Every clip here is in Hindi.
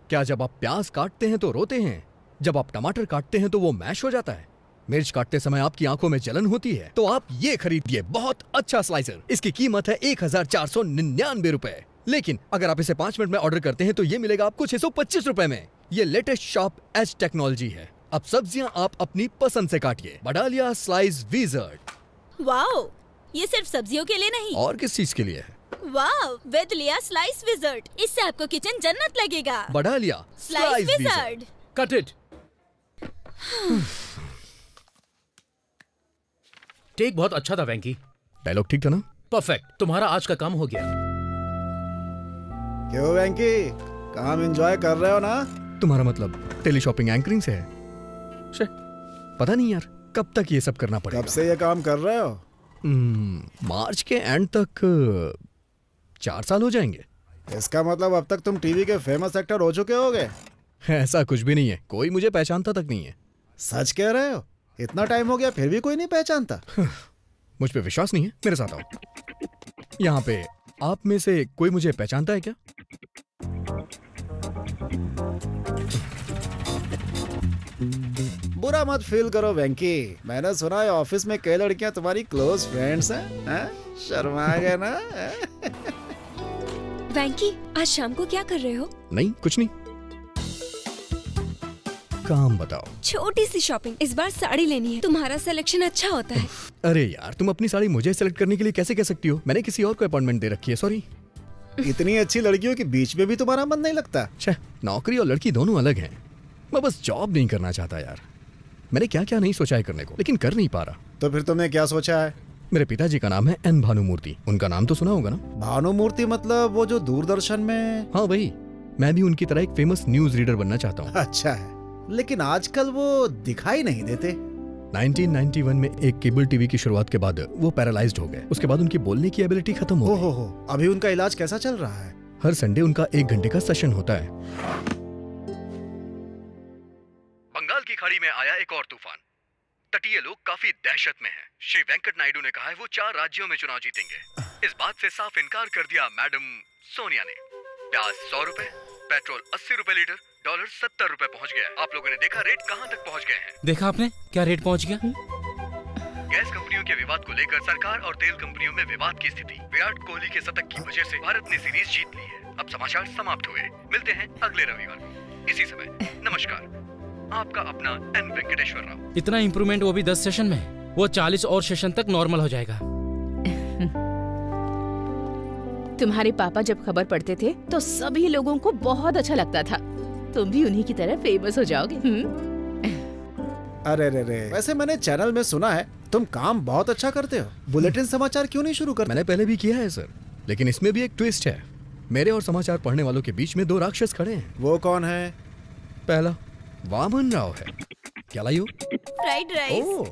क्या जब आप प्याज काटते हैं तो रोते हैं? जब आप टमाटर काटते हैं तो वो मैश हो जाता है? मिर्च काटते समय आपकी आंखों में जलन होती है? तो आप ये खरीदिए, बहुत अच्छा स्लाइसर। इसकी कीमत है 1499 रुपए। लेकिन अगर आप इसे 5 मिनट में ऑर्डर करते हैं तो ये मिलेगा आपको 625 रुपए में। ये लेटेस्ट शार्प एज टेक्नोलॉजी है। अब सब्जियां आप अपनी पसंद से काटिए। Badalia slice wizard. वाओ, ये सिर्फ सब्जियों के लिए नहीं और किस चीज के लिए है? वाओ, विद लिया स्लाइस विज़ार्ड। इससे आपको किचन जन्नत लगेगा। Badalia slice wizard. Cut it. Take बहुत अच्छा था वेंकी। डायलॉग ठीक था ना? परफेक्ट। तुम्हारा आज का काम हो गया। क्यों वेंकी, काम एंजॉय कर रहे हो ना? तुम्हारा मतलब टेली शॉपिंग एंकरिंग से है? शे, पता नहीं यार कब तक ये सब करना पड़ेगा। कब से ये काम कर रहे हो? मार्च के एंड तक 4 साल हो जाएंगे। इसका मतलब अब तक तुम टीवी के फेमस एक्टर हो चुके होगे। ऐसा कुछ भी नहीं है, कोई मुझे पहचानता तक नहीं है। सच कह रहे हो? इतना टाइम हो गया फिर भी कोई नहीं पहचानता? मुझ पे विश्वास नहीं है? मेरे साथ आओ। यहाँ पे आप में से कोई मुझे पहचानता है क्या? बुरा मत फील करो वेंकी, मैंने सुना है ऑफिस में कई लड़कियां तुम्हारी क्लोज फ्रेंड्स हैं। शर्मा गए ना? वेंकी, आज शाम को क्या कर रहे हो? नहीं, कुछ नहीं। काम बताओ। छोटी सी शॉपिंग, इस बार साड़ी लेनी है। तुम्हारा सिलेक्शन अच्छा होता है। अरे यार, तुम अपनी साड़ी मुझे सेलेक्ट करने के लिए कैसे कह सकती हो? मैंने किसी और को अपॉइंटमेंट दे रखी है, सॉरी। इतनी अच्छी लड़कियों के बीच में भी तुम्हारा मन नहीं लगता? नौकरी और लड़की दोनों अलग हैं। मैं बस जॉब नहीं करना चाहता यार। मैंने क्या क्या नहीं सोचा है करने को, लेकिन कर नहीं पा रहा। तो फिर तुमने क्या सोचा है? मेरे पिताजी का नाम है एन भानुमूर्ति। उनका नाम तो सुना होगा ना? भानुमूर्ति मतलब वो जो दूरदर्शन में? हाँ वही। मैं भी उनकी तरह एक फेमस न्यूज रीडर बनना चाहता हूँ। अच्छा है, लेकिन आजकल वो दिखाई नहीं देते। 1991 में एक केबल टीवी की शुरुआत के बाद वो पैरालाइज्ड हो गए। उसके बाद उनकी बोलने की एबिलिटी खत्म हो गई। हो, अभी उनका इलाज कैसा चल रहा है? हर संडे उनका 1 घंटे का सेशन होता है। बंगाल की खाड़ी में आया एक और तूफान। तटीय लोग काफी दहशत में हैं। श्री वेंकट नायडू ने कहा है वो 4 राज्यों में चुनाव जीतेंगे। इस बात से साफ इनकार कर दिया मैडम सोनिया ने। प्याज 100 रुपए, पेट्रोल 80 रुपए लीटर, डॉलर 70 रुपए पहुंच गया। आप लोगों ने देखा रेट कहां तक पहुंच गए हैं? देखा आपने क्या रेट पहुंच गया? गैस कंपनियों के विवाद को लेकर सरकार और तेल कंपनियों में विवाद की स्थिति। विराट कोहली के शतक की वजह से भारत ने सीरीज जीत ली है। अब समाचार समाप्त हुए। मिलते हैं अगले रविवार को इसी समय। नमस्कार, आपका अपना एन वेंकटेश्वर राव। इतना इम्प्रूवमेंट, वो भी 10 सेशन में। वो 40 और सेशन तक नॉर्मल हो जाएगा। तुम्हारे पापा जब खबर पढ़ते थे तो सभी लोगों को बहुत अच्छा लगता था। तुम भी उन्हीं की तरह फेमस हो जाओगे। अरे रे रे, वैसे मैंने चैनल में सुना है तुम काम बहुत अच्छा करते हो। बुलेटिन समाचार क्यों नहीं शुरू करते? मैंने पहले भी किया है सर, लेकिन इसमें भी एक ट्विस्ट है। मेरे और समाचार पढ़ने वालों के बीच में 2 राक्षस खड़े हैं। वो कौन है? पहला वामन राव है। क्या लाइयो? Fried rice.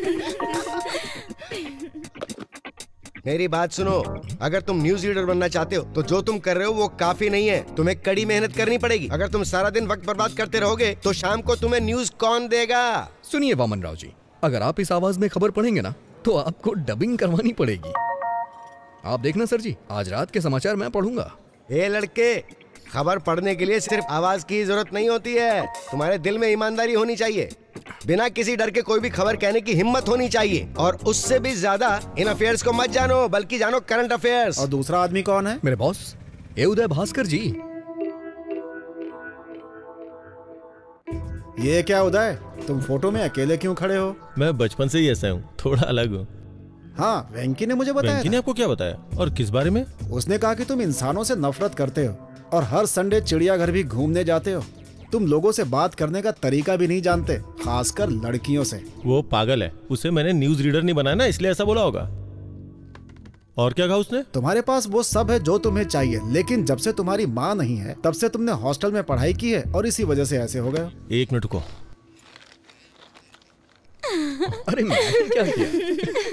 मेरी बात सुनो, अगर तुम न्यूज रीडर बनना चाहते हो तो जो तुम कर रहे हो वो काफी नहीं है। तुम्हें कड़ी मेहनत करनी पड़ेगी। अगर तुम सारा दिन वक्त बर्बाद करते रहोगे तो शाम को तुम्हें न्यूज कौन देगा? सुनिए वामन राव जी, अगर आप इस आवाज में खबर पढ़ेंगे ना तो आपको डबिंग करवानी पड़ेगी। आप देखना सर जी, आज रात के समाचार मैं पढ़ूंगा। ए लड़के, खबर पढ़ने के लिए सिर्फ आवाज की जरूरत नहीं होती है। तुम्हारे दिल में ईमानदारी होनी चाहिए। बिना किसी डर के कोई भी खबर कहने की हिम्मत होनी चाहिए। और उससे भी ज्यादा इन अफेयर्स को मत जानो, बल्कि जानो करंट अफेयर्स। और दूसरा आदमी कौन है? मेरे बॉस, ये उदय भास्कर जी। ये क्या उदय, तुम फोटो में अकेले क्यों खड़े हो? मैं बचपन से ही ऐसा हूँ, थोड़ा अलग हूँ। हाँ, वेंकी ने मुझे बताया। वेंकी ने आपको क्या बताया और किस बारे में? उसने कहा कि तुम इंसानों से नफरत करते हो और हर संडे चिड़ियाघर भी घूमने जाते हो। तुम लोगों से बात करने का तरीका भी नहीं जानते, खासकर लड़कियों से। वो पागल है, उसे मैंने न्यूज रीडर नहीं बनाया ना, इसलिए ऐसा बोला होगा। और क्या कहा उसने? तुम्हारे पास वो सब है जो तुम्हें चाहिए, लेकिन जब से तुम्हारी माँ नहीं है तब से तुमने हॉस्टल में पढ़ाई की है और इसी वजह से ऐसे हो गए। 1 मिनट को। अरे मैंने क्या किया?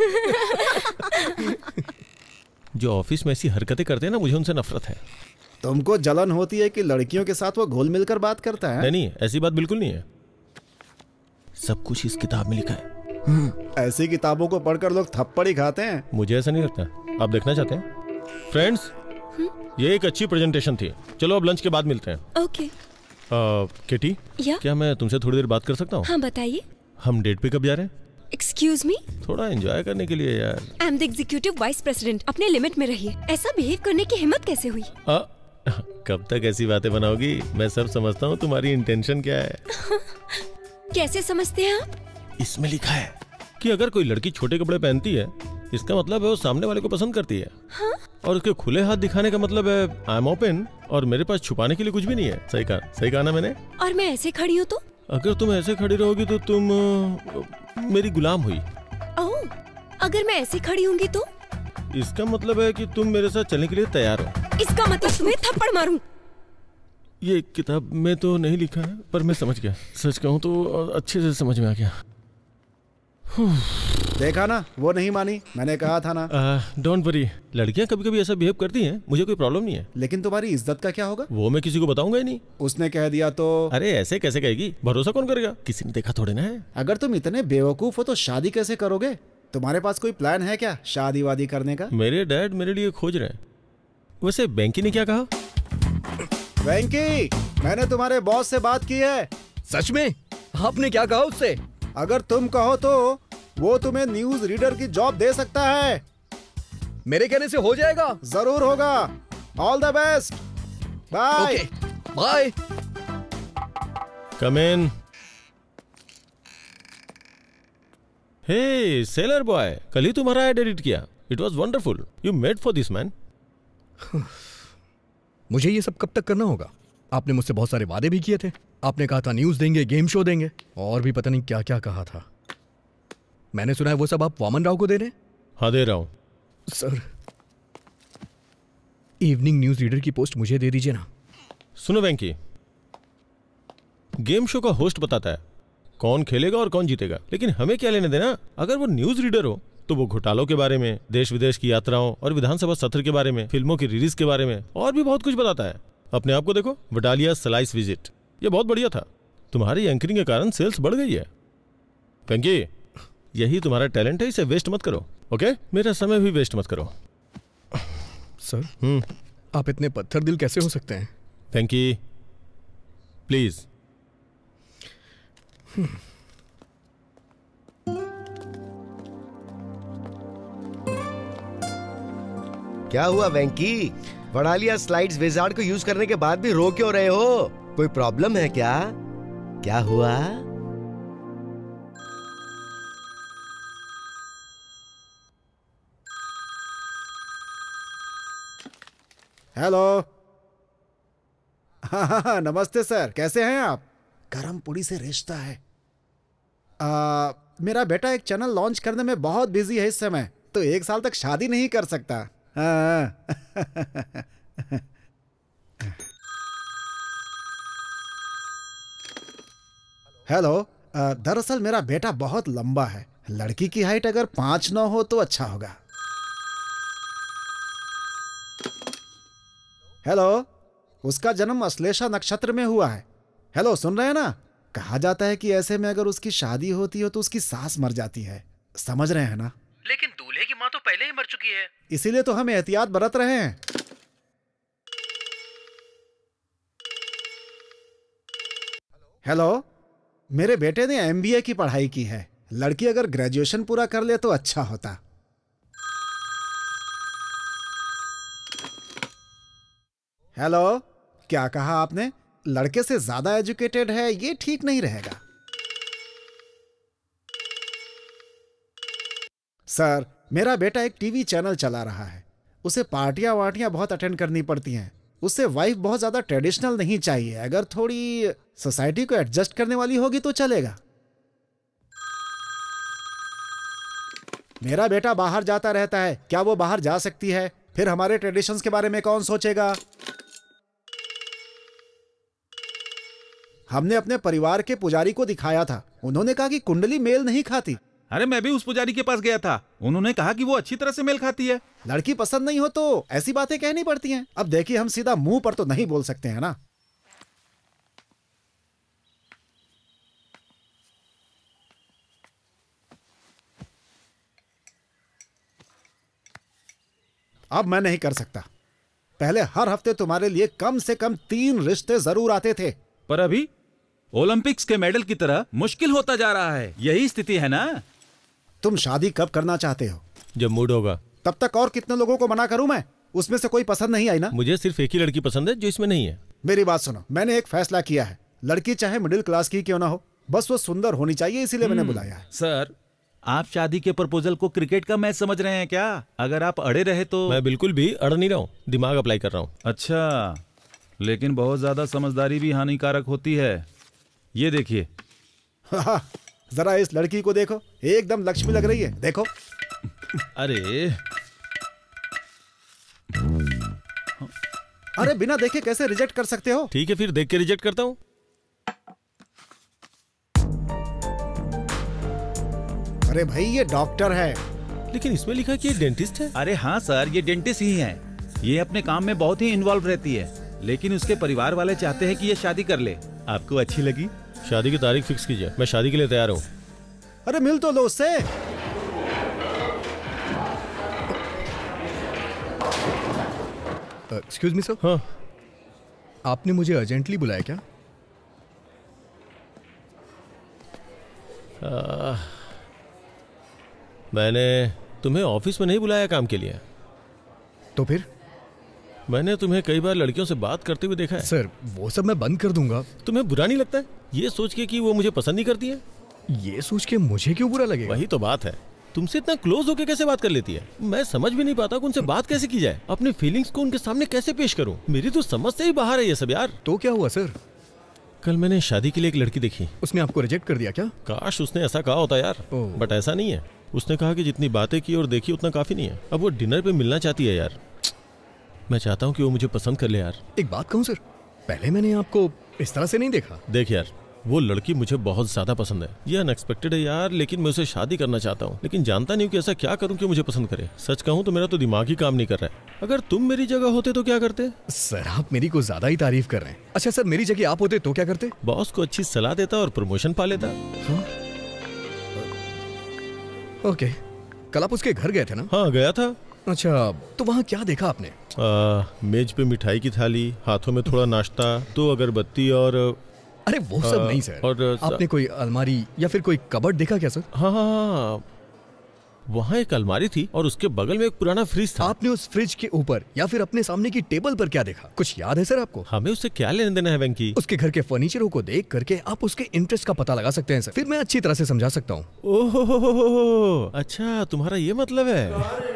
जो ऑफिस में ऐसी हरकतें करते हैं ना, मुझे उनसे नफरत है। तुमको जलन होती है कि लड़कियों के साथ वो घुल मिलकर बात करता है? नहीं, ऐसी बात बिल्कुल नहीं है। सब कुछ इस किताब में लिखा है। ऐसी किताबों को पढ़कर लोग थप्पड़ ही खाते हैं। मुझे ऐसा नहीं लगता। आप देखना चाहते हैं? फ्रेंड्स, ये एक अच्छी प्रेजेंटेशन थी। चलो अब लंच के बाद मिलते हैं। ओके। किटी, या? क्या मैं तुमसे थोड़ी देर बात कर सकता हूँ? हाँ बताइए। हम डेट पे कब जा रहे हैं? एक्सक्यूज मी, थोड़ा एंजॉय करने के लिए यार। I am the executive vice president, अपने लिमिट में रहिए। ऐसा बिहेव करने की हिम्मत कैसे हुई? कब तक ऐसी बातें बनाओगी? मैं सब समझता हूँ तुम्हारी इंटेंशन क्या है। कैसे समझते हैं आप? इसमें लिखा है कि अगर कोई लड़की छोटे कपड़े पहनती है, इसका मतलब है वो सामने वाले को पसंद करती है। हाँ? और उसके खुले हाथ दिखाने का मतलब है आई एम ओपन, और मेरे पास छुपाने के लिए कुछ भी नहीं है। सही कहा ना मैंने? और मैं ऐसे खड़ी हूँ तो? अगर तुम ऐसे खड़ी रहोगी तो तुम मेरी गुलाम हुई। ओह, अगर मैं ऐसे खड़ी होंगी तो? इसका मतलब है कि तुम मेरे साथ चलने के लिए तैयार हो। इसका मतलब तुम्हें थप्पड़ मारूं? ये किताब में तो नहीं लिखा है, पर मैं समझ गया। सच कहूँ तो अच्छे से समझ में आ गया। देखा ना, वो नहीं मानी, मैंने कहा था ना। डोंट वरी, लड़कियां कभी कभी ऐसा बिहेव करती हैं, मुझे कोई प्रॉब्लम नहीं है। लेकिन तुम्हारी इज्जत का क्या होगा? वो मैं किसी को बताऊंगा ही नहीं। उसने कह दिया तो? अरे ऐसे कैसे कहेगी? भरोसा कौन करेगा? किसी ने देखा थोड़े ना है। अगर तुम इतने बेवकूफ हो तो शादी कैसे करोगे? तुम्हारे पास कोई प्लान है क्या शादी वादी करने का? मेरे डैड मेरे लिए खोज रहे हैं। वैसे बैंकी ने क्या कहा? वेंकी, मैंने तुम्हारे बॉस से बात की है। सच में? आपने क्या कहा उससे? अगर तुम कहो तो वो तुम्हें न्यूज रीडर की जॉब दे सकता है। मेरे कहने से हो जाएगा? जरूर होगा। All the best, bye. Okay, bye. Come in. Hey sailor boy, कल ही तुम्हारा एड एडिट किया। It was wonderful. You made for this man. मुझे ये सब कब तक करना होगा? आपने मुझसे बहुत सारे वादे भी किए थे। आपने कहा था न्यूज देंगे, गेम शो देंगे, और भी पता नहीं क्या क्या कहा था। मैंने सुना है वो सब आप वामन राव को दे रहे हैं? हाँ, दे रहा हूं। सर, इवनिंग न्यूज रीडर की पोस्ट मुझे दे दीजिए ना। सुनो वेंकी, गेम शो का होस्ट बताता है कौन खेलेगा और कौन जीतेगा, लेकिन हमें क्या लेने देना? अगर वो न्यूज रीडर हो तो वो घोटालों के बारे में, देश विदेश की यात्राओं और विधानसभा सत्र के बारे में, फिल्मों की रिलीज के बारे में और भी बहुत कुछ बताता है। अपने आप को देखो, वडालिया स्लाइस विजिट, ये बहुत बढ़िया था। तुम्हारी एंकरिंग के कारण सेल्स बढ़ गई है। वेंकी, यही तुम्हारा टैलेंट है, इसे वेस्ट मत करो। ओके? मेरा समय भी वेस्ट मत करो। सर, आप इतने पत्थर दिल कैसे हो सकते हैं? वेंकी, प्लीज। क्या हुआ वेंकी? वडालिया स्लाइड्स विजार्ड को यूज करने के बाद भी रो क्यों रहे हो? कोई प्रॉब्लम है क्या? क्या हुआ? हेलो। हाँ, नमस्ते सर, कैसे हैं आप? गरम पूड़ी से रिश्ता है। मेरा बेटा एक चैनल लॉन्च करने में बहुत बिजी है इस समय, तो 1 साल तक शादी नहीं कर सकता। हेलो, दरअसल मेरा बेटा बहुत लंबा है। लड़की की हाइट अगर 5'9" हो तो अच्छा होगा। हेलो, उसका जन्म अश्लेषा नक्षत्र में हुआ है। हेलो, सुन रहे हैं ना? कहा जाता है कि ऐसे में अगर उसकी शादी होती हो तो उसकी सास मर जाती है। समझ रहे हैं ना? लेकिन दूल्हे की माँ तो पहले ही मर चुकी है। इसीलिए तो हम एहतियात बरत रहे हैं। हेलो, मेरे बेटे ने MBA की पढ़ाई की है। लड़की अगर ग्रेजुएशन पूरा कर ले तो अच्छा होता। हेलो, क्या कहा आपने? लड़के से ज्यादा एजुकेटेड है, ये ठीक नहीं रहेगा। सर, मेरा बेटा एक टीवी चैनल चला रहा है। उसे पार्टियां वार्टियां बहुत अटेंड करनी पड़ती हैं। उससे वाइफ बहुत ज्यादा ट्रेडिशनल नहीं चाहिए। अगर थोड़ी सोसाइटी को एडजस्ट करने वाली होगी तो चलेगा। मेरा बेटा बाहर जाता रहता है, क्या वो बाहर जा सकती है? फिर हमारे ट्रेडिशंस के बारे में कौन सोचेगा? हमने अपने परिवार के पुजारी को दिखाया था, उन्होंने कहा कि कुंडली मेल नहीं खाती। अरे मैं भी उस पुजारी के पास गया था, उन्होंने कहा कि वो अच्छी तरह से मेल खाती है। लड़की पसंद नहीं हो तो ऐसी बातें कहनी पड़ती हैं। अब देखिए, हम सीधा मुंह पर तो नहीं बोल सकते हैं ना। अब मैं नहीं कर सकता। पहले हर हफ्ते तुम्हारे लिए कम से कम 3 रिश्ते जरूर आते थे। पर अभी ओलंपिक्स के मेडल की तरह मुश्किल होता जा रहा है। यही स्थिति है ना। तुम शादी कब करना चाहते हो? जब मूड होगा। तब तक और कितने लोगों को मना करूं मैं? उसमें से कोई पसंद नहीं आई ना? मुझे सिर्फ एक ही लड़की पसंद है जो इसमें नहीं है। मेरी बात सुनो, मैंने एक फैसला किया है। लड़की चाहे मिडिल क्लास की क्यों ना हो, बस वो सुंदर होनी चाहिए, इसीलिए मैंने बुलाया है। सर, आप शादी के प्रपोजल को क्रिकेट का मैच समझ रहे हैं क्या? अगर आप अड़े रहे तो। मैं बिल्कुल भी अड़ नहीं रहा हूँ, दिमाग अप्लाई कर रहा हूँ। अच्छा, लेकिन बहुत ज्यादा समझदारी भी हानिकारक होती है। ये देखिए। जरा इस लड़की को देखो, एकदम लक्ष्मी लग रही है। देखो। अरे बिना देखे कैसे रिजेक्ट कर सकते हो? ठीक है, फिर देख के रिजेक्ट करता हूँ। अरे भाई, ये डॉक्टर है। लेकिन इसमें लिखा है कि ये डेंटिस्ट है। अरे हाँ सर, ये डेंटिस्ट ही है। ये अपने काम में बहुत ही इन्वॉल्व रहती है, लेकिन उसके परिवार वाले चाहते हैं कि ये शादी कर ले। आपको अच्छी लगी? शादी की तारीख फिक्स कीजिए, मैं शादी के लिए तैयार हूँ। अरे मिल तो लो उससे। Excuse me sir. हाँ, आपने मुझे अर्जेंटली बुलाया क्या? मैंने तुम्हें ऑफिस में नहीं बुलाया काम के लिए। तो फिर? मैंने तुम्हें कई बार लड़कियों से बात करते हुए देखा है। सर, वो सब मैं बंद कर दूंगा। तुम्हें बुरा नहीं लगता है ये सोच के कि वो मुझे पसंद नहीं करती है? ये सोच के मुझे क्यों बुरा लगेगा? वही तो बात है, तुमसे इतना क्लोज होके कैसे बात कर लेती है? मैं समझ भी नहीं पाता कि उनसे बात कैसे की जाए, अपने फीलिंग्स को उनके सामने कैसे पेश करूं। मेरी तो समझ से ही बाहर है ये सब यार। तो क्या हुआ सर? कल मैंने शादी के लिए एक लड़की देखी। उसने आपको रिजेक्ट कर दिया क्या? काश उसने ऐसा कहा होता यार, बट ऐसा नहीं है। उसने कहा कि जितनी बातें की और देखी उतना काफी नहीं है। अब वो डिनर पे मिलना चाहती है यार। मैं चाहता हूँ कि वो मुझे पसंद कर ले यार। एक बात कहूँ सर, पहले मैंने आपको इस तरह से नहीं देखा। देख यार, वो लड़की मुझे बहुत ज्यादा पसंद है। ये अनएक्सपेक्टेड है यार, लेकिन मैं उसे शादी करना चाहता हूँ, लेकिन जानता नहीं हूँ कि ऐसा क्या करूँ कि मुझे पसंद करे। सच कहूँ तो मेरा तो दिमाग ही काम नहीं कर रहा है। अगर तुम मेरी जगह होते तो क्या करते? सर, आप मेरी को ज्यादा ही तारीफ कर रहे हैं। अच्छा सर, मेरी जगह आप होते तो क्या करते? बॉस को अच्छी सलाह देता और प्रमोशन पा लेता। ओके, कल आप उसके घर गए थे ना? हाँ, गया था। अच्छा, तो वहाँ क्या देखा आपने? मेज पे मिठाई की थाली, हाथों में थोड़ा नाश्ता, तो अगरबत्ती और अरे वो सब नहीं सर। और आपने कोई अलमारी या फिर कोई कबर्ड देखा क्या सर? हाँ, वहाँ एक अलमारी थी और उसके बगल में एक पुराना फ्रिज था। आपने उस फ्रिज के ऊपर या फिर अपने सामने की टेबल पर क्या देखा? कुछ याद है सर आपको? हमें उससे क्या लेने देना है वेंकी? उसके घर के फर्नीचरों को देख करके आप उसके इंटरेस्ट का पता लगा सकते हैं सर। फिर मैं अच्छी तरह से समझा सकता हूँ। ओह, अच्छा, तुम्हारा ये मतलब है।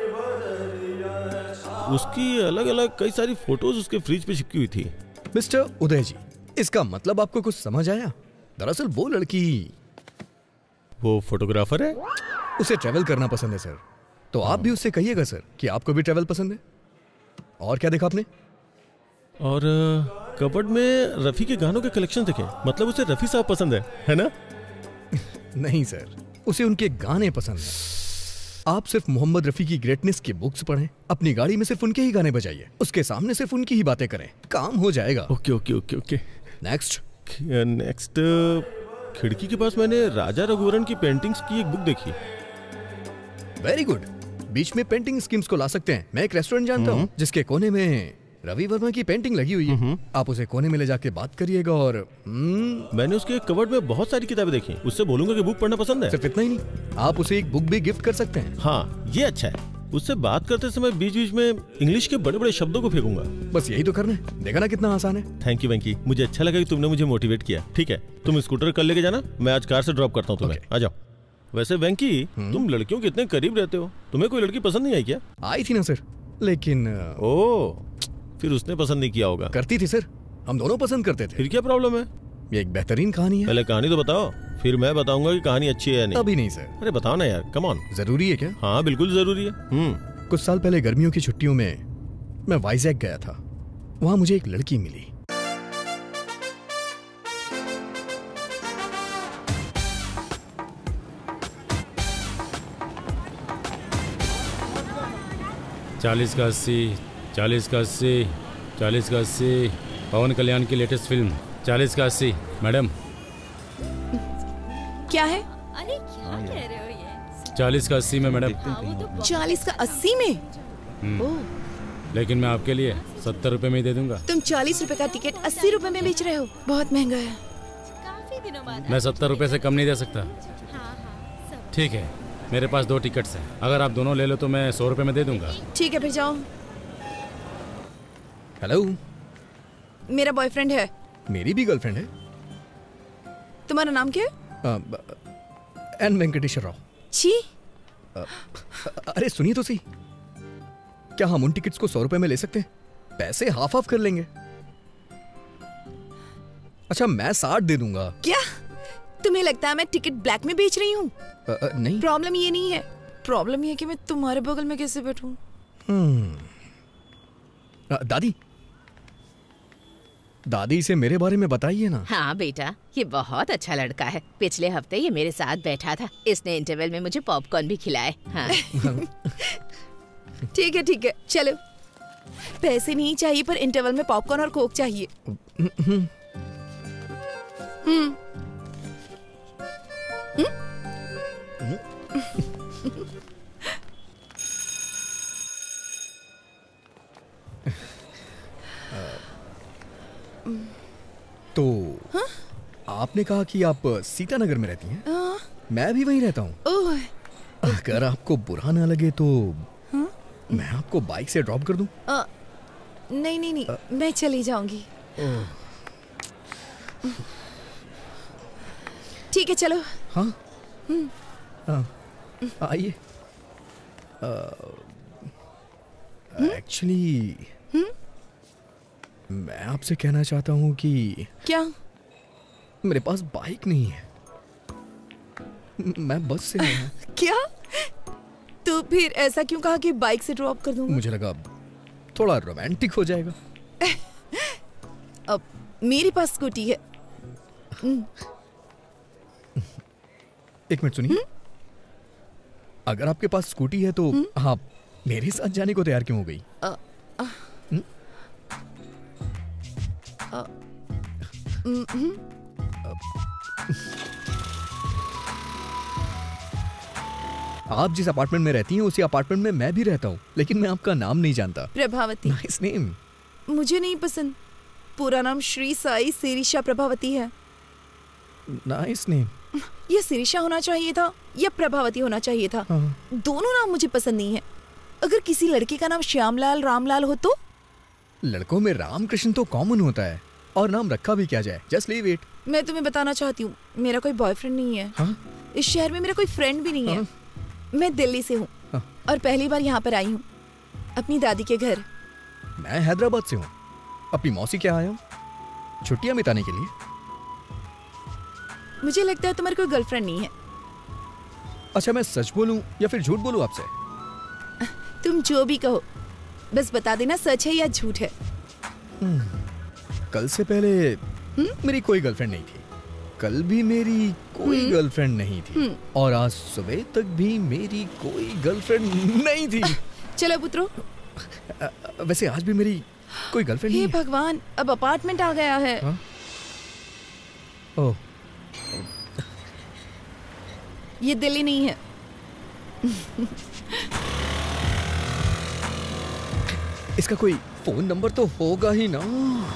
उसकी अलग अलग कई सारी फोटोज उसके फ्रिज पे चिपकी हुई थी। मिस्टर उदय जी, इसका मतलब आपको कुछ समझ आया? दरअसल वो लड़की, वो फोटोग्राफर है। उसे ट्रैवल करना पसंद है सर। तो आप भी उससे कहिएगा सर कि आपको भी ट्रैवल पसंद है। और क्या देखा आपने? और कबर्ड में रफी के गानों के कलेक्शन देखे। मतलब उसे रफी साहब पसंद है ना? नहीं सर, उसे उनके गाने पसंद है। आप सिर्फ मोहम्मद रफी की ग्रेटनेस की बुक्स पढ़ें, अपनी गाड़ी में सिर्फ उनके ही गाने बजाइए, उसके सामने सिर्फ उनकी ही बातें करें, काम हो जाएगा। Okay okay okay okay. Next. खिड़की के पास मैंने राजा रघुवरन की पेंटिंग्स की एक बुक देखी। Very good. बीच में पेंटिंग स्कीम्स को ला सकते हैं। मैं एक रेस्टोरेंट जानता हूँ जिसके कोने में रवि वर्मा की पेंटिंग लगी हुई है। आप उसे कोने में ले जाके बात करिएगा। और मैंने उसके कबर्ड में बहुत सारी किताबें देखी। उससे बोलूंगा कि बुक पढ़ना पसंद है। सिर्फ इतना ही नहीं, आप उसे एक बुक भी गिफ्ट कर सकते हैं। हाँ, ये अच्छा है। उससे बात करते समय बीच बीच में इंग्लिश के बड़े बड़े शब्दों को फेंकूंगा। बस यही तो करना है। देखा ना कितना आसान है। थैंक यू वेंकी, मुझे अच्छा लगा कि तुमने मुझे मोटिवेट किया। ठीक है, तुम स्कूटर कल लेके जाना, मैं आज कार से ड्रॉप करता हूँ तुम्हें। आ जाओ। वैसे वेंकी, तुम लड़कियों के इतने करीब रहते हो, तुम्हें कोई लड़की पसंद नहीं आई क्या? आई थी ना सर, लेकिन फिर उसने पसंद नहीं किया होगा। करती थी सर, हम दोनों पसंद करते थे। फिर क्या प्रॉब्लम है? ये एक बेहतरीन कहानी है। पहले कहानी तो बताओ, फिर मैं बताऊंगा कि कहानी अच्छी है या नहीं। अभी नहीं सर। अरे बताओ ना यार, कम ऑन। जरूरी है क्या? हाँ बिल्कुल जरूरी है। कुछ साल पहले गर्मियों की छुट्टियों में मैं वाइजैक गया था। वहां मुझे एक लड़की मिली। चालीस का 80, 40 का 80, 40 का 80। पवन कल्याण की लेटेस्ट फिल्म 40 का 80। मैडम, क्या है? अरे क्या कह रहे हो ये? 40 का 80 में मैडम। 40 का 80 में? ओह, लेकिन मैं आपके लिए 70 रुपए में ही दे दूंगा। तुम 40 रुपए का टिकट 80 रुपए में बेच रहे हो, बहुत महंगा है। काफी दिनों बाद। मैं 70 रुपए से कम नहीं दे सकता। ठीक है, मेरे पास 2 टिकट्स हैं, अगर आप दोनों ले लो तो मैं 100 रुपए में दे दूंगा। ठीक है, फिर जाओ। हेलो, मेरा बॉयफ्रेंड है। मेरी भी गर्लफ्रेंड है। तुम्हारा नाम क्या है? एन वेंकटेश्वर राव। छी। अरे सुनिए तो सही, क्या हम उन टिकट्स को 100 रुपए में ले सकते हैं? पैसे हाफ हाफ कर लेंगे। अच्छा, मैं 60 दे दूंगा। क्या तुम्हें लगता है मैं टिकट ब्लैक में बेच रही हूँ? नहीं। प्रॉब्लम ये नहीं है, प्रॉब्लम ये है कि मैं तुम्हारे बगल में कैसे बैठूं। दादी से मेरे बारे में बताइए ना। हाँ बेटा, ये बहुत अच्छा लड़का है। पिछले हफ्ते ये मेरे साथ बैठा था, इसने इंटरवल में मुझे पॉपकॉर्न भी खिलाए। हाँ। ठीक है, चलो। पैसे नहीं चाहिए, पर इंटरवल में पॉपकॉर्न और कोक चाहिए। तो आपने कहा कि आप सीतानगर में रहती हैं? मैं भी वहीं रहता हूँ। अगर आपको बुरा ना लगे तो मैं आपको बाइक से ड्रॉप कर दूं? नहीं, मैं चली जाऊंगी। ठीक है, चलो। हाँ, आइए। एक्चुअली मैं आपसे कहना चाहता हूँ कि क्या? मेरे पास बाइक नहीं है, मैं बस से आया। क्या? तो फिर ऐसा क्यों कहा कि बाइक से ड्रॉप कर दूंगा? मुझे लगा थोड़ा रोमांटिक हो जाएगा। अब मेरे पास स्कूटी है। एक मिनट सुनिए, अगर आपके पास स्कूटी है तो आप मेरे साथ जाने को तैयार क्यों हो गई? आप जिस अपार्टमेंट में रहती हैं उसी अपार्टमेंट में मैं भी रहता हूँ, लेकिन मैं आपका नाम नहीं जानता। प्रभावती। Nice name. मुझे नहीं पसंद। पूरा नाम श्री साई सिरिशा प्रभावती है। Nice name. ये सिरिशा होना चाहिए था या प्रभावती होना चाहिए था। दोनों नाम मुझे पसंद नहीं है। अगर किसी लड़के का नाम श्यामलाल रामलाल हो तो? लड़कों में रामकृष्ण तो कॉमन होता है, और नाम रखा भी क्या जाए, जस्ट लीव इट। मैं तुम्हें बताना चाहती हूँ, मेरा कोई बॉयफ्रेंड नहीं है। इस शहर में मेरा कोई फ्रेंड भी नहीं है। मैं दिल्ली से हूँ और पहली बार यहाँ पर आई हूँ, अपनी दादी के घर। मैं हैदराबाद से हूँ, अपनी मौसी के आया हूँ छुट्टियाँ बिताने के लिए। मुझे लगता है तुम्हारी कोई गर्लफ्रेंड नहीं है। अच्छा, मैं सच बोलूं या फिर झूठ बोलूं आपसे? तुम जो भी कहो, बस बता देना सच है या झूठ है। कल से पहले मेरी कोई गर्लफ्रेंड नहीं थी, कल भी मेरी कोई गर्लफ्रेंड नहीं थी, और आज सुबह तक भी मेरी कोई गर्लफ्रेंड नहीं थी। चलो पुत्रो। वैसे आज भी मेरी कोई गर्लफ्रेंड नहीं है। हे भगवान, अब अपार्टमेंट आ गया है। ओह, ये दिल्ली नहीं है। इसका कोई फोन नंबर तो होगा ही ना।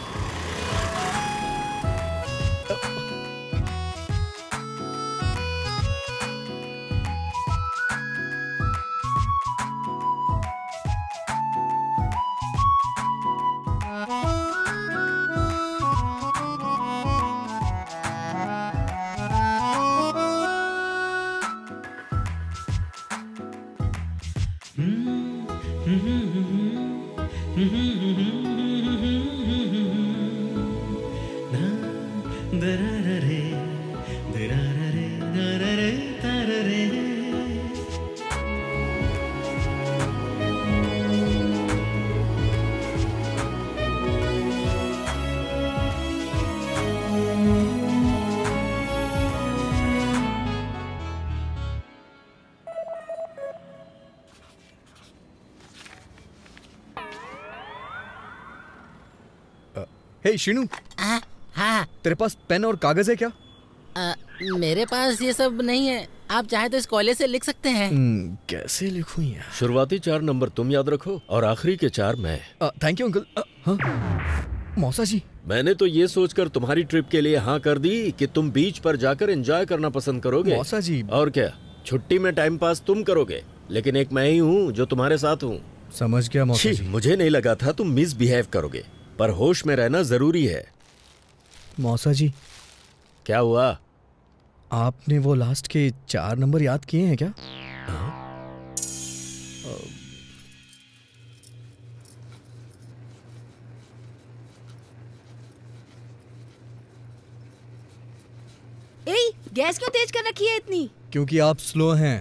हे शिनू। हाँ, तेरे पास पेन और कागज है क्या? मेरे पास ये सब नहीं है। आप चाहे तो इस कोयले से लिख सकते हैं। कैसे लिखूं यार? शुरुआती 4 नंबर तुम याद रखो और आखिरी के 4 मैं। Thank you uncle. हाँ मौसा जी, मैंने तो ये सोचकर तुम्हारी ट्रिप के लिए हाँ कर दी कि तुम बीच पर जाकर एंजॉय करना पसंद करोगे। मौसा जी। और क्या, छुट्टी में टाइम पास तुम करोगे, लेकिन एक मैं ही हूँ जो तुम्हारे साथ हूँ। समझ गया मौसा जी। मुझे नहीं लगा था तुम मिसबिहेव करोगे, पर होश में रहना जरूरी है। मौसा जी। क्या हुआ? आपने वो लास्ट के 4 नंबर याद किए हैं क्या? गैस क्यों तेज कर रखी है इतनी? क्योंकि आप स्लो हैं।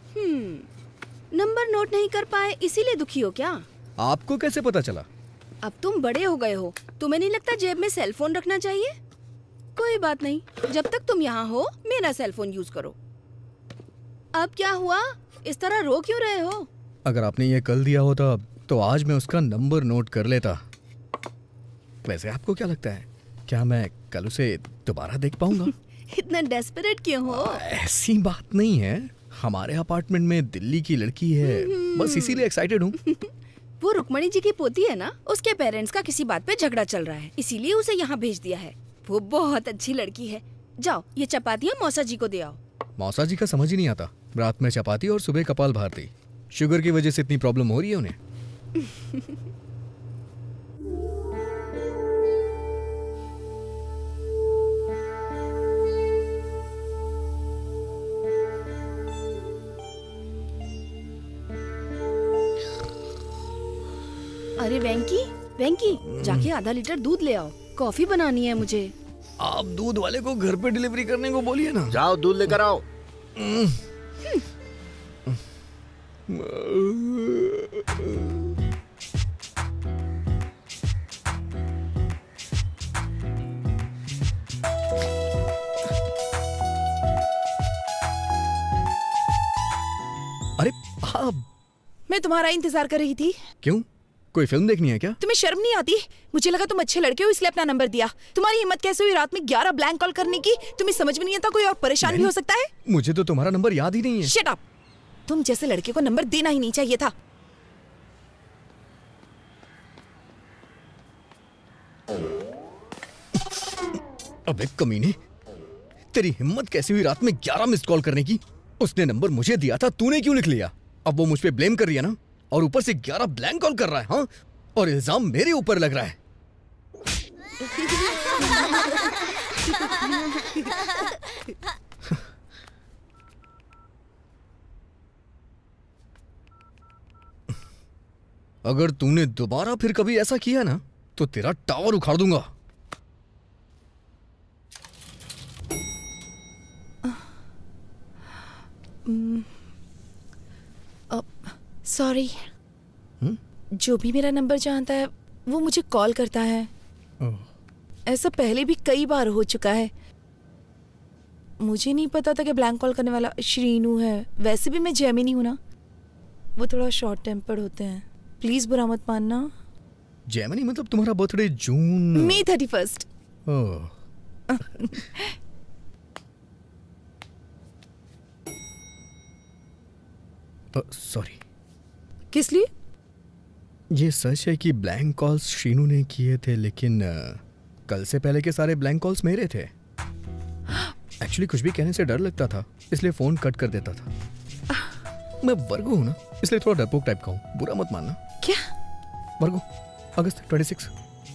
नंबर नोट नहीं कर पाए इसीलिए दुखी हो क्या? आपको कैसे पता चला? अब तुम बड़े हो गए हो, तुम्हें नहीं लगता जेब में सेल फोन रखना चाहिए? कोई बात नहीं, जब तक तुम यहाँ हो मेरा सेल फोन यूज करो। अब क्या हुआ, इस तरह रो क्यों रहे हो? अगर आपने ये कल दिया होता तो आज मैं उसका नंबर नोट कर लेता। वैसे आपको क्या लगता है, क्या मैं कल उसे दोबारा देख पाऊंगा? इतना डेस्परेट क्यों हो? ऐसी बात नहीं है, हमारे अपार्टमेंट में दिल्ली की लड़की है, बस इसीलिए एक्साइटेड हूँ। वो रुक्मणी जी की पोती है ना, उसके पेरेंट्स का किसी बात पे झगड़ा चल रहा है, इसीलिए उसे यहाँ भेज दिया है। वो बहुत अच्छी लड़की है। जाओ ये चपातियाँ मौसा जी को दे आओ। मौसा जी का समझ ही नहीं आता, रात में चपाती और सुबह कपाल भारती। शुगर की वजह से इतनी प्रॉब्लम हो रही है उन्हें। अरे वेंकी, वेंकी जाके आधा लीटर दूध ले आओ, कॉफी बनानी है मुझे। आप दूध वाले को घर पे डिलीवरी करने को बोलिए ना। जाओ दूध लेकर आओ। अरे आप, मैं तुम्हारा इंतजार कर रही थी। क्यों, कोई फिल्म देखनी है क्या? तुम्हें शर्म नहीं आती? मुझे लगा तुम अच्छे लड़के हो इसलिए अपना नंबर दिया। तुम्हारी हिम्मत कैसे हुई रात में 11 ब्लैंक कॉल करने की? तुम्हें समझ में नहीं आता कोई और परेशान भी हो सकता है? मुझे तो तुम्हारा नंबर याद ही नहीं है। Shut up! तुम जैसे लड़के को नंबर देना ही नहीं चाहिए था। अबे कमीने, तेरी हिम्मत कैसी हुई रात में 11 मिस्ड कॉल करने की? उसने नंबर मुझे दिया था, तूने क्यों लिख लिया? अब वो मुझ पे ब्लेम कर रही है ना, और ऊपर से 11 ब्लैंक कॉल कर रहा है। हाँ, और इल्जाम मेरे ऊपर लग रहा है। अगर तूने दोबारा फिर कभी ऐसा किया ना तो तेरा टावर उखाड़ दूंगा। सॉरी, जो भी मेरा नंबर जानता है वो मुझे कॉल करता है। ऐसा पहले भी कई बार हो चुका है। मुझे नहीं पता था कि ब्लैंक कॉल करने वाला श्रीनू है। वैसे भी मैं जैमिनी हूं ना, वो थोड़ा शॉर्ट टेम्पर्ड होते हैं। प्लीज बुरा मत मानना। जैमिनी मतलब तुम्हारा बर्थडे जून मई 31। सॉरी। किस लिए? ये सच है कि ब्लैंक कॉल्स शीनू ने किए थे, लेकिन कल से पहले के सारे ब्लैंक कॉल्स मेरे थे। एक्चुअली कुछ भी कहने से डर लगता था, इसलिए फोन कट कर देता था। मैं वर्गो हूँ ना, इसलिए थोड़ा डरपोक टाइप का हूँ, बुरा मत मानना। क्या? वर्गो, अगस्त 26।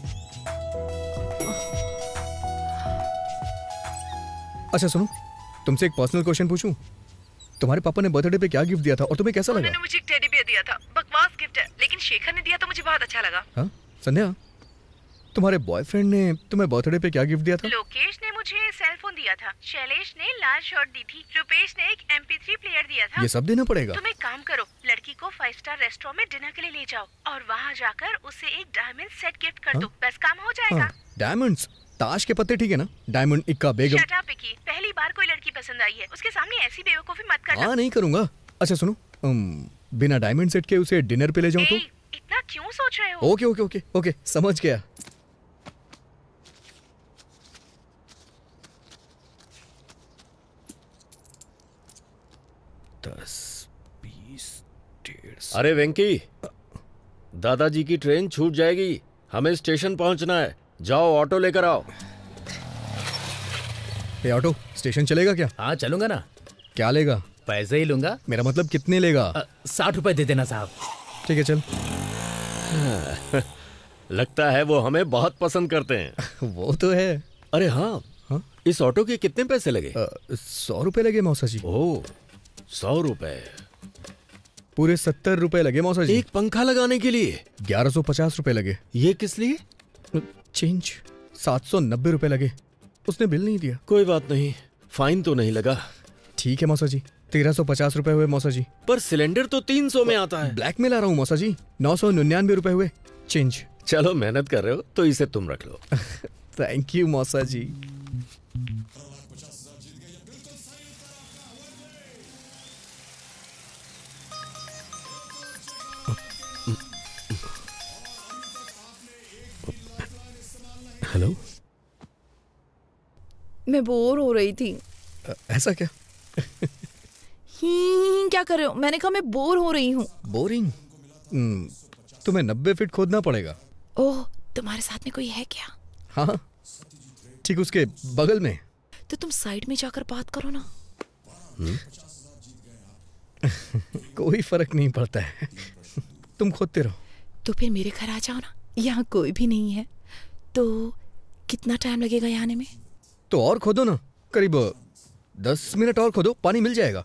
अच्छा सुनो, तुमसे एक पर्सनल क्वेश्चन पूछूं? तुम्हारे पापा ने बर्थडे पे क्या गिफ्ट दिया था और तुम्हें कैसा लगा? उन्होंने मुझे एक टेडी बियर दिया था। बकवास गिफ्ट है, लेकिन शेखर ने दिया तो मुझे बहुत अच्छा लगा। हाँ संध्या, तुम्हारे बॉयफ्रेंड ने तुम्हें बर्थडे पे क्या गिफ्ट दिया था? लोकेश ने मुझे सेल फोन दिया था, शैलेश ने लाल शर्ट दी थी, रुपेश ने एक MP3 प्लेयर दिया था। ये सब देना पड़ेगा? तुम एक काम करो, लड़की को 5 स्टार रेस्टोरेंट में डिनर के लिए ले जाओ और वहाँ जाकर उसे एक डायमंड सेट गिफ्ट कर दो। बस काम हो जाएगा। डायमंड्स? ताश के पत्ते ठीक है ना? डायमंड इक्का बेगम। शट अप विकी, पहली बार कोई लड़की पसंद आई है, उसके सामने ऐसी बेवकूफी मत करना। हाँ नहीं करूंगा। अच्छा सुनो, बिना डायमंड सेट के उसे डिनर पे ले जाऊं तो? इतना क्यों सोच रहे हो? ओके ओके ओके ओके, समझ गया। अरे वेंकी, दादाजी की ट्रेन छूट जाएगी, हमें स्टेशन पहुंचना है। जाओ ऑटो लेकर आओ। ये ऑटो स्टेशन चलेगा क्या? हाँ चलूंगा ना। क्या लेगा? पैसे ही लूंगा। मेरा मतलब कितने लेगा? 60 रुपए दे देना साहब। ठीक है चल। लगता है वो हमें बहुत पसंद करते हैं। वो तो है। अरे हाँ, इस ऑटो के कितने पैसे लगे? 100 रुपए लगे मौसा जी। ओह, 100 रुपए। पूरे 70 रुपए लगे मौसा जी। एक पंखा लगाने के लिए 1150 रुपए लगे। ये किस लिए? चेंज 790 रुपए लगे। उसने बिल नहीं दिया। कोई बात नहीं, फाइन तो नहीं लगा। ठीक है मौसा जी, 1350 रुपए हुए मौसा जी। पर सिलेंडर तो 300 में आता है। ब्लैक में ला रहा हूँ मौसा जी। 999 रुपए हुए चेंज। चलो मेहनत कर रहे हो तो इसे तुम रख लो। थैंक यू मौसा जी। हेलो, मैं बोर हो रही थी। ऐसा क्या? क्या कर रहे हो? मैंने कहा मैं बोर हो रही हूँ। बोरिंग? तुम्हें 90 फीट खोदना पड़ेगा। ओह, तुम्हारे साथ में कोई है क्या? हाँ, ठीक उसके बगल में। तो तुम साइड में जाकर बात करो ना। कोई फर्क नहीं पड़ता है, तुम खोदते रहो। तो फिर मेरे घर आ जाओ ना, यहाँ कोई भी नहीं है। तो कितना टाइम लगेगा यहाँ आने में? तो और खोदो ना, करीब 10 मिनट और खोदो, पानी मिल जाएगा।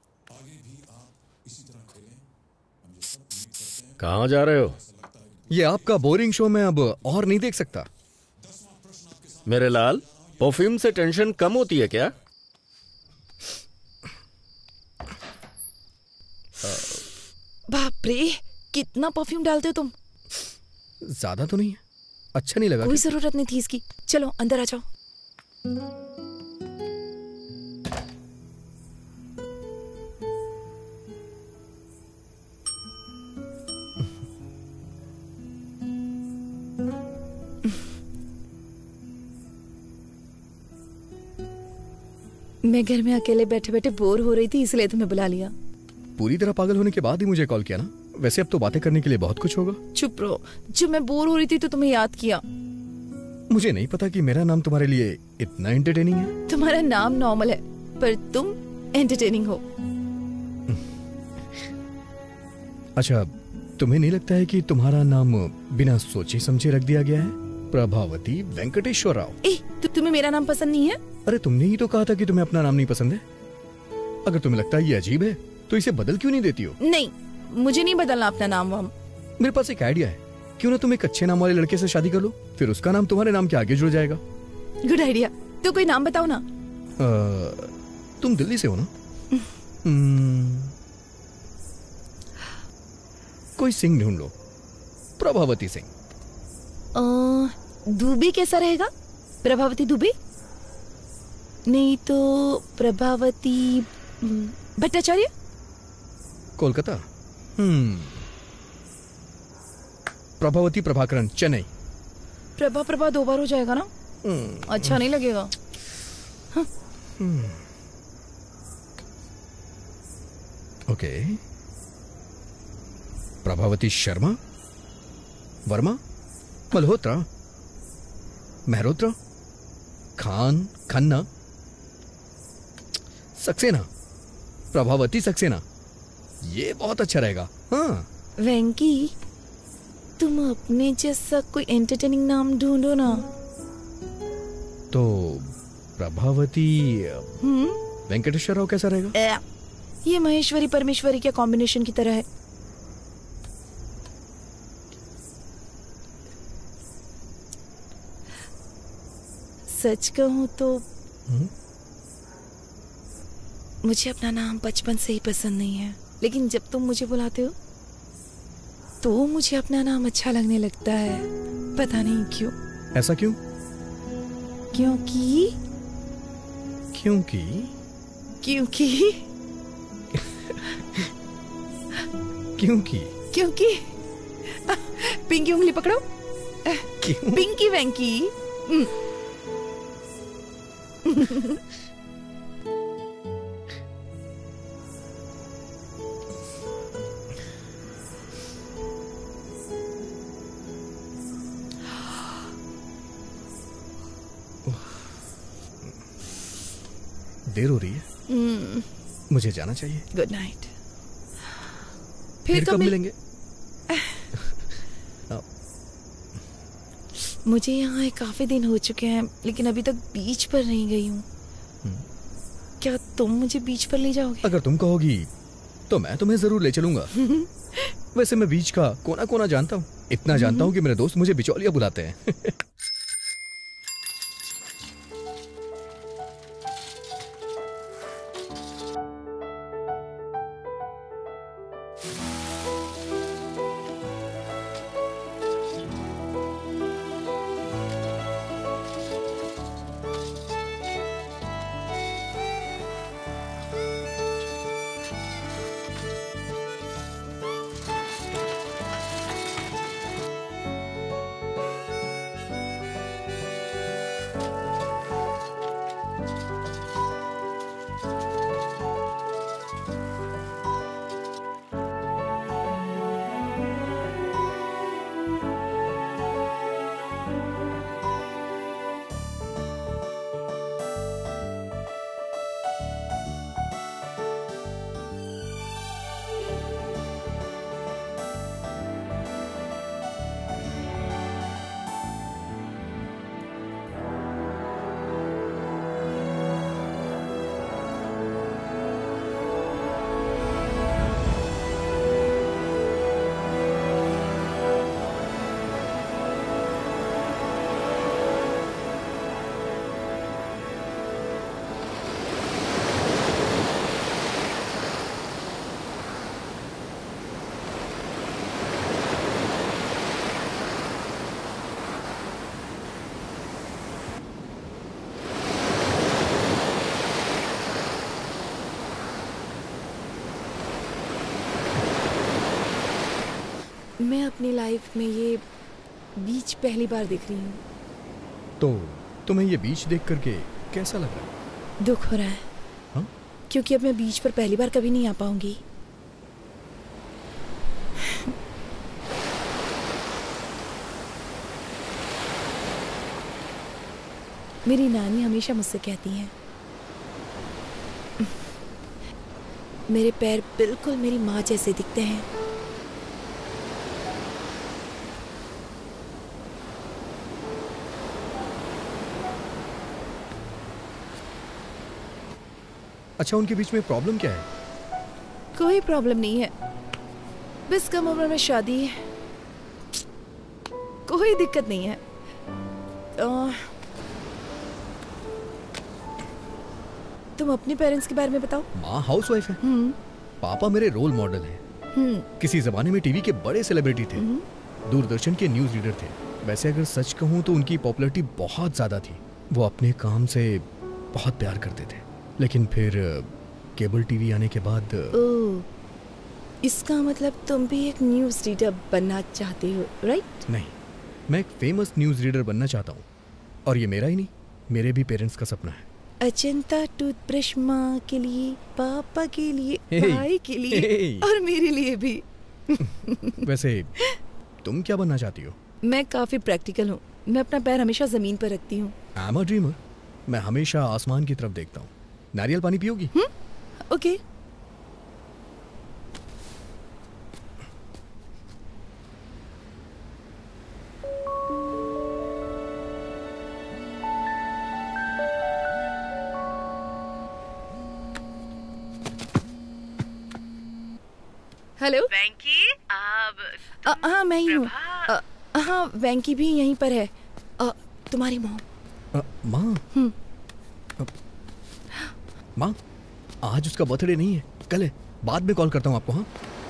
कहाँ जा रहे हो? ये आपका बोरिंग शो मैं अब और नहीं देख सकता। मेरे लाल, परफ्यूम से टेंशन कम होती है क्या? बाप रे, कितना परफ्यूम डालते हो तुम? ज्यादा तो नहीं है, अच्छा नहीं लगा? कोई जरूरत नहीं थी इसकी। चलो अंदर आ जाओ। मैं घर में अकेले बैठे बैठे बोर हो रही थी, इसलिए तुम्हें बुला लिया। पूरी तरह पागल होने के बाद ही मुझे कॉल किया ना? वैसे अब तो बातें करने के लिए बहुत कुछ होगा। चुप रहो, जब मैं बोर हो रही थी तो तुम्हें याद किया। मुझे नहीं पता कि मेरा नाम तुम्हारे लिए इतना एंटरटेनिंग है। तुम्हारा नाम नॉर्मल है, पर तुम एंटरटेनिंग हो। अच्छा, तुम्हें नहीं लगता है कि तुम्हारा नाम बिना सोचे समझे रख दिया गया है? प्रभावती वेंकटेश्वर राव। तुम्हें मेरा नाम पसंद नहीं है? अरे तुमने ही तो कहा था कि तुम्हें अपना नाम नहीं पसंद है। अगर तुम्हें लगता है ये अजीब है तो इसे बदल क्यों नहीं देती हो? नहीं, मुझे नहीं बदलना अपना नाम वाम। मेरे पास एक आइडिया है, क्यों ना तुम एक अच्छे नाम वाले लड़के से शादी कर लो, फिर उसका नाम तुम्हारे नाम के आगे जुड़ जाएगा। Good idea. तो कोई नाम बताओ ना। तुम दिल्ली से हो ना? कोई सिंह ढूंढ लो, प्रभावती सिंह। दुबे कैसा रहेगा? प्रभावती दुबे? नहीं तो प्रभावती भट्टाचार्य? कोलकाता? प्रभावती प्रभाकरण, चेन्नई। प्रभा 2 बार हो जाएगा ना? अच्छा नहीं लगेगा। ओके, प्रभावती शर्मा, वर्मा, मल्होत्रा, मेहरोत्रा, खान, खन्ना, सक्सेना, प्रभावती सक्सेना। ये बहुत अच्छा रहेगा। हाँ वेंकी, तुम अपने जैसा कोई एंटरटेनिंग नाम ढूंढो ना। तो प्रभावती वेंकटेश्वर राव कैसा रहेगा? ये महेश्वरी परमेश्वरी के कॉम्बिनेशन की तरह है। सच कहूं तो मुझे अपना नाम बचपन से ही पसंद नहीं है, लेकिन जब तुम मुझे बुलाते हो तो मुझे अपना नाम अच्छा लगने लगता है। पता नहीं क्यों। ऐसा क्यों? क्योंकि क्योंकि क्योंकि क्योंकि क्योंकि पिंकी उंगली पकड़ो। पिंकी वेंकी। देर हो रही है, मुझे जाना चाहिए। Good night. फिर कब मिलेंगे? मुझे यहाँ काफी दिन हो चुके हैं, लेकिन अभी तक बीच पर नहीं गई हूँ। क्या तुम मुझे बीच पर ले जाओगे? अगर तुम कहोगी तो मैं तुम्हें जरूर ले चलूंगा। वैसे मैं बीच का कोना कोना जानता हूँ, इतना जानता हूँ कि मेरे दोस्त मुझे बिचौलिया बुलाते हैं। मैं अपनी लाइफ में ये बीच पहली बार देख रही हूँ। तो तुम्हें ये बीच देख करके कैसा लग रहा है? दुख हो रहा है। हाँ? क्योंकि अब मैं बीच पर पहली बार कभी नहीं आ पाऊंगी। मेरी नानी हमेशा मुझसे कहती हैं, मेरे पैर बिल्कुल मेरी माँ जैसे दिखते हैं। अच्छा, उनके बीच में प्रॉब्लम क्या है? कोई प्रॉब्लम नहीं है, बस कम उम्र में शादी है, कोई दिक्कत नहीं है। तुम अपने पेरेंट्स के बारे में बताओ। माँ हाउसवाइफ है, पापा मेरे रोल मॉडल हैं। किसी जमाने में टीवी के बड़े सेलिब्रिटी थे, दूरदर्शन के न्यूज रीडर थे। वैसे अगर सच कहूँ तो उनकी पॉपुलैरिटी बहुत ज्यादा थी। वो अपने काम से बहुत प्यार करते थे, लेकिन फिर केबल टीवी आने के बाद इसका मतलब तुम भी एक न्यूज रीडर बनना चाहते हो, राइट? नहीं, मैं एक फेमस न्यूज रीडर बनना चाहता हूँ, और ये मेरा ही नहीं, मेरे भी पेरेंट्स का सपना है। अजंता टूथब्रश माँ के लिए, पापा के लिए, भाई के लिए और मेरे लिए भी। वैसे तुम क्या बनना चाहती हो? मैं काफी प्रैक्टिकल हूँ, मैं अपना पैर हमेशा जमीन पर रखती हूँ। आई एम अ ड्रीमर, मैं हमेशा आसमान की तरफ देखता हूँ। नारियल पानी पियोगी? ओके। हेलो वेंकी, हाँ मैं ही हूँ। हाँ वेंकी भी यहीं पर है। तुम्हारी माँ। माँ? माँ, आज उसका बर्थडे नहीं है, कल है। बाद में कॉल करता हूँ आपको। हाँ,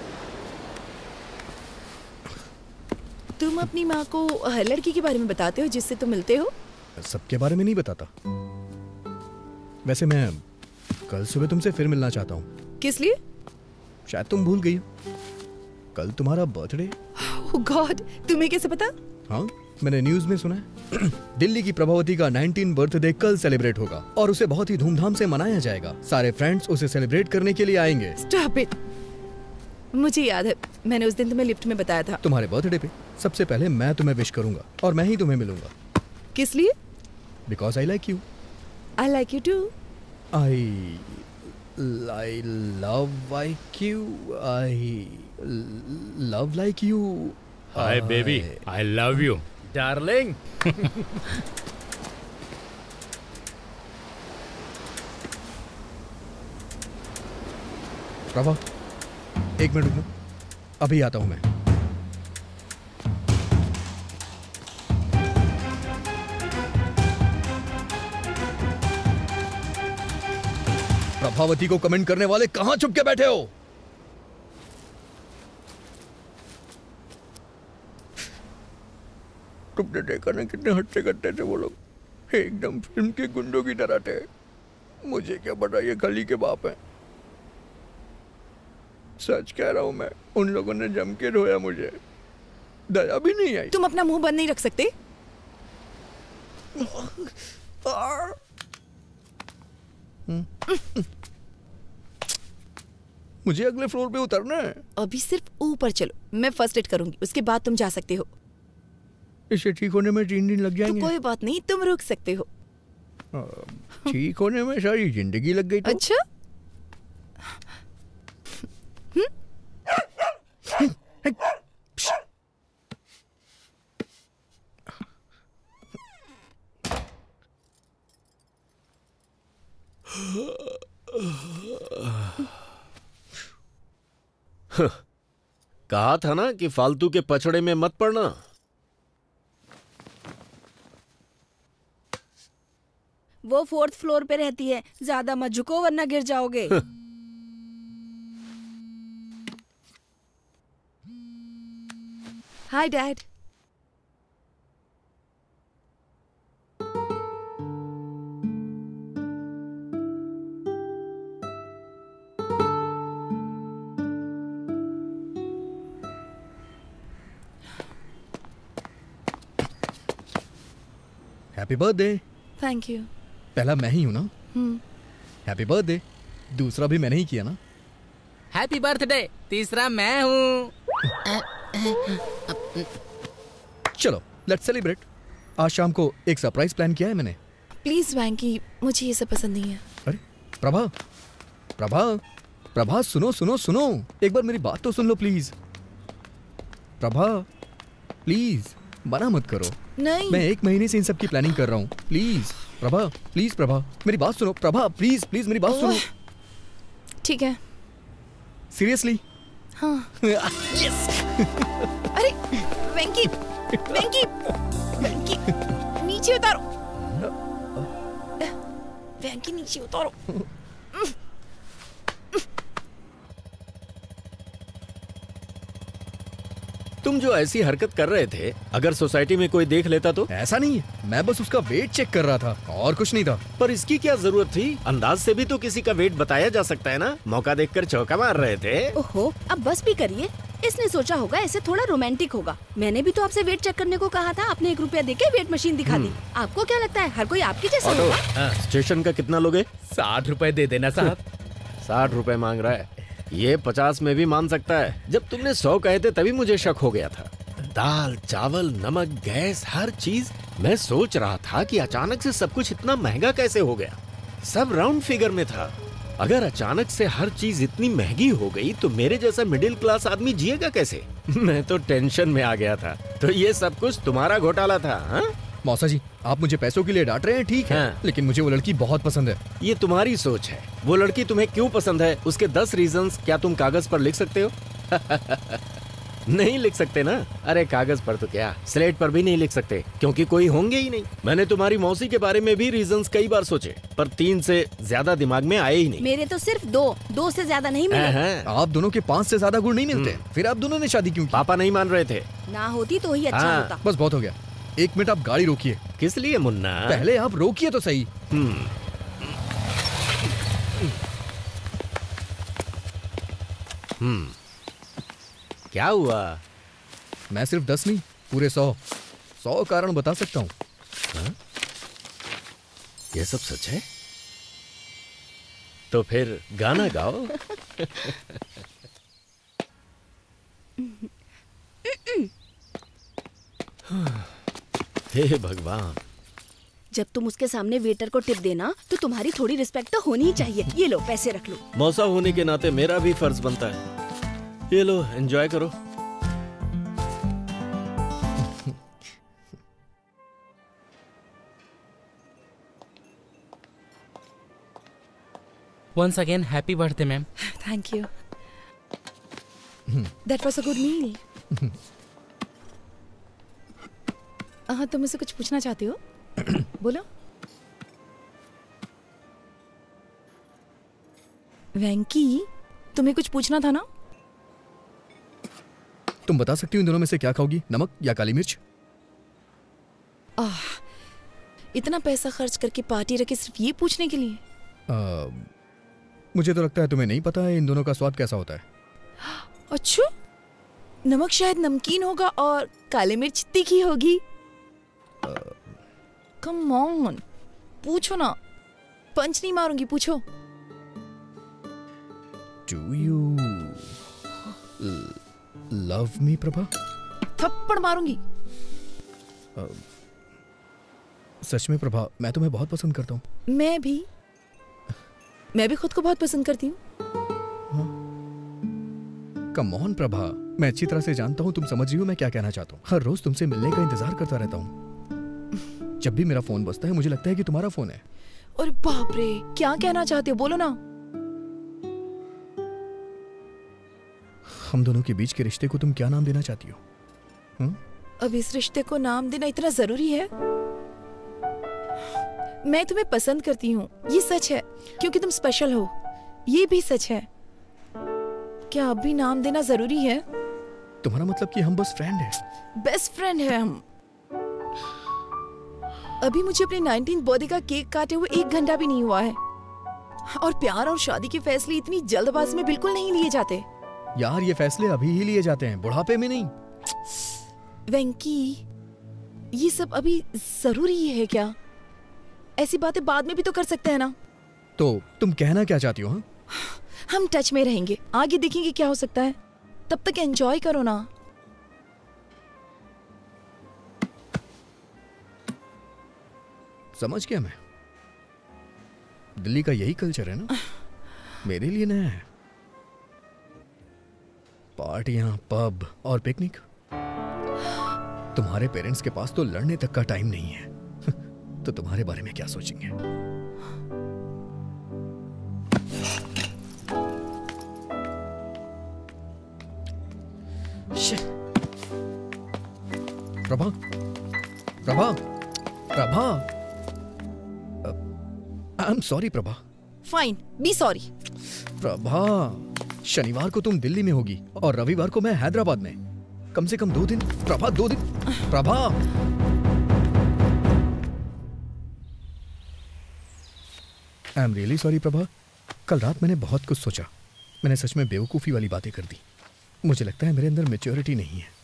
तुम अपनी माँ को हर लड़की के बारे में बताते हो जिससे तुम मिलते हो? सबके बारे में नहीं बताता। वैसे मैं कल सुबह तुमसे फिर मिलना चाहता हूँ। किस लिए? शायद तुम भूल गई हो, कल तुम्हारा बर्थडे। ओह गॉड, तुम्हें कैसे पता? हाँ, मैंने न्यूज में सुना है। दिल्ली की प्रभावती का 19 बर्थडे कल सेलिब्रेट होगा और उसे बहुत ही धूमधाम से मनाया जाएगा। सारे फ्रेंड्स उसे सेलिब्रेट करने के लिए आएंगे। Stop it. मुझे याद है, मैंने उस दिन तुम्हें लिफ्ट में बताया था। तुम्हारे बर्थडे पे सबसे पहले मैं तुम्हें विश करूंगा और मैं ही तुम्हें मिलूंगा। किस लिए? Because I like you. I like you too. I love like you. I love like you. Hi baby, I love you darling. Prabha, एक मिनट रुको, अभी आता हूं मैं। प्रभावती को कमेंट करने वाले कहां छुप के बैठे हो? तुमने देखा ना कितने हट्टे कट्टे थे वो लोग, एकदम फिल्म के गुंडों की तरह थे। मुझे क्या पता ये खली के बाप हैं। सच कह रहा हूं मैं, उन लोगों ने जम के रोया, मुझे दया भी नहीं आई। तुम अपना मुंह बंद नहीं रख सकते? मुझे अगले फ्लोर पे उतरना है। अभी सिर्फ ऊपर चलो, मैं फर्स्ट एड करूंगी, उसके बाद तुम जा सकते हो। इसे ठीक होने में 3 दिन लग जाएंगे। तो कोई बात नहीं, तुम रुक सकते हो। ठीक होने में सारी जिंदगी लग गई तो? अच्छा? कहा था ना कि फालतू के पछड़े में मत पड़ना। वो 4th फ्लोर पे रहती है, ज्यादा मत झुको वरना गिर जाओगे। Hi dad. Happy birthday. Thank you. पहला मैं ही हूं ना? Happy birthday. दूसरा भी मैंने ही किया ना? Happy birthday. तीसरा मैं हूँ। चलो लेट्स सेलिब्रेट। आज शाम को एक सरप्राइज प्लान किया है मैंने। प्लीज वैंकी, मुझे ये सब पसंद नहीं है। अरे प्रभा, प्रभा, प्रभा, सुनो सुनो सुनो, एक बार मेरी बात तो सुन लो प्लीज। प्रभा प्लीज, मना मत करो। नहीं, मैं 1 महीने से इन सब की प्लानिंग कर रहा हूँ। प्लीज प्रभा, प्लीज प्रभा, मेरी बात सुनो। प्रभा प्लीज प्लीज मेरी बात सुनो। ठीक है। सीरियसली? हाँ। यस। अरे वेंकी, वेंकी, वेंकी, नीचे उतारो। वेंकी नीचे उतारो। तुम जो ऐसी हरकत कर रहे थे, अगर सोसाइटी में कोई देख लेता तो? ऐसा नहीं है, मैं बस उसका वेट चेक कर रहा था और कुछ नहीं था। पर इसकी क्या जरूरत थी? अंदाज से भी तो किसी का वेट बताया जा सकता है ना। मौका देखकर चौका मार रहे थे। ओहो, अब बस भी करिए। इसने सोचा होगा ऐसे थोड़ा रोमांटिक होगा। मैंने भी तो आपसे वेट चेक करने को कहा था, आपने 1 रुपया देके वेट मशीन दिखा दी। आपको क्या लगता है हर कोई आपकी जैसा होगा? स्टेशन का कितना लोगे? 60 रुपए दे देना साहब। 60 रुपए मांग रहा है। ये 50 में भी मान सकता है। जब तुमने 100 कहे थे तभी मुझे शक हो गया था। दाल, चावल, नमक, गैस, हर चीज। मैं सोच रहा था कि अचानक से सब कुछ इतना महंगा कैसे हो गया। सब राउंड फिगर में था। अगर अचानक से हर चीज इतनी महंगी हो गई तो मेरे जैसा मिडिल क्लास आदमी जिएगा कैसे? मैं तो टेंशन में आ गया था। तो ये सब कुछ तुम्हारा घोटाला था? हाँ? मौसा जी, आप मुझे पैसों के लिए डांट रहे हैं, ठीक है। हाँ। लेकिन मुझे वो लड़की बहुत पसंद है। ये तुम्हारी सोच है। वो लड़की तुम्हें क्यों पसंद है, उसके 10 रीजंस क्या तुम कागज पर लिख सकते हो? नहीं लिख सकते ना। अरे कागज पर तो क्या, स्लेट पर भी नहीं लिख सकते, क्योंकि कोई होंगे ही नहीं। मैंने तुम्हारी मौसी के बारे में भी रीजंस कई बार सोचे, पर 3 से ज्यादा दिमाग में आए ही नहीं। मेरे तो सिर्फ 2 से ज्यादा नहीं मिले। आप दोनों के 5 से ज्यादा गुण नहीं मिलते। फिर आप दोनों ने शादी क्यों की? पापा नहीं मान रहे थे। ना होती तो ही अच्छा होता। बस बहुत हो गया। 1 मिनट आप गाड़ी रोकिए। किस लिए मुन्ना? पहले आप रोकिए तो सही। क्या हुआ? मैं सिर्फ 10 नहीं, पूरे 100 कारण बता सकता हूँ। ये सब सच है? तो फिर गाना गाओ। हे भगवान, जब तुम उसके सामने वेटर को टिप देना तो तुम्हारी थोड़ी रिस्पेक्ट तो होनी ही चाहिए। ये लो पैसे रख लो। मौसा होने के नाते मेरा भी फर्ज बनता है। ये लो एंजॉय करो। Once again, happy birthday, ma'am. Thank you. That was a good meal. तुम मुझसे कुछ पूछना चाहती हो? बोलो। वेंकी, तुम्हें कुछ पूछना था ना? तुम बता सकती हो इन दोनों में से क्या खाओगी, नमक या काली मिर्च? इतना पैसा खर्च करके पार्टी रखी सिर्फ ये पूछने के लिए? मुझे तो लगता है तुम्हें नहीं पता है इन दोनों का स्वाद कैसा होता है। अच्छा, नमक शायद नमकीन होगा और काली मिर्च तीखी होगी। कम ऑन, पूछो ना, पंच नहीं मारूंगी, पूछो। Do you love me, Prabha? थप्पड़ मारूंगी। सच में प्रभा, मैं तुम्हें बहुत पसंद करता हूँ। मैं भी खुद को बहुत पसंद करती हूँ। कम ऑन प्रभा, मैं अच्छी तरह से जानता हूँ तुम समझ रही हो मैं क्या कहना चाहता हूँ। हर रोज तुमसे मिलने का इंतजार करता रहता हूँ। जब भी मेरा फोन बजता है मुझे लगता है कि तुम्हारा फोन है। और बाप रे, क्या कहना चाहते हो, बोलो ना। हम दोनों के बीच के रिश्ते को तुम क्या नाम देना चाहती हो? अब इस रिश्ते को नाम देना इतना जरूरी है? मैं तुम्हें पसंद करती हूँ, ये सच है, क्योंकि तुम स्पेशल हो, ये भी सच है। क्या अब भी नाम देना जरूरी है? तुम्हारा मतलब कि हम बस फ्रेंड हैं? बेस्ट फ्रेंड है हम। अभी मुझे अपने 19th बर्थडे का केक काटे हुए 1 घंटा भी नहीं हुआ है, और प्यार और शादी के फैसले इतनी जल्दबाजी में बिल्कुल नहीं लिए जाते। यार ये फैसले अभी ही लिए जाते हैं, बुढ़ापे में नहीं। वेंकी, ये सब अभी जरूरी है क्या? ऐसी बातें बाद में भी तो कर सकते हैं ना। तो तुम कहना क्या चाहती हो? हाँ? हम टच में रहेंगे, आगे देखेंगे क्या हो सकता है, तब तक एंजॉय करो ना। समझ गया मैं। दिल्ली का यही कल्चर है ना, मेरे लिए नया है। पार्टियां, पब और पिकनिक। तुम्हारे पेरेंट्स के पास तो लड़ने तक का टाइम नहीं है, तो तुम्हारे बारे में क्या सोचेंगे? Prabha, Prabha, Prabha, I am sorry Prabha. Fine, be sorry. Prabha, शनिवार को तुम दिल्ली में होगी और रविवार को मैं हैदराबाद में। कम से कम 2 दिन। प्रभा, 2 दिन। Prabha, I am really sorry Prabha. कल रात मैंने बहुत कुछ सोचा। मैंने सच में बेवकूफ़ी वाली बातें कर दी। मुझे लगता है मेरे अंदर मैच्योरिटी नहीं है।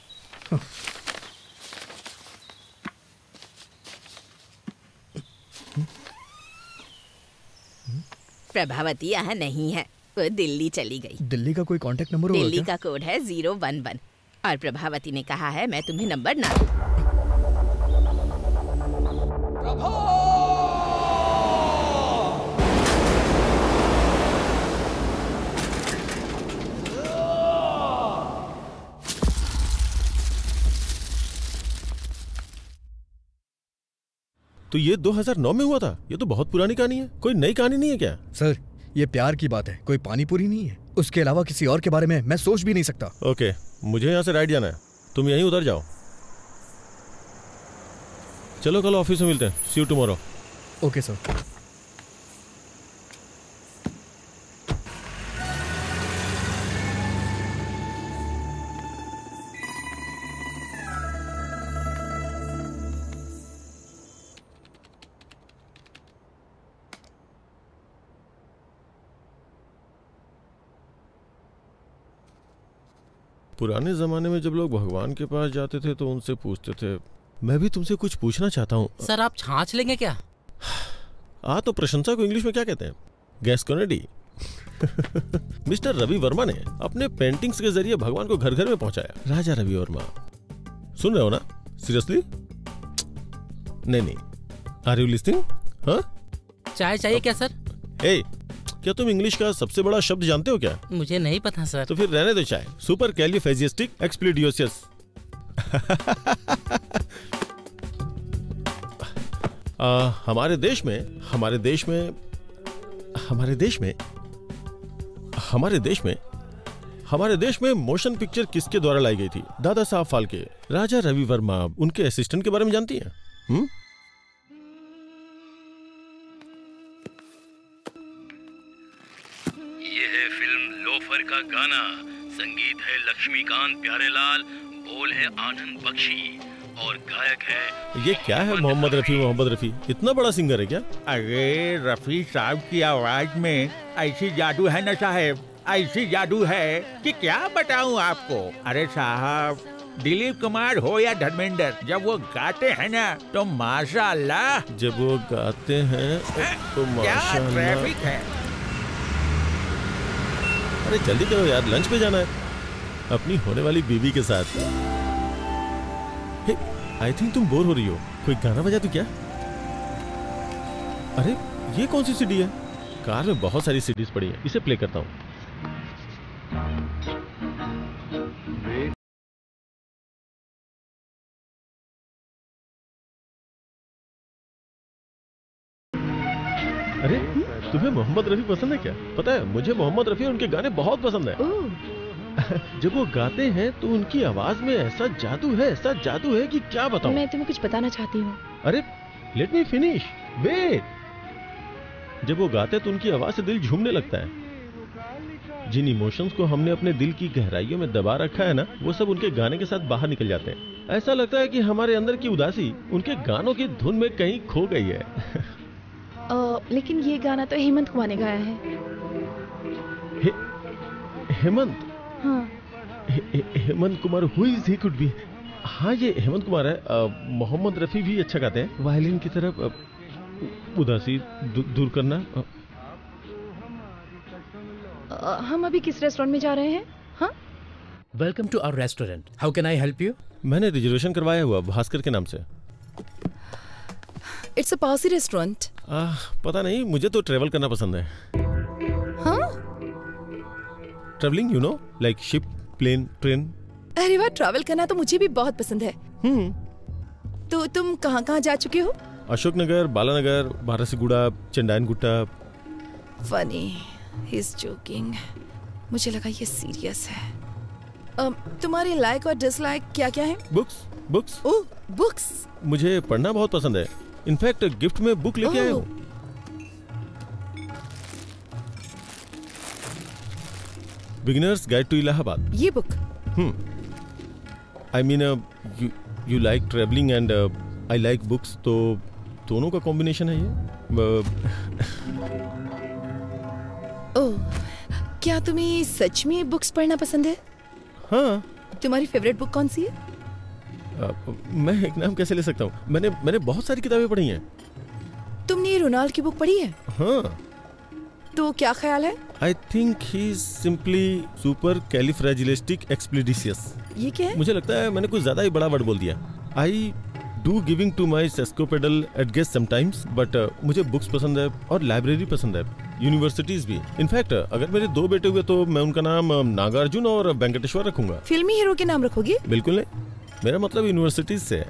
प्रभावती यहाँ नहीं है, वो दिल्ली चली गई। दिल्ली का कोई कांटेक्ट नंबर होगा? दिल्ली का कोड है 011 और प्रभावती ने कहा है मैं तुम्हें नंबर ना दूं। तो ये 2009 में हुआ था? ये तो बहुत पुरानी कहानी है। कोई नई कहानी नहीं है क्या? सर, ये प्यार की बात है, कोई पानी पूरी नहीं है। उसके अलावा किसी और के बारे में मैं सोच भी नहीं सकता। ओके, मुझे यहाँ से राइट जाना है, तुम यहीं उधर जाओ। चलो कल ऑफिस में मिलते हैं। See you tomorrow. Okay sir. पुराने जमाने में जब लोग भगवान के पास जाते थे तो उनसे पूछते थे। मैं भी तुमसे कुछ पूछना चाहता हूँ। सर, आप छाछ लेंगे क्या? तो प्रशंसा को इंग्लिश में क्या कहते हैं? गैस कॉनेडी। मिस्टर रवि वर्मा ने अपने पेंटिंग्स के जरिए भगवान को घर घर में पहुंचाया। राजा रवि वर्मा, सुन रहे हो ना? सीरियसली? नहीं, आर यू लिस्निंग? हाँ, चाय चाहिए क्या सर? ए, क्या तुम इंग्लिश का सबसे बड़ा शब्द जानते हो क्या? मुझे नहीं पता सर। तो फिर रहने दो चाय। Supercalifragilisticexpialidocious. हमारे देश में मोशन पिक्चर किसके द्वारा लाई गई थी? दादा साहब फाल्के, राजा रवि वर्मा, उनके असिस्टेंट के बारे में जानती हैं? ये है फिल्म लोफर का गाना, संगीत है लक्ष्मीकांत प्यारेलाल, बोल है आनंद बख्शी और गायक है ये क्या है? मोहम्मद रफी इतना बड़ा सिंगर है क्या? अरे रफी साहब की आवाज में ऐसी जादू है ना साहब, ऐसी जादू है कि क्या बताऊं आपको। अरे साहब, दिलीप कुमार हो या धर्मेंद्र, जब वो गाते हैं ना तो माशाअल्लाह। जब वो गाते हैं तो माशाअल्लाह। क्या ट्रैफिक है। अरे जल्दी करो यार, लंच पे जाना है अपनी होने वाली बीवी के साथ। आई थिंक तुम बोर हो रही हो, कोई गाना बजा दो क्या? अरे ये कौन सी सीडी है? कार में बहुत सारी सीडीज पड़ी है, इसे प्ले करता हूँ। अरे तुम्हें मोहम्मद रफी पसंद है क्या? पता है मुझे मोहम्मद रफी और उनके गाने बहुत पसंद है। जब वो गाते हैं तो उनकी आवाज में ऐसा जादू है कि क्या बताऊं। मैं तुम्हें कुछ बताना चाहती हूँ। अरे लेट मी फिनिश, वेट। जब वो गाते हैं तो उनकी आवाज से दिल झूमने लगता है। जिन इमोशंस को हमने अपने दिल की गहराइयों में दबा रखा है ना, वो सब उनके गाने के साथ बाहर निकल जाते हैं। ऐसा लगता है कि हमारे अंदर की उदासी उनके गानों की धुन में कहीं खो गई है। लेकिन ये गाना तो हेमंत कुमार ने गाया है। हेमंत? हाँ। Hemant Kumar, who is he could be? हाँ ये हेमंत कुमार है। मोहम्मद रफी भी अच्छा गाते हैं। वायलिन की तरफ उदासी दूर करना। हम अभी किस रेस्टोरेंट में जा रहे हैं? हाँ? Welcome to our restaurant, how can I help you? मैंने रिजर्वेशन करवाया हुआ भास्कर के नाम से। It's a Parsi restaurant. पता नहीं, मुझे तो ट्रेवल करना पसंद है। हाँ? Travelling, you know, like ship, plane, train. अरे वाह, ट्रैवल करना तो मुझे भी बहुत पसंद है। तो तुम कहाँ जा चुके हो? Ashoknagar, Balanagar, Barasiguda, Chandrayangutta. Funny, he is joking. मुझे लगा ये सीरियस है। तुम्हारी लाइक और डिसलाइक क्या क्या है? बुक्स। Oh, books. मुझे पढ़ना बहुत पसंद है। इनफैक्ट गिफ्ट में बुक लेके आया हूँ। Beginners guide to Allahabad. ये book? I mean you like travelling and I like books, तो दोनों का कॉम्बिनेशन है ये। ओह, क्या तुम्हें सच में बुक्स पढ़ना पसंद है? हाँ। तुम्हारी फेवरेट बुक कौन सी है? मैं एक नाम कैसे ले सकता हूँ? मैंने बहुत सारी किताबें पढ़ी हैं। तुमने रोनाल्ड की बुक पढ़ी है? हाँ। तो क्या ख्याल है? I think he is simply supercalifragilisticexpialidocious. ये क्या है? मुझे लगता है मैंने कुछ ज्यादा ही बड़ा वर्ड बोल दिया। I do giving to my sesquipedal at guest sometimes, but मुझे बुक्स पसंद है और लाइब्रेरी पसंद है, यूनिवर्सिटीज भी। इनफैक्ट अगर मेरे 2 बेटे हुए तो मैं उनका नाम नागार्जुन और वेंकटेश्वर रखूंगा। फिल्मी हीरो के नाम रखोगे? बिल्कुल नहीं, मेरा मतलब यूनिवर्सिटीज से है।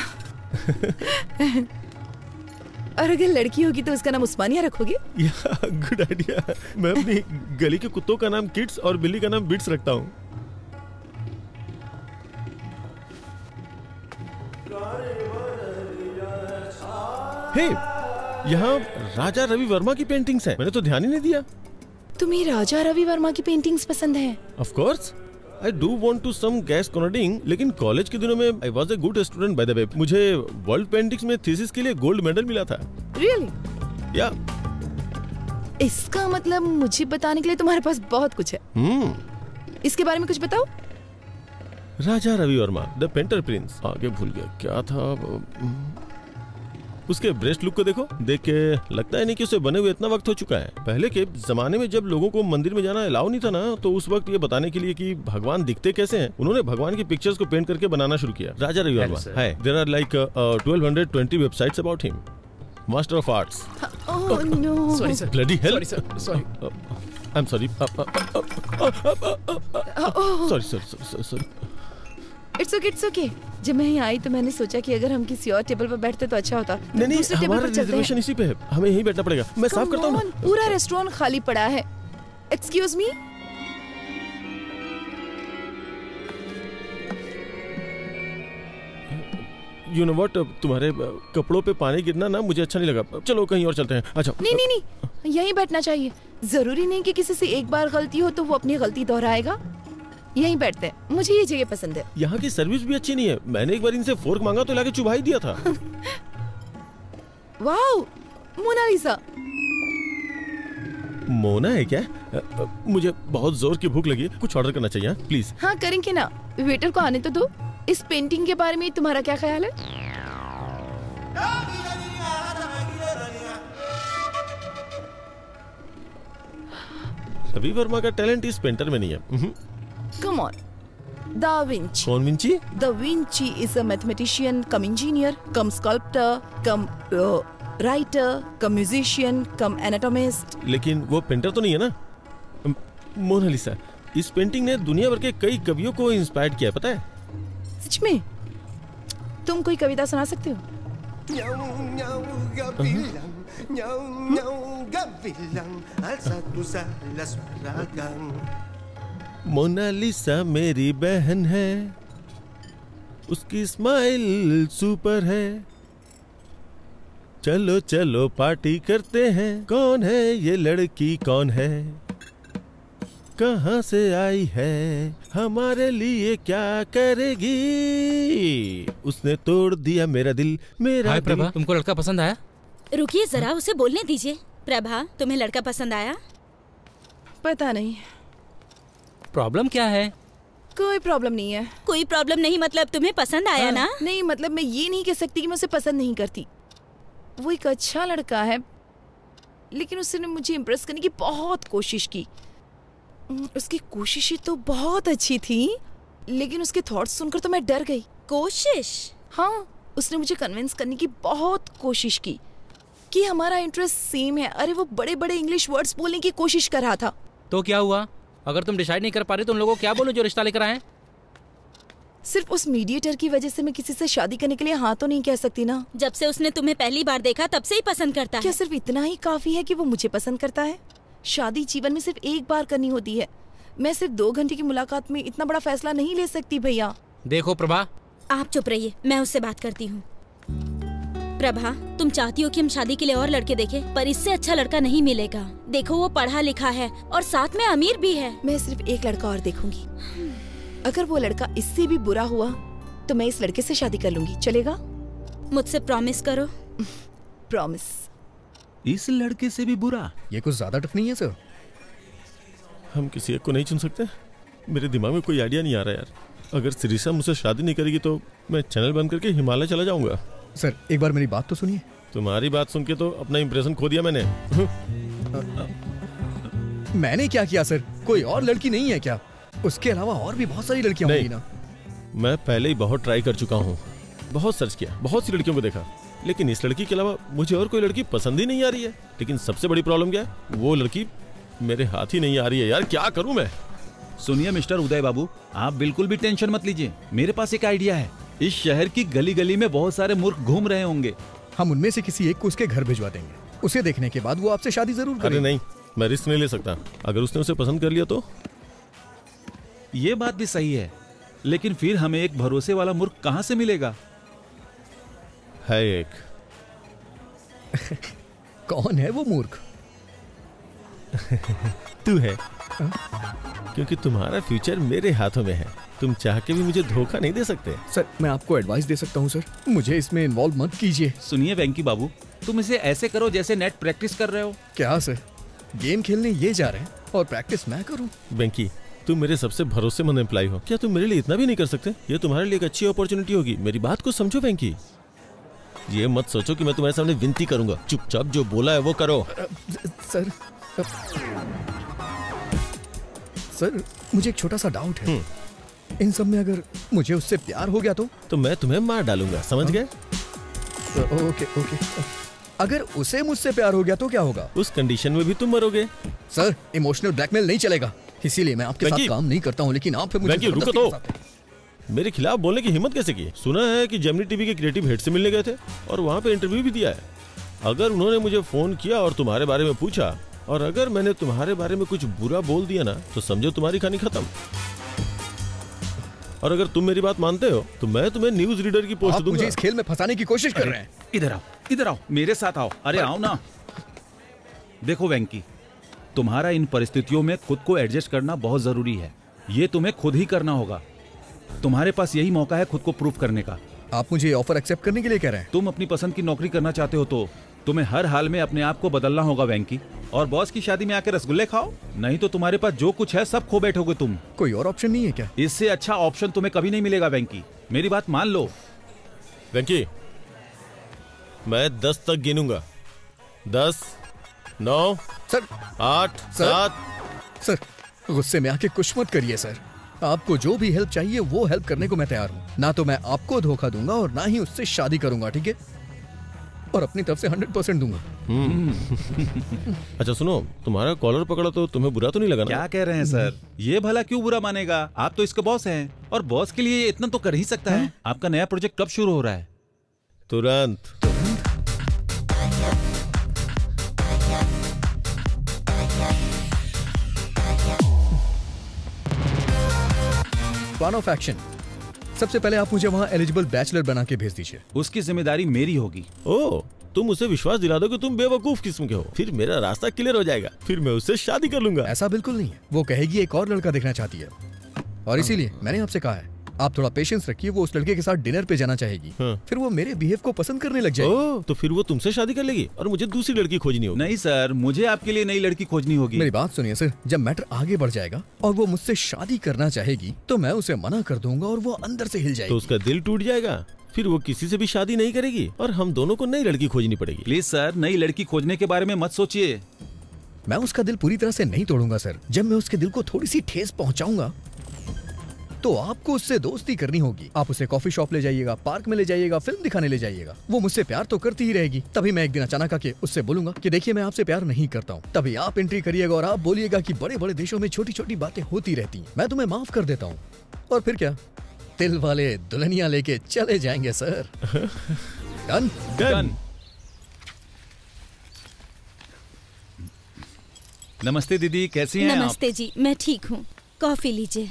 और अगर लड़की होगी तो उसका नाम उस्मानिया रखोगे? Good idea. मैं अपनी गली के कुत्तों का नाम किड्स और बिल्ली का नाम बिट्स रखता हूँ। हे, यहाँ राजा रवि वर्मा की पेंटिंग्स हैं। मैंने तो ध्यान ही नहीं दिया। तुम्हें राजा रवि वर्मा की पेंटिंग्स पसंद हैं? Of course, I do want to some gas coding, लेकिन कॉलेज के दिनों में I was a good student by the way। मुझे वर्ल्ड पेंटिंग्स में थीसिस के लिए गोल्ड मेडल मिला था। Really? Yeah। इसका मतलब मुझे बताने के लिए तुम्हारे पास बहुत कुछ है। इसके बारे में कुछ बताओ। Raja Ravi Varma, the painter prince. आगे भूल गया क्या था। उसके ब्रेस्ट लुक को देखो, देख के लगता है नहीं कि उसे बने हुए इतना वक्त हो चुका है। पहले के जमाने में जब लोगों को मंदिर में जाना अलाउ नहीं था ना, तो उस वक्त ये बताने के लिए कि भगवान दिखते कैसे हैं, उन्होंने भगवान की पिक्चर्स को पेंट करके बनाना शुरू किया। Raja Ravi Varma. Hi, there are like 1220 websites about him. Master of arts. Oh no. Sorry sir. Bloody hell. Sorry sir, sorry. I am sorry. Sorry. It's okay. जब मैं यहाँ आई तो मैंने सोचा कि अगर हम किसी और टेबल पर बैठते तो अच्छा होता। नहीं, दूसरे टेबल हमारा पर चलते रिजर्वेशन हैं। इसी पे है, हमें यहीं बैठना पड़ेगा। मैं साफ करता हूँ। पूरा रेस्टोरेंट खाली पड़ा है। Excuse me. You know what, तुम्हारे कपड़ों पे पानी गिरना ना मुझे अच्छा नहीं लगा। चलो कहीं और चलते हैं। अच्छा। नहीं, यहीं बैठना चाहिए। जरूरी नहीं कि किसी से एक बार गलती हो तो वो अपनी गलती दोहराएगा। यहीं बैठते हैं, मुझे ये जगह पसंद है। यहाँ की सर्विस भी अच्छी नहीं है। मैंने एक बार इनसे फोर्क मांगा तो लाके चुभा ही दिया था। Wow, Mona Lisa. मोना है क्या? मुझे बहुत जोर की भूख लगी है, कुछ ऑर्डर करना चाहिए प्लीज। हाँ करेंगे ना, वेटर को आने तो दो। इस पेंटिंग के बारे में तुम्हारा क्या ख्याल है? रवि वर्मा का टैलेंट इस पेंटर में नहीं है। Come on. Da Vinci. कौन Vinci? Da Vinci is a mathematician cum engineer cum sculptor cum writer cum musician cum anatomist. लेकिन वो पेंटर तो नहीं है ना। मोनालिसा, इस पेंटिंग ने दुनिया भर के कई कवियों को इंस्पायर किया, पता है? सच में? तुम कोई कविता सुना सकते हो? मोनालिसा मेरी बहन है, उसकी स्माइल सुपर है, चलो चलो पार्टी करते हैं। कौन है ये लड़की, कौन है, कहाँ से आई है, हमारे लिए क्या करेगी, उसने तोड़ दिया मेरा दिल, मेरा हाय प्रभा, तुमको लड़का पसंद आया? रुकिए जरा, उसे बोलने दीजिए। प्रभा, तुम्हें लड़का पसंद आया? पता नहीं। प्रॉब्लम क्या है? कोई प्रॉब्लम नहीं है। कोई प्रॉब्लम नहीं मतलब तुम्हें पसंद आया ना? नहीं मतलब मैं ये नहीं कह सकती कि मैं उसे पसंद नहीं करती। वो एक अच्छा लड़का है, लेकिन उसने मुझे इम्प्रेस करने की बहुत कोशिश की। उसकी कोशिशें तो बहुत अच्छी थी, लेकिन उसके थॉट्स सुनकर तो मैं डर गई। कोशिश? हाँ, उसने मुझे कन्विंस करने की बहुत कोशिश की कि हमारा इंटरेस्ट सेम है। अरे वो बड़े बड़े इंग्लिश वर्ड्स बोलने की कोशिश कर रहा था। तो क्या हुआ? अगर तुम डिसाइड नहीं कर पा रहे तो उन लोगों को क्या बोलो जो रिश्ता लेकर आए? सिर्फ उस मीडिएटर की वजह से मैं किसी से शादी करने के लिए हाँ तो नहीं कह सकती ना। जब से उसने तुम्हें पहली बार देखा तब से ही पसंद करता है। क्या सिर्फ इतना ही काफी है कि वो मुझे पसंद करता है? शादी जीवन में सिर्फ एक बार करनी होती है। मैं सिर्फ 2 घंटे की मुलाकात में इतना बड़ा फैसला नहीं ले सकती भैया। देखो प्रभा, आप चुप रहिए, मैं उससे बात करती हूँ। प्रभा, तुम चाहती हो कि हम शादी के लिए और लड़के देखें, पर इससे अच्छा लड़का नहीं मिलेगा। देखो वो पढ़ा लिखा है और साथ में अमीर भी है। मैं सिर्फ एक लड़का और देखूंगी। अगर वो लड़का इससे भी बुरा हुआ तो मैं इस लड़के से शादी कर लूंगी। चलेगा? मुझसे प्रॉमिस करो। प्रॉमिस। इस लड़के से भी बुरा? ये कुछ ज्यादा टफ नहीं है सर? हम किसी एक को नहीं चुन सकते? मेरे दिमाग में कोई आइडिया नहीं आ रहा यार। अगर सिरिसा मुझसे शादी नहीं करेगी तो मैं चैनल बंद करके हिमालय चला जाऊंगा। सर एक बार मेरी बात तो सुनिए। तुम्हारी बात सुन के तो अपना इंप्रेशन खो दिया मैंने। मैंने क्या किया सर? कोई और लड़की नहीं है क्या? उसके अलावा और भी बहुत सारी लड़कियां होंगी ना। मैं पहले ही बहुत ट्राई कर चुका हूँ, बहुत सर्च किया, बहुत सी लड़कियों को देखा, लेकिन इस लड़की के अलावा मुझे और कोई लड़की पसंद ही नहीं आ रही है। लेकिन सबसे बड़ी प्रॉब्लम क्या है, वो लड़की मेरे हाथ ही नहीं आ रही है यार। क्या करूं मैं? सुनिए मिस्टर उदय बाबू, आप बिल्कुल भी टेंशन मत लीजिए। मेरे पास एक आइडिया है। इस शहर की गली गली में बहुत सारे मूर्ख घूम रहे होंगे। हम उनमें से किसी एक को उसके घर भिजवा देंगे। उसे देखने के बाद वो आपसे शादी जरूर करेगा। अरे नहीं, मैं रिस्क नहीं ले सकता। अगर उसने उसे पसंद कर लिया तो? ये बात भी सही है, लेकिन फिर हमें एक भरोसे वाला मूर्ख कहाँ से मिलेगा? है एक। कौन है वो मूर्ख? तू है, क्योंकि तुम्हारा फ्यूचर मेरे हाथों में है। तुम चाह के भी मुझे धोखा नहीं दे सकते। सर मैं आपको एडवाइस दे सकता हूँ सर, मुझे इसमें इन्वॉल्व मत कीजिए। सुनिए वेंकी बाबू, तुम इसे ऐसे करो जैसे नेट प्रैक्टिस कर रहे हो। क्या सर? गेम खेलने ये जा रहे हैं और प्रैक्टिस मैं करूँ? वेंकी, तुम मेरे सबसे भरोसेमंद एम्प्लॉय हो, क्या तुम मेरे लिए इतना भी नहीं कर सकते? ये तुम्हारे लिए एक अच्छी अपॉर्चुनिटी होगी। मेरी बात को समझो वेंकी। ये मत सोचो कि मैं तुम्हारे सामने विनती करूंगा। चुपचाप जो बोला है वो करो। सर मुझे एक छोटा सा डाउट है। इन सब में अगर मुझे उससे प्यार हो गया तो? मैं तुम्हें मार डालूंगा, समझ गए? Okay okay. अगर उसे मुझसे प्यार हो गया तो क्या होगा? उस कंडीशन में भी तुम मरोगे। सर, इमोशनल ब्लैकमेल नहीं चलेगा, इसीलिए मैं आपके साथ काम नहीं करता हूँ, लेकिन आप फिर मुझे रुको तो, मेरे खिलाफ बोलने की हिम्मत कैसे की? सुना है कि जेमिनी टीवी के क्रिएटिव हेड से मिलने गए थे और वहाँ पे इंटरव्यू भी दिया है। अगर उन्होंने मुझे फोन किया और तुम्हारे बारे में पूछा और अगर मैंने तुम्हारे बारे में कुछ बुरा बोल दिया ना, तो समझो तुम्हारी कहानी खत्म। और अगर तुम मेरी बात मानते हो तो मैं तुम्हें न्यूज रीडर की पोस्ट दूंगा। मुझे इस खेल में फंसाने की कोशिश कर रहे हैं। इधर आओ, मेरे साथ आओ। अरे आओ ना। देखो वेंकी, तुम्हारा इन परिस्थितियों में खुद को एडजस्ट करना बहुत जरूरी है। ये तुम्हें खुद ही करना होगा। तुम्हारे पास यही मौका है खुद को प्रूव करने का। आप मुझे ऑफर एक्सेप्ट करने के लिए कह रहे हैं? तुम अपनी पसंद की नौकरी करना चाहते हो तो तुम्हें हर हाल में अपने आप को बदलना होगा वेंकी। और बॉस की शादी में आकर रसगुल्ले खाओ, नहीं तो तुम्हारे पास जो कुछ है सब खो बैठोगे तुम। कोई और ऑप्शन नहीं है क्या? इससे अच्छा ऑप्शन तुम्हें कभी नहीं मिलेगा वेंकी, मेरी बात मान लो। वेंकी, मैं 10 तक गिनूंगा। 10, 9, सर, 8, 7। सर, गुस्से में आके कुछ मत करिए सर। आपको जो भी हेल्प चाहिए वो हेल्प करने को मैं तैयार हूँ। ना तो मैं आपको धोखा दूंगा और ना ही उससे शादी करूंगा, ठीक है? और अपनी तरफ से 100% दूंगा। अच्छा सुनो, तुम्हारा कॉलर पकड़ा तो तुम्हें बुरा तो नहीं लगा ना? क्या कह रहे हैं सर? ये भला क्यों बुरा मानेगा? आप तो इसके बॉस हैं और बॉस के लिए इतना तो कर ही सकता है। आपका नया प्रोजेक्ट कब शुरू हो रहा है? तुरंत। Plan of action. सबसे पहले आप मुझे वहाँ एलिजिबल बैचलर बना के भेज दीजिए। उसकी जिम्मेदारी मेरी होगी। ओह, तुम उसे विश्वास दिला दो कि तुम बेवकूफ किस्म के हो, फिर मेरा रास्ता क्लियर हो जाएगा, फिर मैं उससे शादी कर लूंगा। ऐसा बिल्कुल नहीं है। वो कहेगी एक और लड़का देखना चाहती है और इसीलिए मैंने आपसे कहा है आप थोड़ा पेशेंस रखिए। वो उस लड़के के साथ डिनर पे जाना चाहेगी, फिर वो मेरे बिहेव को पसंद करने लग जाएगी। ओह, तो फिर वो तुमसे शादी कर लेगी और मुझे दूसरी लड़की खोजनी होगी। नहीं सर, मुझे आपके लिए नई लड़की खोजनी होगी। मेरी बात सुनिए सर, जब मैटर आगे बढ़ जाएगा और वो मुझसे शादी करना चाहेगी तो मैं उसे मना कर दूंगा और वो अंदर से हिल जाएगी। तो उसका दिल टूट जाएगा, फिर वो किसी से भी शादी नहीं करेगी और हम दोनों को नई लड़की खोजनी पड़ेगी। प्लीज सर, नई लड़की खोजने के बारे में मत सोचिए। मैं उसका दिल पूरी तरह से नहीं तोड़ूंगा सर। जब मैं उसके दिल को थोड़ी सी ठेस पहुंचाऊंगा तो आपको उससे दोस्ती करनी होगी। आप उसे कॉफी शॉप ले जाइएगा, पार्क में ले जाइएगा, फिल्म दिखाने ले जाइएगा। वो मुझसे प्यार तो करती ही रहेगी। तभी मैं एक दिन अचानक आके उससे बोलूंगा कि देखिए मैं आपसे प्यार नहीं करता हूँ। तभी आप एंट्री करिएगा और आप बोलिएगा कि बड़े बड़े देशों में छोटी छोटी बातें होती रहती हैं, मैं तुम्हें माफ कर देता हूँ। और फिर क्या, दिल वाले दुल्हनिया लेके चले जाएंगे सर। डन? डन। नमस्ते दीदी, कैसी हैं आप? नमस्ते जी, मैं ठीक हूँ। कॉफी लीजिए।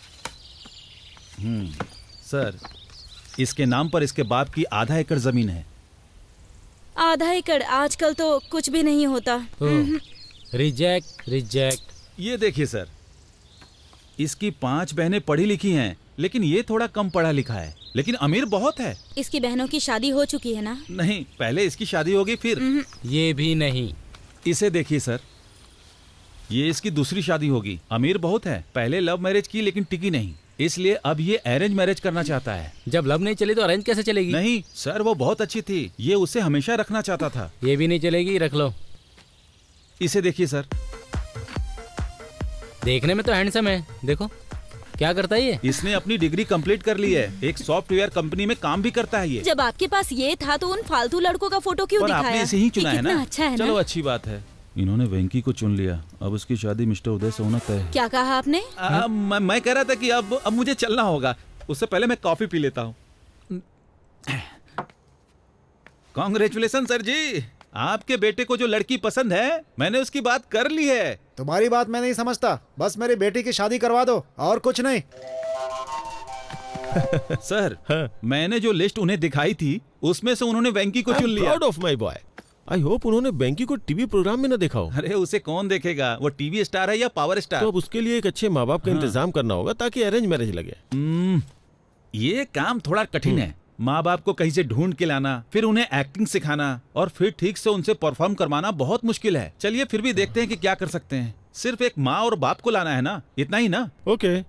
सर, इसके नाम पर इसके बाप की आधा एकड़ जमीन है। आधा एकड़ आजकल तो कुछ भी नहीं होता। Reject reject. ये देखिए सर, इसकी 5 बहनें पढ़ी लिखी हैं, लेकिन ये थोड़ा कम पढ़ा लिखा है, लेकिन अमीर बहुत है। इसकी बहनों की शादी हो चुकी है ना? नहीं, पहले इसकी शादी होगी फिर। ये भी नहीं। इसे देखिए सर, ये इसकी दूसरी शादी होगी। अमीर बहुत है, पहले लव मैरिज की लेकिन टिकी नहीं, इसलिए अब ये अरेंज मैरिज करना चाहता है। जब लव नहीं चली तो अरेंज कैसे चलेगी? नहीं सर, वो बहुत अच्छी थी, ये उसे हमेशा रखना चाहता था। ये भी नहीं चलेगी, रख लो। इसे देखिए सर, देखने में तो हैंडसम है। देखो क्या करता है ये। इसने अपनी डिग्री कंप्लीट कर ली है, एक सॉफ्टवेयर कंपनी में काम भी करता है ये। जब आपके पास ये था तो उन फालतू लड़कों का फोटो क्यों दिखाया? आपने इसे ही चुना है ना? अच्छा है चलो ना? अच्छी बात है, इन्होंने वेंकी को चुन लिया। अब उसकी शादी मिस्टर उदय से होना तय है। क्या कहा आपने? मैं कह रहा था कि अब मुझे चलना होगा, उससे पहले मैं कॉफी पी लेता हूँ। कांग्रेचुलेशन सर जी, आपके बेटे को जो लड़की पसंद है मैंने उसकी बात कर ली है। तुम्हारी बात मैं नहीं समझता, बस मेरी बेटी की शादी करवा दो और कुछ नहीं। सर, मैंने जो लिस्ट उन्हें दिखाई थी उसमें से उन्होंने वेंकी को चुन लिया। Proud of my boy. I hope उन्होंने वेंकी को टीवी प्रोग्राम में न देखा हो। अरे उसे कौन देखेगा, वो टीवी स्टार है या पावर स्टार। तो अब उसके लिए एक अच्छे माँ बाप का इंतजाम करना होगा ताकि अरेंज मैरिज लगे। ये काम थोड़ा कठिन है। माँ बाप को कहीं से ढूंढ के लाना, फिर उन्हें एक्टिंग सिखाना और फिर ठीक से उनसे परफॉर्म करवाना बहुत मुश्किल है। चलिए फिर भी देखते हैं कि क्या कर सकते हैं। सिर्फ एक माँ और बाप को लाना है ना, इतना ही ना? ओके।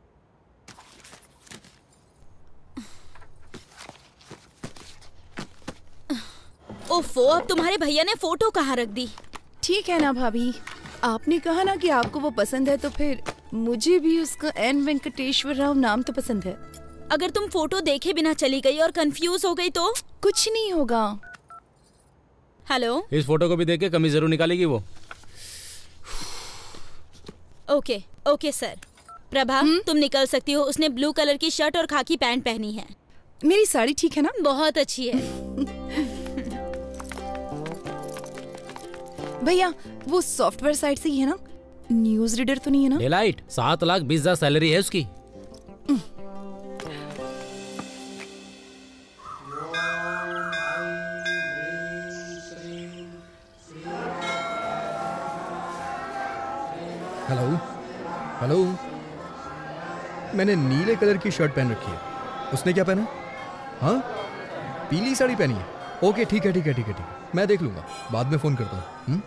ओफो, अब तुम्हारे भैया ने फोटो कहाँ रख दी? ठीक है ना भाभी, आपने कहा ना कि आपको वो पसंद है, तो फिर मुझे भी उसका एन वेंकटेश्वर राव नाम तो पसंद है। अगर तुम फोटो देखे बिना चली गई और कंफ्यूज हो गई तो? कुछ नहीं होगा। हेलो। इस फोटो को भी देख के कमीज जरूर निकालेगी वो। Okay okay sir. प्रभा तुम निकल सकती हो। उसने ब्लू कलर की शर्ट और खाकी पैंट पहनी है। मेरी साड़ी ठीक है ना? बहुत अच्छी है। भैया वो सॉफ्टवेयर साइट से ही है ना? न्यूज रीडर तो नहीं है ना? डेलाइट 7,20,000 सैलरी है उसकी। Hello hello. मैंने नीले कलर की शर्ट पहन रखी है। उसने क्या पहना? हाँ, पीली साड़ी पहनी है। ओके ठीक है ठीक है ठीक है ठीक है, मैं देख लूंगा, बाद में फोन करता हूँ।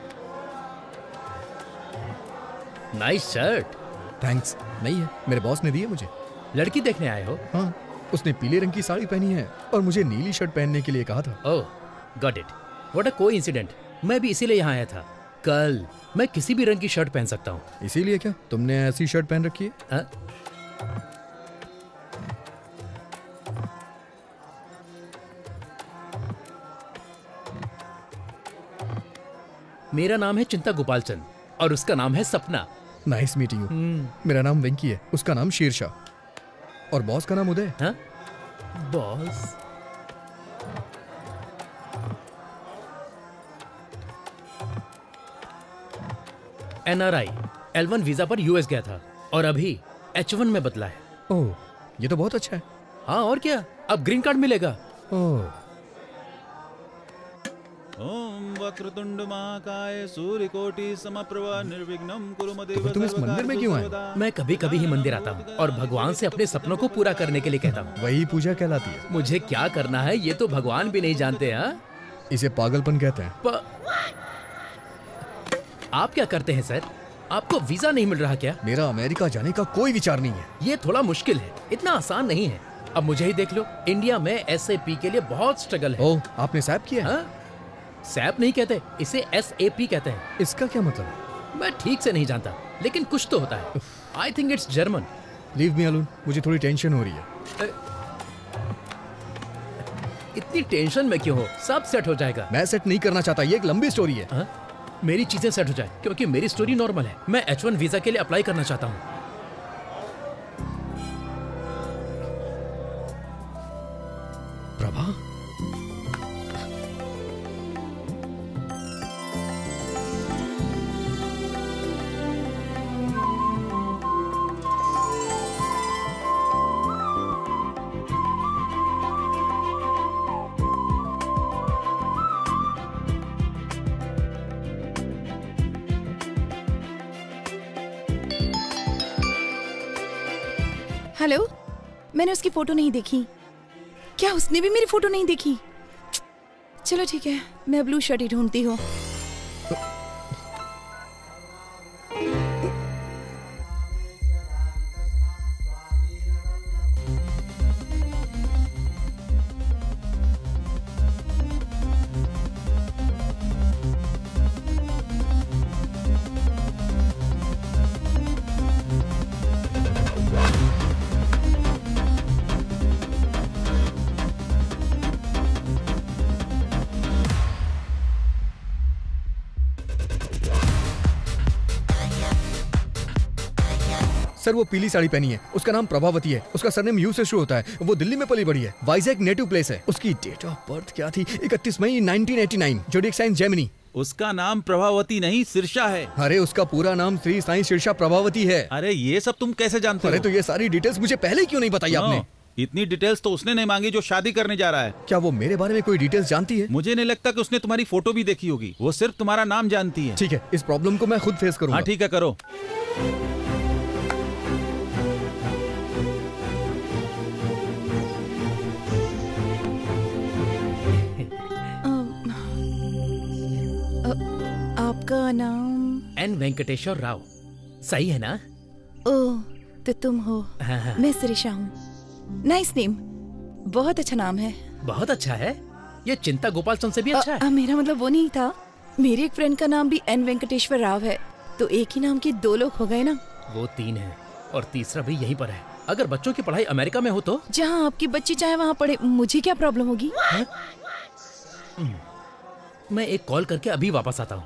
Nice shirt. थैंक्स। नहीं है, मेरे बॉस ने दी है मुझे। लड़की देखने आए हो? हाँ, उसने पीले रंग की साड़ी पहनी है और मुझे नीली शर्ट पहनने के लिए कहा था। Oh got it. What a coincident. मैं भी इसीलिए यहाँ आया था। कल मैं किसी भी रंग की शर्ट पहन सकता हूँ। इसीलिए क्या तुमने ऐसी शर्ट पहन रखी है? मेरा नाम है चिंता गोपालचंद और उसका नाम है सपना। Nice meeting you. मेरा नाम वेंकी है, उसका नाम शेरशाह और बॉस का नाम उदय। हाँ? बॉस NRI L1 वीजा पर यूएस गया था और अभी H1 में बदला है। ओह, ये तो बहुत अच्छा है। हाँ और क्या, अब ग्रीन कार्ड मिलेगा। ओह। ओम वक्रतुंड महाकाय सूर्यकोटि समप्रभा निर्विघ्नं कुरु मदेव तो तुम इस मंदिर में क्यों आए? मैं कभी कभी ही मंदिर आता हूँ और भगवान से अपने सपनों को पूरा करने के लिए कहता हूँ। वही पूजा कहलाती है। मुझे क्या करना है ये तो भगवान भी नहीं जानते। हाँ, इसे पागलपन कहते हैं। आप क्या करते हैं सर? आपको वीजा नहीं मिल रहा क्या? मेरा अमेरिका जाने का कोई विचार नहीं है। ये थोड़ा मुश्किल है, इतना आसान नहीं है। अब मुझे ही देख लो, इंडिया में SAP के लिए बहुत स्ट्रगल है। ओह, आपने सैप किया है? सैप नहीं कहते, इसे SAP कहते हैं। इसका क्या मतलब? मैं ठीक से नहीं जानता, लेकिन कुछ तो होता है। I think it's German. Leave me alone, मुझे थोड़ी टेंशन हो रही है। इतनी टेंशन में क्यों हो? सब सेट हो जाएगा। मैं सेट नहीं करना चाहता, ये एक लंबी स्टोरी है। मेरी चीजें सेट हो जाए, क्योंकि मेरी स्टोरी नॉर्मल है। मैं H1 वीजा के लिए अप्लाई करना चाहता हूँ। प्रभा, हेलो, मैंने उसकी फोटो नहीं देखी। क्या उसने भी मेरी फोटो नहीं देखी? चलो ठीक है, मैं ब्लू शर्ट ही ढूंढती हूँ। सर वो पीली साड़ी पहनी है, उसका नाम प्रभावती है, उसका सरनेम यू से शुरू होता है, वो दिल्ली में पली बड़ी है, वाइजैक नेटिव प्लेस है। उसकी डेट ऑफ बर्थ क्या थी? 31 मई 1989, जोडिक साइन जेमिनी। उसका नाम प्रभावती नहीं सिरसा है। अरे उसका पूरा नाम श्री साईं सिरसा प्रभावती है। अरे ये सब तुम कैसे जानते हो? अरे तो ये सारी डिटेल्स मुझे पहले क्यों नहीं बताई आपने? इतनी डिटेल्स तो उसने नहीं मांगी जो शादी करने जा रहा है। क्या वो मेरे बारे में कोई डिटेल्स जानती है? मुझे नहीं लगता कि उसने तुम्हारी फोटो भी देखी होगी, वो सिर्फ तुम्हारा नाम जानती है। ठीक है, इस प्रॉब्लम को मैं खुद फेस करूंगा। हाँ ठीक है, करो। आपका नाम? N वेंकटेश्वर राव। सही है ना? ओह, तो तुम हो। हाँ। मैं सिरिशा हूँ। नाइस नेम, बहुत अच्छा नाम है। बहुत अच्छा है, ये चिंता गोपालचंद से भी अच्छा है। मेरा मतलब वो नहीं था, मेरे एक फ्रेंड का नाम भी N वेंकटेश्वर राव है, तो एक ही नाम के दो लोग हो गए ना। वो 3 है और तीसरा भी यहीं पर है। अगर बच्चों की पढ़ाई अमेरिका में हो तो? जहाँ आपकी बच्ची चाहे वहाँ पढ़े, मुझे क्या प्रॉब्लम होगी? मैं एक कॉल करके अभी वापस आता हूँ।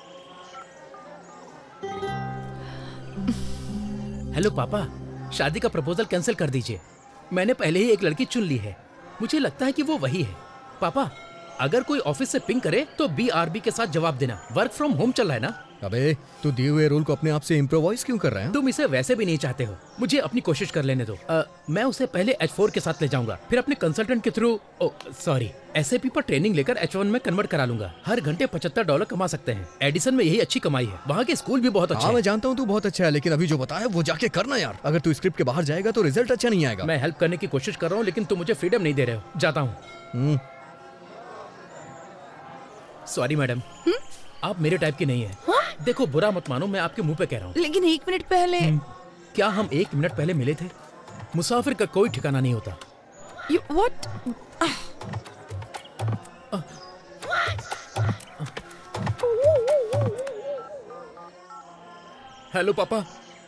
हेलो पापा, शादी का प्रपोजल कैंसिल कर दीजिए। मैंने पहले ही एक लड़की चुन ली है। मुझे लगता है कि वो वही है। पापा, अगर कोई ऑफिस से पिंग करे तो BRB के साथ जवाब देना। वर्क फ्रॉम होम चल रहा है ना। अबे तू दिए हुए रोल को अपने आप से इम्प्रोवाइज क्यों कर रहा है? तुम इसे वैसे भी नहीं चाहते हो। मुझे अपनी कोशिश कर लेने दो। मैं उसे पहले H4 के साथ ले जाऊंगा, फिर अपने कंसल्टेंट के थ्रू SAP पर ट्रेनिंग लेकर H1 में कन्वर्ट करा लूंगा। हर घंटे $75 कमा सकते हैं। एडिसन में यही अच्छी कमाई है। वहाँ के स्कूल भी बहुत अच्छे हैं। मैं जानता हूँ तू बहुत अच्छा है, लेकिन अभी जो बताया वो जाके करना यार। अगर तू स्क्रिप्ट के बाहर जाएगा तो रिजल्ट अच्छा नहीं आएगा। मैं हेल्प करने की कोशिश कर रहा हूँ, लेकिन तुम मुझे फ्रीडम नहीं दे रहे हो। जाता हूँ। सॉरी मैडम, आप मेरे टाइप की नहीं है। देखो, बुरा मत मानो, मैं आपके मुंह पे कह रहा हूँ। लेकिन 1 मिनट पहले क्या हम 1 मिनट पहले मिले थे? मुसाफिर का कोई ठिकाना नहीं होता। What? हेलो पापा,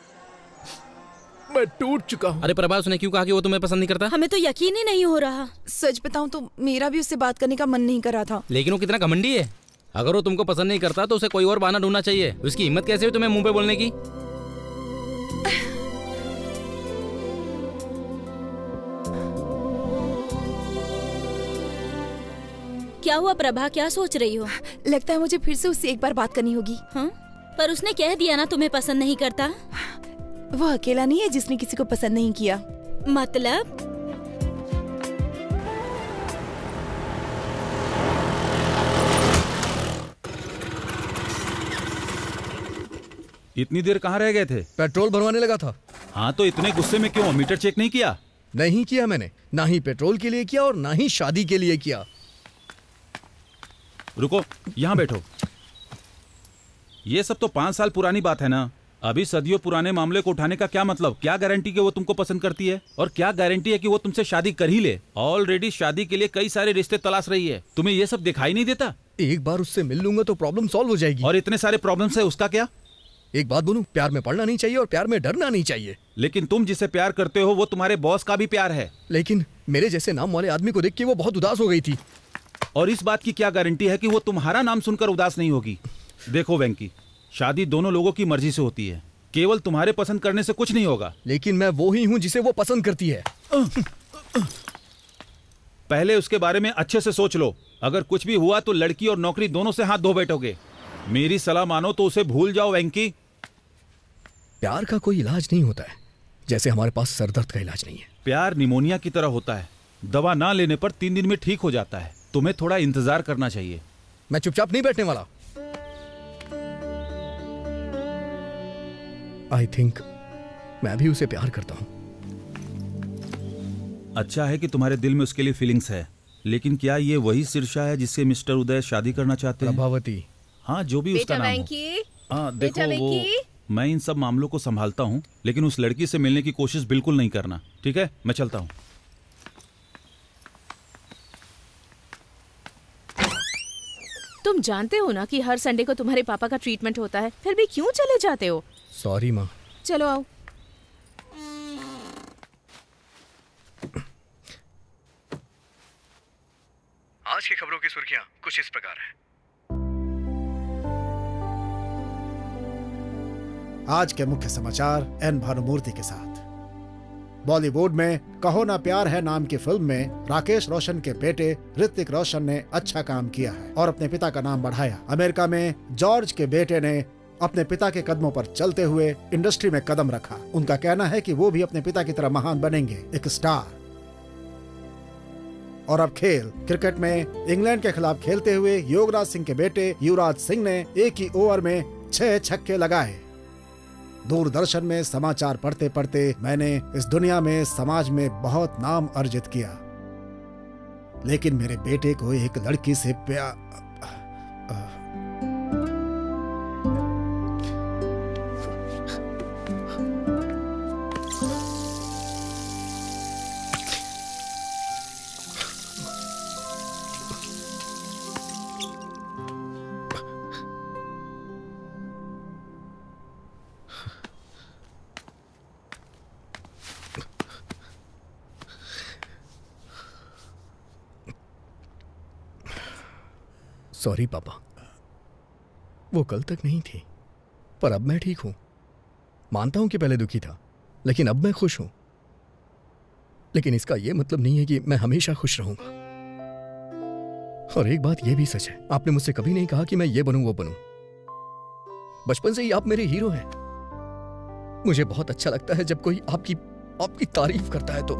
मैं टूट चुका हूँ। अरे प्रभा, उसने क्यों कहा कि वो तुम्हें पसंद नहीं करता? हमें तो यकीन ही नहीं हो रहा। सच बताऊं तो मेरा भी उससे बात करने का मन नहीं कर रहा था। लेकिन वो कितना घमंडी है। अगर वो तुमको पसंद नहीं करता तो उसे कोई और बहाना ढूंढना चाहिए। उसकी हिम्मत कैसे हुई तुम्हें मुंह पे बोलने की? क्या हुआ प्रभा, क्या सोच रही हो? लगता है मुझे फिर से उससे एक बार बात करनी होगी। हाँ? पर उसने कह दिया ना तुम्हें पसंद नहीं करता। वो अकेला नहीं है जिसने किसी को पसंद नहीं किया। मतलब? इतनी देर कहाँ रह गए थे? पेट्रोल भरवाने लगा था। हाँ, तो इतने गुस्से में क्यों? मीटर चेक नहीं किया? नहीं किया मैंने, ना ही पेट्रोल के लिए किया और ना ही शादी के लिए किया। रुको, यहाँ बैठो। ये सब तो 5 साल पुरानी बात है ना। अभी सदियों पुराने मामले को उठाने का क्या मतलब? क्या गारंटी कि वो तुमको पसंद करती है? और क्या गारंटी है कि वो तुमसे शादी कर ही ले? ऑलरेडी शादी के लिए कई सारे रिश्ते तलाश रही है। तुम्हें ये सब दिखाई नहीं देता? एक बार उससे मिल लूंगा तो प्रॉब्लम सॉल्व हो जाएगी। और इतने सारे प्रॉब्लम्स है, उसका क्या? एक बात बोलूं, प्यार में पड़ना नहीं चाहिए और प्यार में डरना नहीं चाहिए। लेकिन तुम जिसे प्यार करते हो वो तुम्हारे बॉस का भी प्यार है। लेकिन मेरे जैसे नाम वाले आदमी को देख के वो बहुत उदास हो गई थी। और इस बात की क्या गारंटी है कि वो तुम्हारा नाम सुनकर उदास नहीं होगी? देखो वेंकी, शादी दोनों लोगों की मर्जी से होती है। केवल तुम्हारे पसंद करने से कुछ नहीं होगा। लेकिन मैं वो ही हूँ जिसे वो पसंद करती है। पहले उसके बारे में अच्छे से सोच लो। अगर कुछ भी हुआ तो लड़की और नौकरी दोनों से हाथ धो बैठोगे। मेरी सलाह मानो तो उसे भूल जाओ वेंकी। प्यार का कोई इलाज नहीं होता है, जैसे हमारे पास सरदर्द का इलाज नहीं है। प्यार निमोनिया की तरह होता है, दवा ना लेने पर 3 दिन में ठीक हो जाता है। तुम्हें थोड़ा इंतजार करना चाहिए। मैं चुपचाप नहीं बैठने वाला। आई थिंक मैं भी उसे प्यार करता हूं। अच्छा है कि तुम्हारे दिल में उसके लिए फीलिंग्स है, लेकिन क्या ये वही शीर्षा है जिससे मिस्टर उदय शादी करना चाहते हैं? प्रभावती। हाँ, जो भी उसका नाम हो। हाँ देखो, वो मैं इन सब मामलों को संभालता हूँ, लेकिन उस लड़की से मिलने की कोशिश बिल्कुल नहीं करना, ठीक है? मैं चलता हूँ। तुम जानते हो ना कि हर संडे को तुम्हारे पापा का ट्रीटमेंट होता है, फिर भी क्यों चले जाते हो? सॉरी माँ। चलो आओ। आज की खबरों की सुर्खियां कुछ इस प्रकार हैं। आज के मुख्य समाचार एन भानुमूर्ति के साथ। बॉलीवुड में कहो ना प्यार है नाम की फिल्म में राकेश रोशन के बेटे ऋतिक रोशन ने अच्छा काम किया है और अपने पिता का नाम बढ़ाया। अमेरिका में जॉर्ज के बेटे ने अपने पिता के कदमों पर चलते हुए इंडस्ट्री में कदम रखा। उनका कहना है कि वो भी अपने पिता की तरह महान बनेंगे, एक स्टार। और अब खेल। क्रिकेट में इंग्लैंड के खिलाफ खेलते हुए युवराज सिंह के बेटे युवराज सिंह ने एक ही ओवर में 6 छक्के लगाए। दूरदर्शन में समाचार पढ़ते पढ़ते मैंने इस दुनिया में, समाज में बहुत नाम अर्जित किया, लेकिन मेरे बेटे को एक लड़की से प्यार। सॉरी पापा, वो कल तक नहीं थी, पर अब मैं ठीक हूं। मानता हूं कि पहले दुखी था, लेकिन अब मैं खुश हूं। लेकिन इसका यह मतलब नहीं है कि मैं हमेशा खुश रहूंगा। और एक बात यह भी सच है, आपने मुझसे कभी नहीं कहा कि मैं ये बनूं वो बनूं। बचपन से ही आप मेरे हीरो हैं। मुझे बहुत अच्छा लगता है जब कोई आपकी तारीफ करता है। तो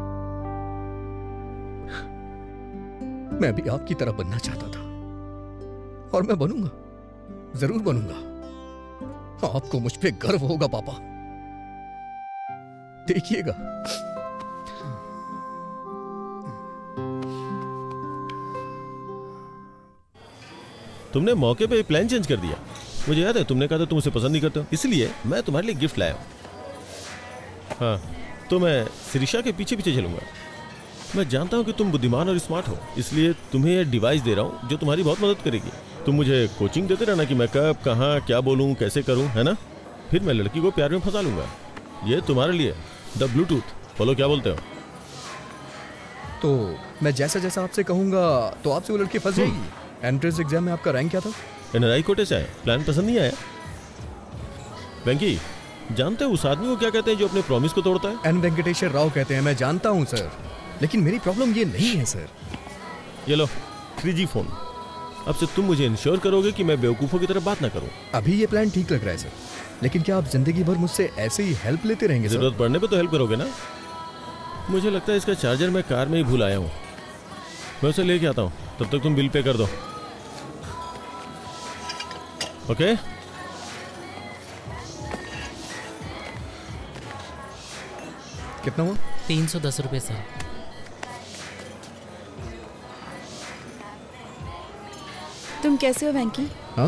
मैं भी आपकी तरह बनना चाहता था, और मैं बनूंगा, जरूर बनूंगा। आपको मुझ पे गर्व होगा पापा, देखिएगा। तुमने मौके पे प्लान चेंज कर दिया। मुझे याद है तुमने कहा था तुम उसे पसंद नहीं करते हो, इसलिए मैं तुम्हारे लिए गिफ्ट लाया हूं। हाँ, तो मैं शिरीषा के पीछे पीछे चलूंगा। मैं जानता हूं कि तुम बुद्धिमान और स्मार्ट हो, इसलिए तुम्हें यह डिवाइस दे रहा हूं जो तुम्हारी बहुत मदद करेगी। तुम मुझे कोचिंग देते रहना कि मैं कब, कहाँ, क्या बोलूं, कैसे करूं, है ना? फिर मैं लड़की को प्यार में फंसा लूंगा। ये तुम्हारे लिए द ब्लूटूथ। बोलो क्या बोलते हो? तो मैं जैसा जैसा आपसे कहूंगा तो आपसे वो लड़की फंस जाएगी। एंट्रेंस एग्जाम में आपका रैंक क्या था? एनआरआई कोटे से आए। प्लान पसंद नहीं आया? वेंकी, जानते हो उस आदमी को क्या कहते हैं जो अपने प्रॉमिस को तोड़ता है? एन वेंकटेश्वर राव कहते हैं। मैं जानता हूं सर, लेकिन मेरी प्रॉब्लम ये नहीं है सर। ये लो 3G फोन। अब से तुम मुझे इंश्योर करोगे कि मैं बेवकूफों की तरह बात ना करूं। अभी ये प्लान ठीक लग रहा है सर, लेकिन क्या आप जिंदगी भर मुझसे ऐसे ही हेल्प लेते रहेंगे? जरूरत पड़ने पे तो हेल्प करोगे ना? मुझे लगता है इसका चार्जर मैं कार में ही भूल आया हूँ। मैं उसे लेके आता हूँ, तब तक तुम बिल पे कर दो। ओके? कितना हुआ? 310 रुपए सर। तुम कैसे हो वेंकी? हाँ?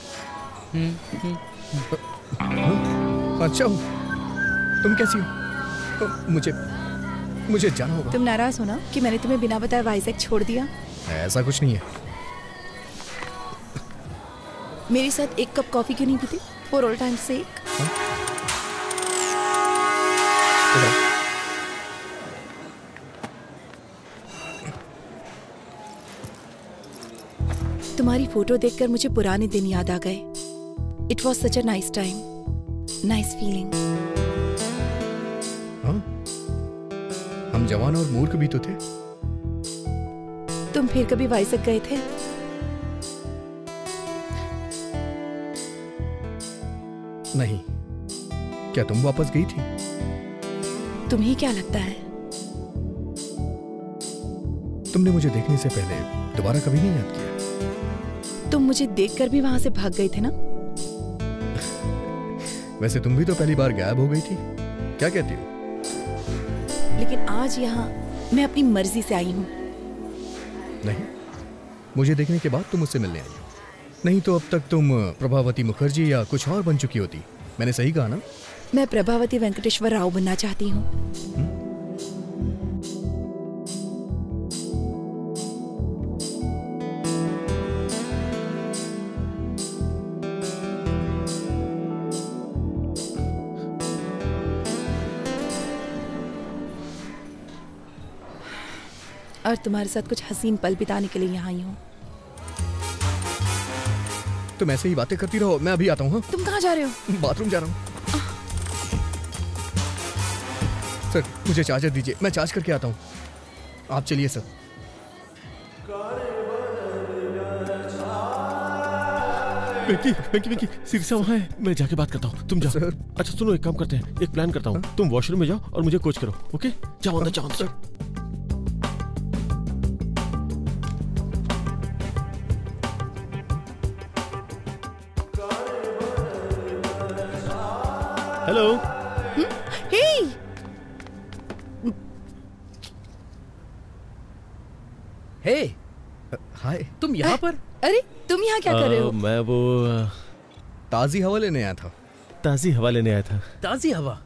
अच्छा हूँ। तुम कैसी हो? मुझे जाना होगा। तुम नाराज हो ना कि मैंने तुम्हें बिना बताए वाइजैक छोड़ दिया? ऐसा कुछ नहीं है। मेरे साथ एक कप कॉफी क्यों नहीं पीती? For all time sake. तुम्हारी फोटो देखकर मुझे पुराने दिन याद आ गए। It was such a nice time, nice feeling. हम जवान और मूर्ख भी तो थे। तुम फिर कभी वाइजैक गए थे? नहीं। क्या तुम वापस गई थी? तुम्हें क्या लगता है? तुमने मुझे देखने से पहले दोबारा कभी नहीं याद किया? तुम मुझे देखकर भी वहां से भाग गए थे ना? वैसे तुम भी तो पहली बार गायब हो गई थी। क्या कहती हो? लेकिन आज यहाँ मैं अपनी मर्जी से आई हूँ। नहीं, मुझे देखने के बाद तुम मुझसे मिलने आई हो। नहीं तो अब तक तुम प्रभावती मुखर्जी या कुछ और बन चुकी होती। मैंने सही कहा ना? मैं प्रभावती वेंकटेश्वर राव बनना चाहती हूँ। और तुम्हारे साथ कुछ हसीन पल बिताने के लिए यहाँ आई हूँ। तुम ऐसे ही बातें करती रहो, मैं अभी आता हूँ। तुम कहाँ जा रहे हो? बाथरूम जा रहा हूँ। सर मुझे चार्जर दीजिए, मैं चार्ज करके आता हूँ। आप चलिए सर। वेंकी, शिरीषा वहाँ है। मैं जाके बात करता हूँ, तुम जाओ। अच्छा सुनो, एक काम करते हैं, एक प्लान करता हूँ। तुम वॉशरूम में जाओ और मुझे कोच करो। ओके? जाओ अंदर, जाओ अंदर। हेलो। Hey, hey, hi. तुम यहाँ पर? अरे तुम यहाँ क्या कर रहे हो? मैं वो ताजी हवा लेने आया था। ताजी हवा लेने आया था। ताजी हवा?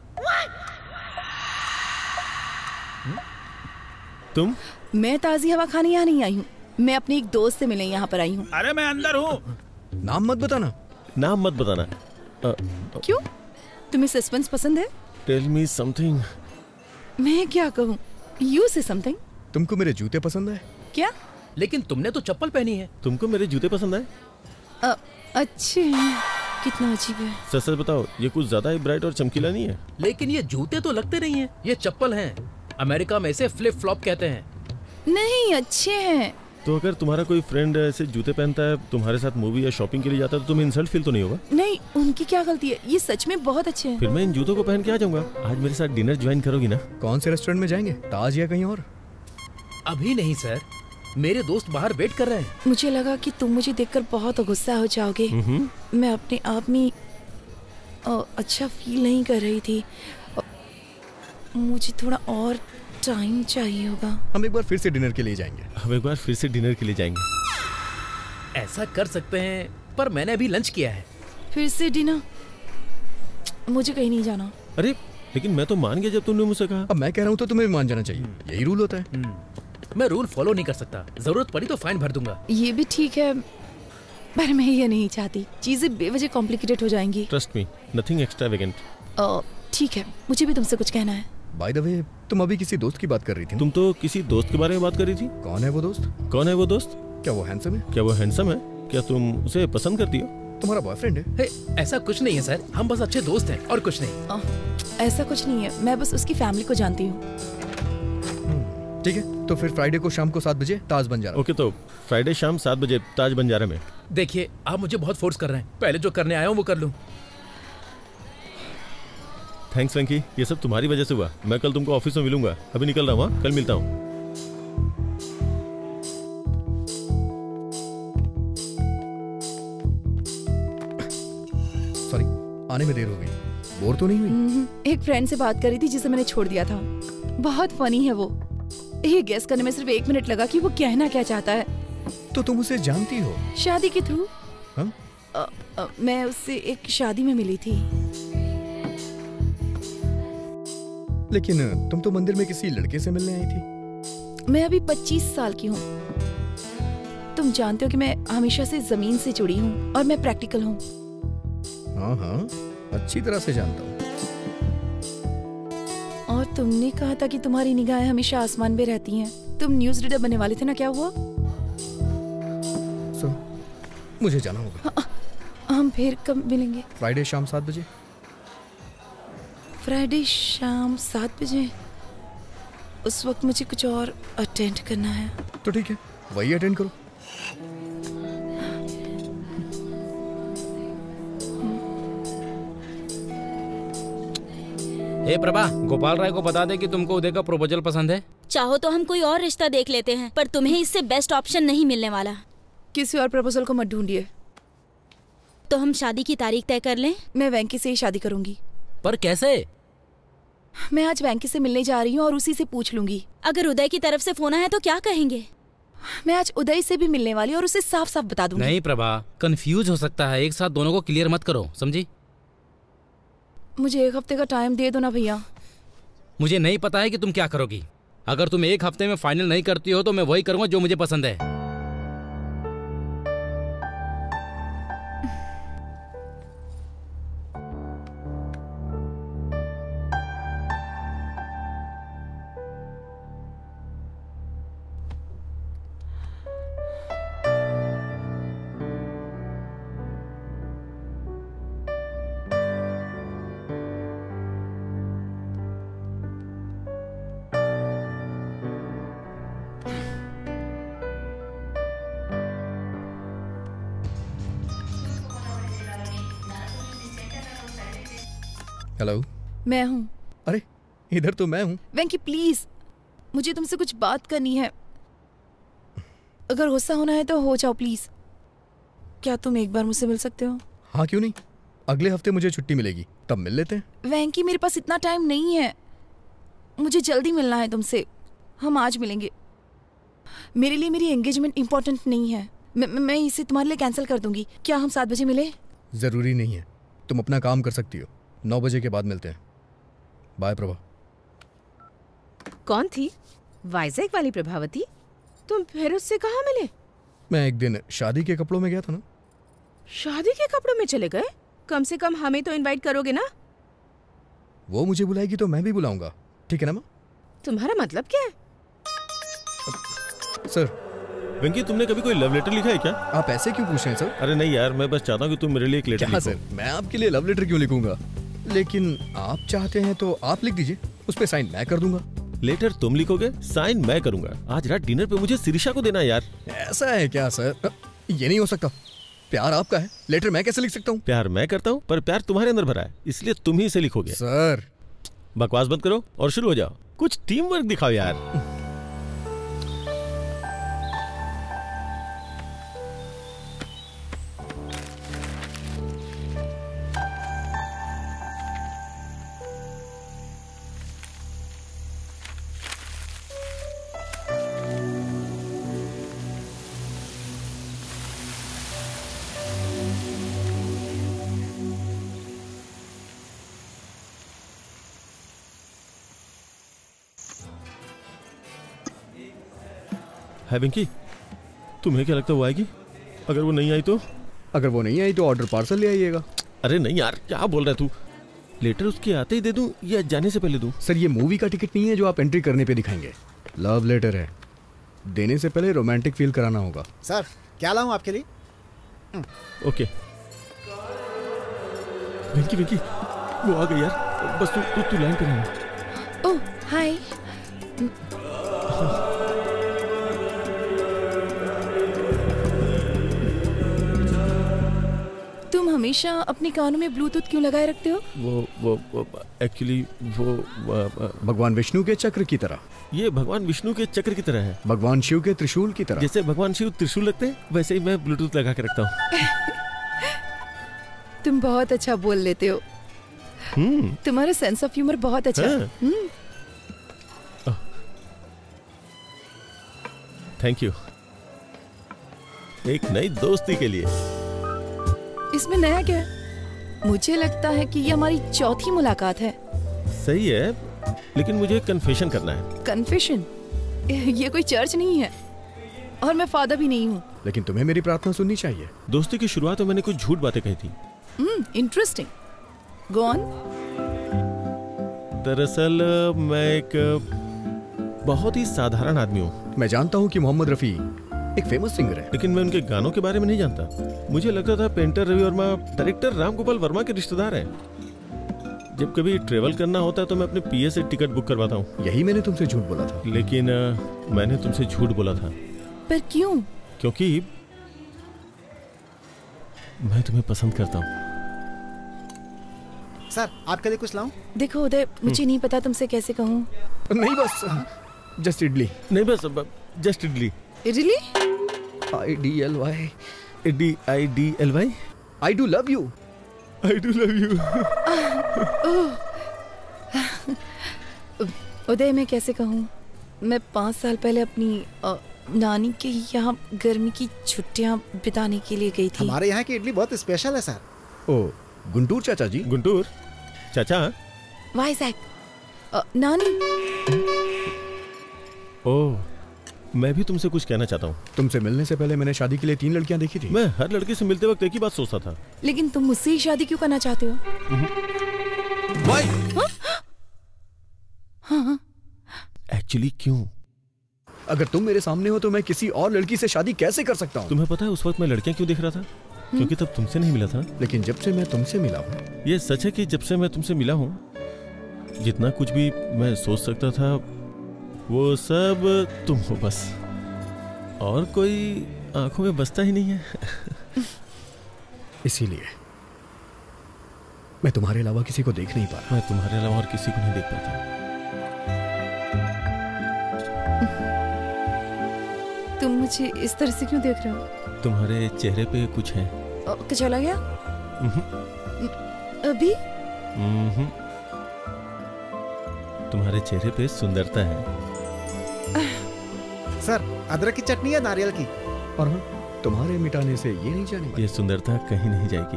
तुम? मैं ताजी हवा खाने यहाँ नहीं आई हूँ। मैं अपने एक दोस्त से मिलने यहाँ पर आई हूँ। अरे मैं अंदर हूँ। नाम मत बताना। नाम मत बताना। क्यों? तुम्हें सस्पेंस पसंद है? Tell me something. मैं क्या कहूँ? यू से समथिंग। तुमको मेरे जूते पसंद है? क्या? लेकिन तुमने तो चप्पल पहनी है। तुमको मेरे जूते पसंद आए? अच्छे हैं। कितना अजीब है। सच सच बताओ, ये कुछ ज्यादा ही ब्राइट और चमकीला नहीं है? लेकिन ये जूते तो लगते नहीं हैं, ये चप्पल हैं। अमेरिका में इसे फ्लिप फ्लॉप कहते हैं। नहीं, अच्छे हैं। तो अगर तुम्हारा कोई फ्रेंड ऐसे जूते पहनता है, तुम्हारे साथ मूवी या शॉपिंग के लिए जाता है, तो तुम्हें इंसल्ट फील तो नहीं होगा? नहीं, उनकी क्या गलती है, ये सच में बहुत अच्छे हैं। फिर मैं इन जूतों को पहन के आ जाऊंगा। आज मेरे साथ डिनर ज्वाइन करोगी ना? कौन से रेस्टोरेंट में जाएंगे, ताज या कहीं और? अभी नहीं सर, मेरे दोस्त बाहर वेट कर रहे हैं। मुझे लगा कि तुम मुझे देखकर बहुत गुस्सा हो जाओगे। मैं अपने आप में अच्छा फील नहीं कर रही थी। मुझे थोड़ा और टाइम चाहिए होगा। हम एक बार फिर से डिनर के लिए जाएंगे। ऐसा कर सकते हैं, पर मैंने अभी लंच किया है। फिर से डिनर? मुझे कहीं नहीं जाना। अरे लेकिन मैं तो मान गया जब तुमने मुझसे कहा। अब मैं कह रहा हूँ तो तुम्हें भी मान जाना चाहिए, यही रूल होता है। मैं रूल फॉलो नहीं कर सकता, जरूरत पड़ी तो फाइन भर दूंगा। ये भी ठीक है, पर मैं ये नहीं चाहती, चीजें बेवजह कॉम्प्लिकेटेड हो जाएंगी। Trust me, nothing extravagant. ठीक है, मुझे भी तुमसे कुछ कहना है। बाय द वे, तुम अभी किसी दोस्त की बात कर रही थी। तुम तो किसी दोस्त के बारे में बात कर रही थी। कौन है वो दोस्त? क्या वो हैंडसम है? क्या तुम उसे पसंद करती हो? तुम्हारा बॉयफ्रेंड है? ऐसा कुछ नहीं है सर, हम बस अच्छे दोस्त हैं और कुछ नहीं। ऐसा कुछ नहीं है, मैं बस उसकी फैमिली को जानती हूँ। ठीक है, तो फिर फ्राइडे को शाम को 7 बजे ताज बंजारा। ओके, तो फ्राइडे शाम 7 बजे ताज बंजारा में। देखिए, आप मुझे बहुत फोर्स कर रहे हैं, पहले जो करने आया हूँ वो कर लूँ। थैंक्स वेंकी, ये सब तुम्हारी वजह से हुआ। मैं कल तुमको ऑफिस में मिलूंगा, अभी निकल रहा हूँ। कल मिलता हूँ। सॉरी, आने में देर हो गई। बोर तो नहीं हुई? एक फ्रेंड से बात कर रही थी जिसे मैंने छोड़ दिया था। बहुत फनी है वो। ये गेस करने में सिर्फ 1 मिनट लगा कि वो कहना क्या चाहता है। तो तुम उसे जानती हो? शादी के थ्रू। हाँ? मैं उससे एक शादी में मिली थी। लेकिन तुम तो मंदिर में किसी लड़के से मिलने आई थी। मैं अभी 25 साल की हूँ। तुम जानते हो कि मैं हमेशा से जमीन से जुड़ी हूँ और मैं प्रैक्टिकल हूँ। हाँ हाँ, अच्छी तरह से जानता हूँ। और तुमने कहा था कि तुम्हारी निगाहें हमेशा आसमान पे रहती हैं। तुम न्यूज़ रीडर बनने वाले थे ना, क्या हुआ? मुझे जाना होगा। हम फिर कब मिलेंगे? फ्राइडे शाम 7 बजे। फ्राइडे शाम 7 बजे? उस वक्त मुझे कुछ और अटेंड करना है। तो ठीक है, वही अटेंड करो। हे प्रभा, गोपाल राय को बता दे कि तुमको उदय का प्रपोजल पसंद है। चाहो तो हम कोई और रिश्ता देख लेते हैं, पर तुम्हें इससे बेस्ट ऑप्शन नहीं मिलने वाला। किसी और प्रपोजल को मत ढूंढिए। तो हम शादी की तारीख तय कर लें? मैं वेंकी से ही शादी करूंगी। पर कैसे? मैं आज वेंकी से मिलने जा रही हूँ और उसी से पूछ लूंगी। अगर उदय की तरफ से फोन आया तो क्या कहेंगे? मैं आज उदय से भी मिलने वाली और उसे साफ साफ बता दूंगी। नहीं प्रभा, कंफ्यूज हो सकता है, एक साथ दोनों को क्लियर मत करो, समझी? मुझे 1 हफ्ते का टाइम दे दो ना भैया। मुझे नहीं पता है कि तुम क्या करोगी। अगर तुम 1 हफ्ते में फाइनल नहीं करती हो तो मैं वही करूंगा जो मुझे पसंद है। हेलो, मैं हूँ। अरे इधर तो मैं हूँ। वेंकी प्लीज, मुझे तुमसे कुछ बात करनी है। अगर गुस्सा होना है तो हो जाओ प्लीज। क्या तुम एक बार मुझसे मिल सकते हो? हाँ क्यों नहीं, अगले हफ्ते मुझे छुट्टी मिलेगी, तब मिल लेते हैं। वेंकी मेरे पास इतना टाइम नहीं है, मुझे जल्दी मिलना है तुमसे। हम आज मिलेंगे। मेरे लिए मेरी एंगेजमेंट इम्पोर्टेंट नहीं है। मैं इसे तुम्हारे लिए कैंसिल कर दूंगी। क्या हम 7 बजे मिले? जरूरी नहीं है, तुम अपना काम कर सकती हो। 9 बजे के बाद मिलते हैं। बाय प्रभा। कौन थी? वाइजैक वाली प्रभावती? तुम फिर उससे कहाँ मिले? मैं एक दिन शादी के कपड़ों में गया था ना। शादी के कपड़ों में चले गए? कम से कम हमें तो इनवाइट करोगे ना? वो मुझे बुलाएगी तो मैं भी बुलाऊंगा, ठीक है ना माँ? तुम्हारा मतलब क्या है? सर, वेंकी, तुमने कभी कोई लव लेटर लिखा है क्या? आप ऐसे क्यों पूछ रहे हैं सर? अरे नहीं यार, मैं बस चाहता हूँ कि तुम मेरे लिए एक लेटर क्या लिखो। सर, मैं आपके लिए लव लेटर क्यों लिखूंगा? लेकिन आप चाहते हैं तो आप लिख दीजिए, उस पे साइन मैं कर दूंगा। लेटर तुम लिखोगे, साइन मैं करूंगा। आज रात डिनर पे मुझे शिरीषा को देना है यार। ऐसा है क्या सर? ये नहीं हो सकता। प्यार आपका है, लेटर मैं कैसे लिख सकता हूँ? प्यार मैं करता हूँ, पर प्यार तुम्हारे अंदर भरा है, इसलिए तुम ही इसे लिखोगे। सर बकवास बंद करो और शुरू हो जाओ। कुछ टीम वर्क दिखाओ यार। है वेंकी, तुम्हें क्या लगता है वो आएगी? अगर वो नहीं आई तो? अगर वो नहीं आई तो ऑर्डर पार्सल ले आइएगा। अरे नहीं यार, क्या बोल रहा है तू? लेटर उसके आते ही दे दूं या जाने से पहले दूं? सर ये मूवी का टिकट नहीं है जो आप एंट्री करने पे दिखाएंगे। लव लेटर है, देने से पहले रोमांटिक फील कराना होगा। सर क्या लाऊं आपके लिए? ओके। वेंकी वेंकी, वो आ गई यार, बस तू लाइन पे रहना। ओह हाय। तुम हमेशा अपने कानों में ब्लूटूथ क्यों लगाए रखते हो? वो एक्चुअली वो भगवान विष्णु के चक्र की तरह। ये भगवान विष्णु के चक्र की तरह है। भगवान शिव के त्रिशूल की तरह। जैसे भगवान शिव त्रिशूल रखते हैं, वैसे ही मैं ब्लूटूथ लगा के रखता हूँ। तुम बहुत अच्छा बोल लेते हो। तुम्हारा सेंस ऑफ ह्यूमर बहुत अच्छा है। Thank you. एक नई दोस्ती के लिए। इसमें नया क्या है? मुझे लगता है कि ये हमारी चौथी मुलाकात है। सही है, लेकिन मुझे कन्फेशन करना है। कन्फेशन? ये कोई चर्च नहीं है और मैं फादर भी नहीं हूँ। लेकिन तुम्हें मेरी प्रार्थना सुननी चाहिए। दोस्ती की शुरुआत में मैंने कुछ झूठ बातें कही थी। इंटरेस्टिंग। Go on. दरअसल मैं एक बहुत ही साधारण आदमी हूँ। मैं जानता हूँ कि मोहम्मद रफी एक फेमस सिंगर है, लेकिन मैं उनके गानों के बारे में नहीं जानता। मुझे लगता था पेंटर रवि वर्मा डायरेक्टर राम गोपाल वर्मा के रिश्तेदार हैं। जब कभी ट्रेवल करना होता है तो मैं अपने पीए से टिकट बुक करवाता हूँ। यही मैंने तुमसे झूठ बोला था। लेकिन मैंने तुमसे झूठ बोला था। पर क्यों? क्योंकि मैं तुम्हें पसंद करता हूँ। सर आपके लिए कुछ लाऊं? देखो उदय, मुझे नहीं पता तुमसे कैसे कहूँ। नहीं बस जस्ट इडली। नहीं बस just idli. Really? IDLY. IDLY. I do love you. I do love you. Uday मैं कैसे कहूँ? मैं 5 साल पहले अपनी नानी के यहाँ गर्मी की छुट्टियाँ बिताने के लिए गई थी। हमारे यहाँ की इडली बहुत स्पेशल है सर। ओ गुंटूर चाचा जी। गुंटूर चाचा? वाइजैक। नानी। ओह, मैं भी तुमसे कुछ कहना चाहता हूँ। तुमसे मिलने से पहले मैंने शादी के लिए 3 लड़कियां देखी थी। मैं हर लड़के से मिलते वक्त एक ही बात सोचता था। लेकिन तुम मुझसे ही शादी क्यों करना चाहते हो? हाँ? एक्चुअली क्यों? अगर तुम मेरे सामने हो तो मैं किसी और लड़की से शादी कैसे कर सकता हूँ? तुम्हें पता है उस वक्त मैं लड़कियां क्यों देख रहा था? क्योंकि तब तुमसे नहीं मिला था। लेकिन जब से मैं तुमसे मिला हूँ। ये सच है कि जब से मैं तुमसे मिला हूँ, जितना कुछ भी मैं सोच सकता था वो सब तुम हो बस। और कोई आंखों में बसता ही नहीं है। इसीलिए मैं तुम्हारे अलावा किसी को देख नहीं पा रहा। मैं तुम्हारे अलावा और किसी को नहीं देख पाता। तुम मुझे इस तरह से क्यों देख रहे हो? तुम्हारे चेहरे पे कुछ है। चला गया? अभी? तुम्हारे चेहरे पे सुंदरता है। सर अदरक की चटनी है नारियल की? और हाँ, तुम्हारे मिटाने से ये नहीं जाने वाली। ये सुंदरता कहीं नहीं जाएगी।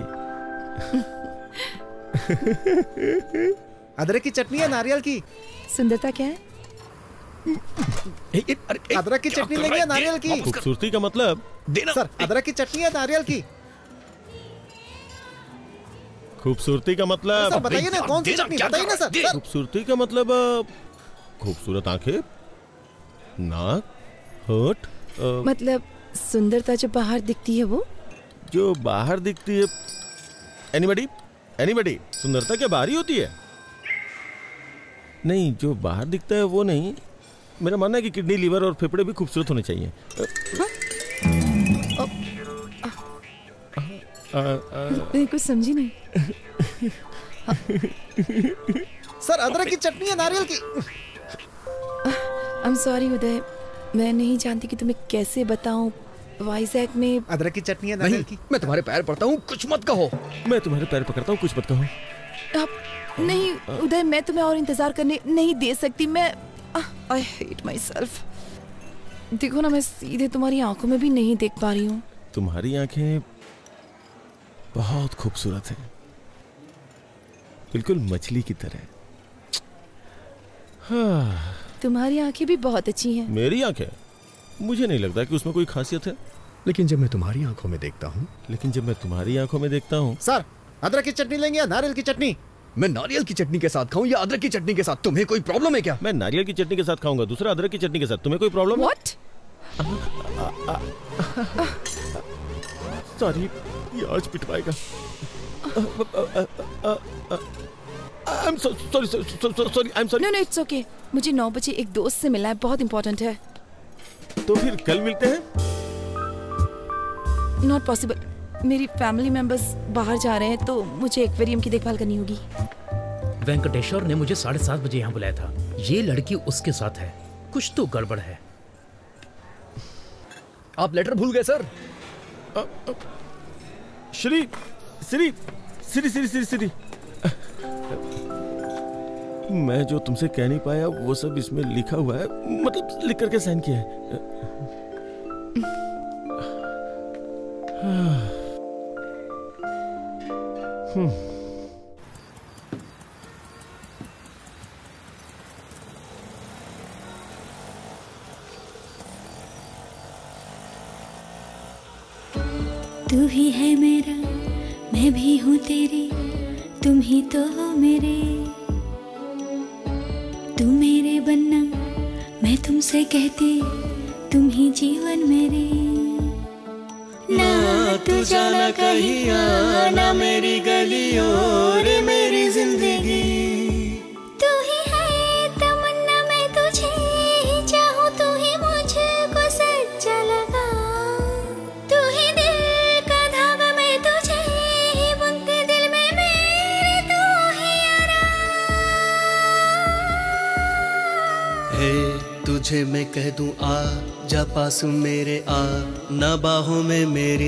अदरक की चटनी है नारियल की? सुंदरता क्या है? अदरक की चटनी लेंगे या नारियल की? खूबसूरती का मतलब देना। सर अदरक की चटनी है नारियल की? खूबसूरती का मतलब सर बताइए ना, कौन सी चटनी बताइए ना सर। खूबसूरती का मतलब खूबसूरत आंखें, नाक, होठ। मतलब सुंदरता जो बाहर दिखती है वो? जो बाहर दिखती है? एनीबडी? एनीबडी? सुंदरता क्या बाहर ही होती है? नहीं, जो बाहर दिखता है वो नहीं। मेरा मानना है कि किडनी, लीवर और फेफड़े भी खूबसूरत होने चाहिए। मैं कुछ समझी नहीं। सर, अदरक की चटनी है, नारियल की। आई एम सॉरी उदय, मैं नहीं जानती कि तुम्हें कैसे बताऊं। वाइजैक में अदरक की चटनी है, नारियल की। मैं तुम्हारे पैर पड़ता हूँ, कुछ मत कहो। मैं तुम्हारे पैर पकड़ता हूँ, कुछ मत कहो। नहीं उदय, मैं तुम्हें और इंतजार करने नहीं दे सकती। मैं आई हेट माई सेल्फ। देखो ना, मैं सीधे तुम्हारी आंखों में भी नहीं देख पा रही हूँ। तुम्हारी आंखें बहुत खूबसूरत हैं, बिल्कुल मछली की तरह। हाँ। तुम्हारी आंखें भी बहुत अच्छी हैं। मेरी आंखें? मुझे नहीं लगता कि उसमें कोई खासियत है। लेकिन जब मैं तुम्हारी आंखों में देखता हूँ। सर, अदरक की चटनी लेंगे या नारियल की चटनी? मैं नारियल की चटनी के साथ खाऊं या अदरक की चटनी के साथ? तुम्हें कोई प्रॉब्लम है क्या? मैं नारियल की चटनी के साथ खाऊंगा, दूसरा अदरक की चटनी के साथ। तुम्हें कोई प्रॉब्लम है? What? सॉरी, ये आज पिटवाएगा। I'm sorry, I'm sorry. No, it's okay. मुझे 9 बजे एक दोस्त से मिलना है, बहुत इम्पोर्टेंट है। तो फिर कल मिलते हैं? Not possible. मेरी फैमिली मेंबर्स बाहर जा रहे हैं, तो मुझे एक्वेरियम की देखभाल करनी होगी। वेंकटेश्वर ने मुझे 7:30 बजे यहाँ बुलाया था। ये लड़की उसके साथ है, कुछ तो गड़बड़ है। आप लेटर भूल गए सर। श्री मैं जो तुमसे कह नहीं पाया वो सब इसमें लिखा हुआ है, मतलब लिख करके साइन किया है। तू ही है मेरा, मैं भी हूँ तेरी, तुम ही तो हो मेरे। तू मेरे बनना, मैं तुमसे कहती, तुम ही जीवन मेरे। ना तू जाना कहीं आना मेरी गलियों रे मेरी जिंदगी। तू ही है तमन्ना, मैं तुझे ही चाहूँ, तू ही मुझको सच्चा लगा। तू ही दिल का धागा, मैं तुझे ही बुनती दिल में मेरे, तू ही आराम। हे तुझे मैं कह दूं आ जा पास मेरे, आ ना बाहों में मेरी।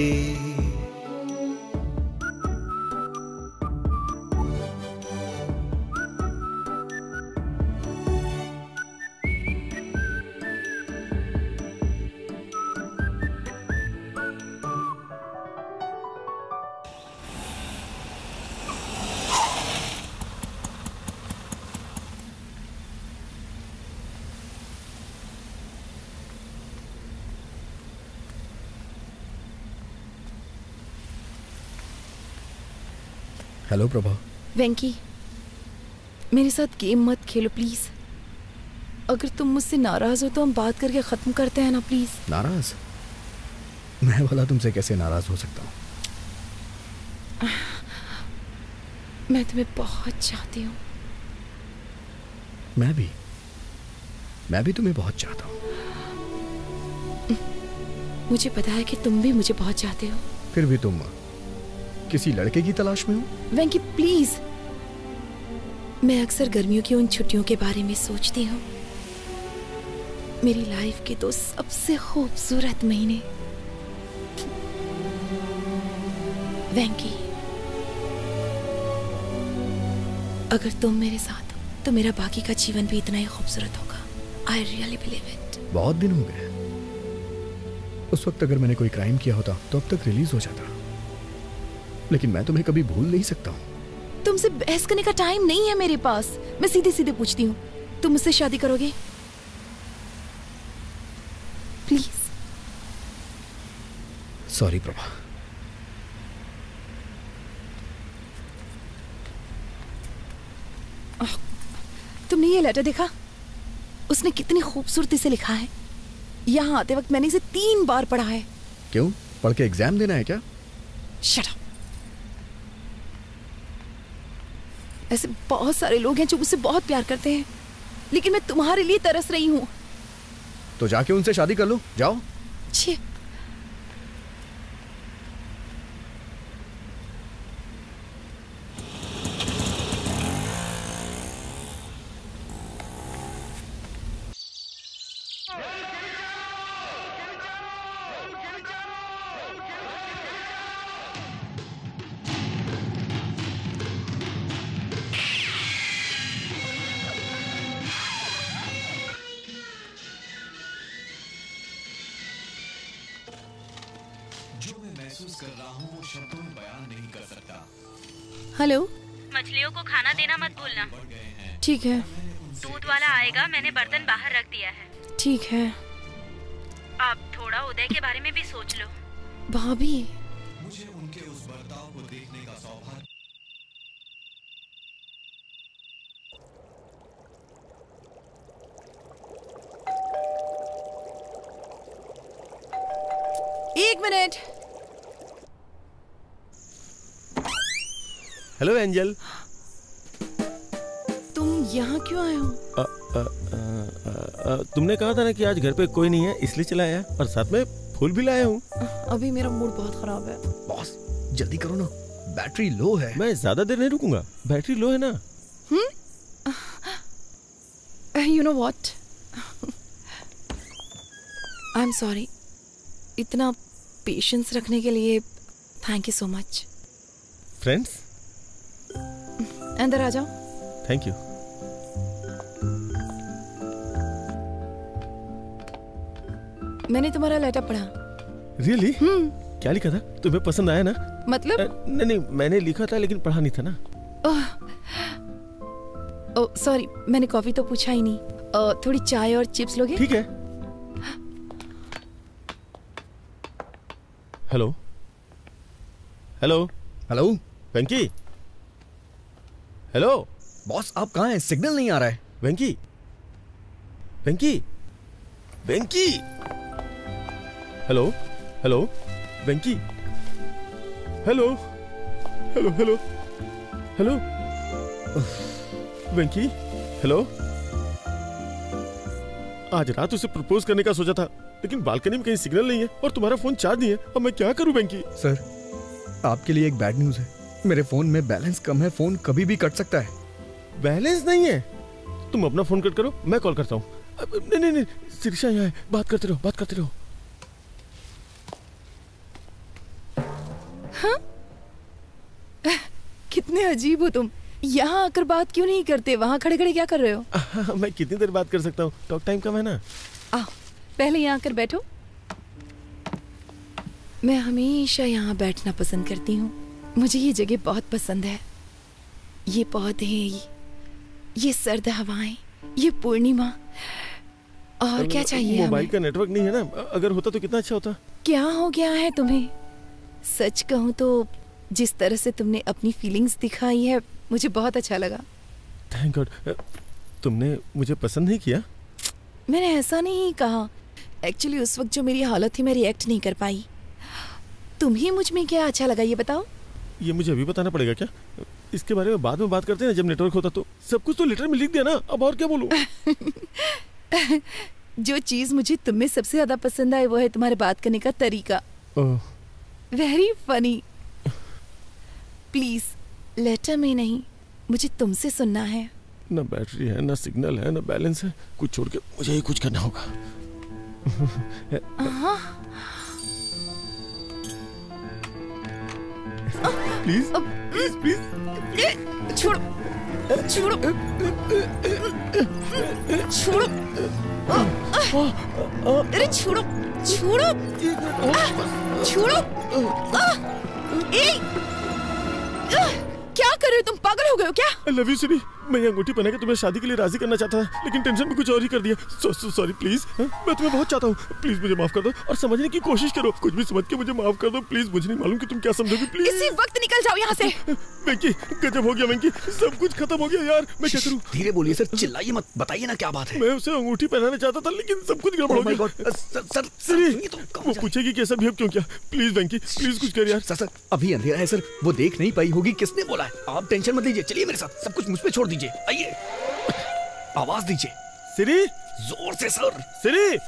हेलो प्रभा। वेंकी, मेरे साथ गेम मत खेलो प्लीज। अगर तुम मुझसे नाराज हो तो हम बात करके खत्म करते हैं ना प्लीज। नाराज? मैं भला तुमसे कैसे नाराज हो सकता हूँ? मैं तुम्हें बहुत चाहती हूँ। मैं भी तुम्हें बहुत चाहता हूँ। मुझे पता है कि तुम भी मुझे बहुत चाहते हो। फिर भी तुम किसी लड़के की तलाश में हो? वेंकी प्लीज, मैं अक्सर गर्मियों की उन छुट्टियों के बारे में सोचती हूँ। मेरी लाइफ के 2 सबसे खूबसूरत महीने। वेंकी, अगर तुम मेरे साथ हो तो मेरा बाकी का जीवन भी इतना ही खूबसूरत होगा। I really believe it. बहुत दिन हो गए। उस वक्त अगर मैंने कोई क्राइम किया होता तो अब तक रिलीज हो जाता, लेकिन मैं तुम्हें कभी भूल नहीं सकता हूँ। तुमसे बहस करने का टाइम नहीं है मेरे पास। मैं सीधे सीधे पूछती हूँ, तुम मुझसे शादी करोगे? प्लीज। सॉरी प्रभा। तुमने ये लेटर देखा? उसने कितनी खूबसूरती से लिखा है। यहाँ आते वक्त मैंने इसे 3 बार पढ़ा है। क्यों, पढ़ के एग्जाम देना है क्या? Shut up. ऐसे बहुत सारे लोग हैं जो मुझसे बहुत प्यार करते हैं, लेकिन मैं तुम्हारे लिए तरस रही हूँ। तो जाके उनसे शादी कर लो, जाओ। छी। हेलो, मछलियों को खाना देना मत भूलना। ठीक है। दूध वाला आएगा, मैंने बर्तन बाहर रख दिया है। ठीक है। अब थोड़ा उदय के बारे में भी सोच लो। भाभी, मुझे उनके उस बर्ताव को देखने का सौभाग्य। एक मिनट। हेलो एंजल, तुम यहाँ क्यों आए हो? तुमने कहा था ना कि आज घर पे कोई नहीं है, इसलिए चला आया, और साथ में फूल भी लाया हूँ। अभी मेरा मूड बहुत खराब है। बॉस जल्दी करो ना, बैटरी लो है। मैं ज्यादा देर नहीं रुकूंगा, बैटरी लो है ना। You know what? I'm sorry. इतना पेशेंस रखने के लिए thank you so much. Friends, अंदर आ जाओ। Thank you. मैंने तुम्हारा लेटर पढ़ा। रियली? क्या लिखा था? तुम्हें पसंद आया ना? मतलब? नहीं, मैंने लिखा था लेकिन पढ़ा नहीं था ना। ओह सॉरी, मैंने कॉफी तो पूछा ही नहीं। थोड़ी चाय और चिप्स लोगे? ठीक है। Hello hello hello Venky. Hello boss, आप कहाँ हैं? सिग्नल नहीं आ रहा है। Venky, Venky, Venky. Hello hello Venky. Hello hello hello hello Venky. Hello. आज रात उसे प्रपोज करने का सोचा था, लेकिन बालकनी में कहीं सिग्नल नहीं है और तुम्हारा फोन चार्ज नहीं है। अब मैं क्या करूं वेंकी? सर, आपके लिए एक बैड न्यूज है। मेरे फोन में बैलेंस कम है, फोन कभी भी कट सकता है। बैलेंस नहीं है? तुम अपना फोन कट करो, मैं कॉल करता हूँ। नहीं नहीं, शिरीषा यहाँ है, बात करते रहो, बात करते रहो। हाँ? कितने अजीब हो तुम। यहाँ आकर बात क्यों नहीं करते? वहाँ खड़े खड़े क्या कर रहे हो? मैं कितनी देर बात कर सकता हूँ, टॉक टाइम कम है ना। पहले यहाँ आकर बैठो। मैं हमेशा यहाँ बैठना पसंद करती हूँ। मुझे ये जगह बहुत पसंद है। ये पौधे, ये सर्द हवाएं, ये पूर्णिमा, और क्या चाहिए? मोबाइल का नेटवर्क नहीं है ना, अगर होता तो कितना अच्छा होता। क्या हो गया है तुम्हें? सच कहूँ तो जिस तरह से तुमने अपनी फीलिंग्स दिखाई है, मुझे बहुत अच्छा लगा। Thank God. तुमने मुझे पसंद नहीं किया? मैंने ऐसा नहीं कहा। एक्चुअली उस वक्त जो मेरी हालत थी, मैं रिएक्ट नहीं कर पाई। तुम्हें मुझ में क्या अच्छा लगा, ये बताओ। ये मुझे अभी बताना पड़ेगा क्या? इसके बारे में बाद में बात करते हैं जब नेटवर्क होता तो। सब कुछ तो लेटर में लिख दिया ना, अब और क्या बोलूं? जो चीज मुझे तुम में सबसे ज्यादा पसंद आई वो है तुम्हारे बात करने का तरीका। Very funny. प्लीज लेटर में नहीं, मुझे तुमसे सुनना है। ना बैटरी है, ना सिग्नल है, ना बैलेंस है। कुछ छोड़ के मुझे ही कुछ करना होगा। प्लीज प्लीज प्लीज छोड़ो छोड़ो छोड़ो। अरे छोड़ो छोड़ो छोड़ो। क्या कर रहे हो तुम? पागल हो गए हो क्या? I love you, सिरी। मैं ये अंगूठी पहना के तुम्हें शादी के लिए राजी करना चाहता था, लेकिन टेंशन में कुछ और ही कर दिया। सॉरी प्लीज, मैं तुम्हें बहुत चाहता हूँ, प्लीज मुझे माफ कर दो और समझने की कोशिश करो। कुछ भी समझ के मुझे माफ कर दो प्लीज। मुझे नहीं मालूम कि तुम क्या समझोगी। प्लीज इसी वक्त निकल जाओ यहाँ से। वेंकी, गजब हो गया वेंकी, सब कुछ खत्म हो गया यार। मैं क्या करूँ? धीरे बोलिए सर, चिल्लाइए मत, बताइए ना क्या बात है। मैं उसे अंगूठी पहनाना चाहता था लेकिन सब कुछ गड़बड़ हो गया। सर वो पूछेगी कैसा बिहेव क्यों किया। प्लीज वेंकी, प्लीज कुछ कर यार। सर अभी अंधेरा है सर, वो देख नहीं पाई होगी। किसने बोला है? आप टेंशन मत लीजिए, चलिए मेरे साथ, सब कुछ मुझ पे छोड़ दीजिए। आइए, आवाज दीजिए। सिरी, जोर से सर। सिरी,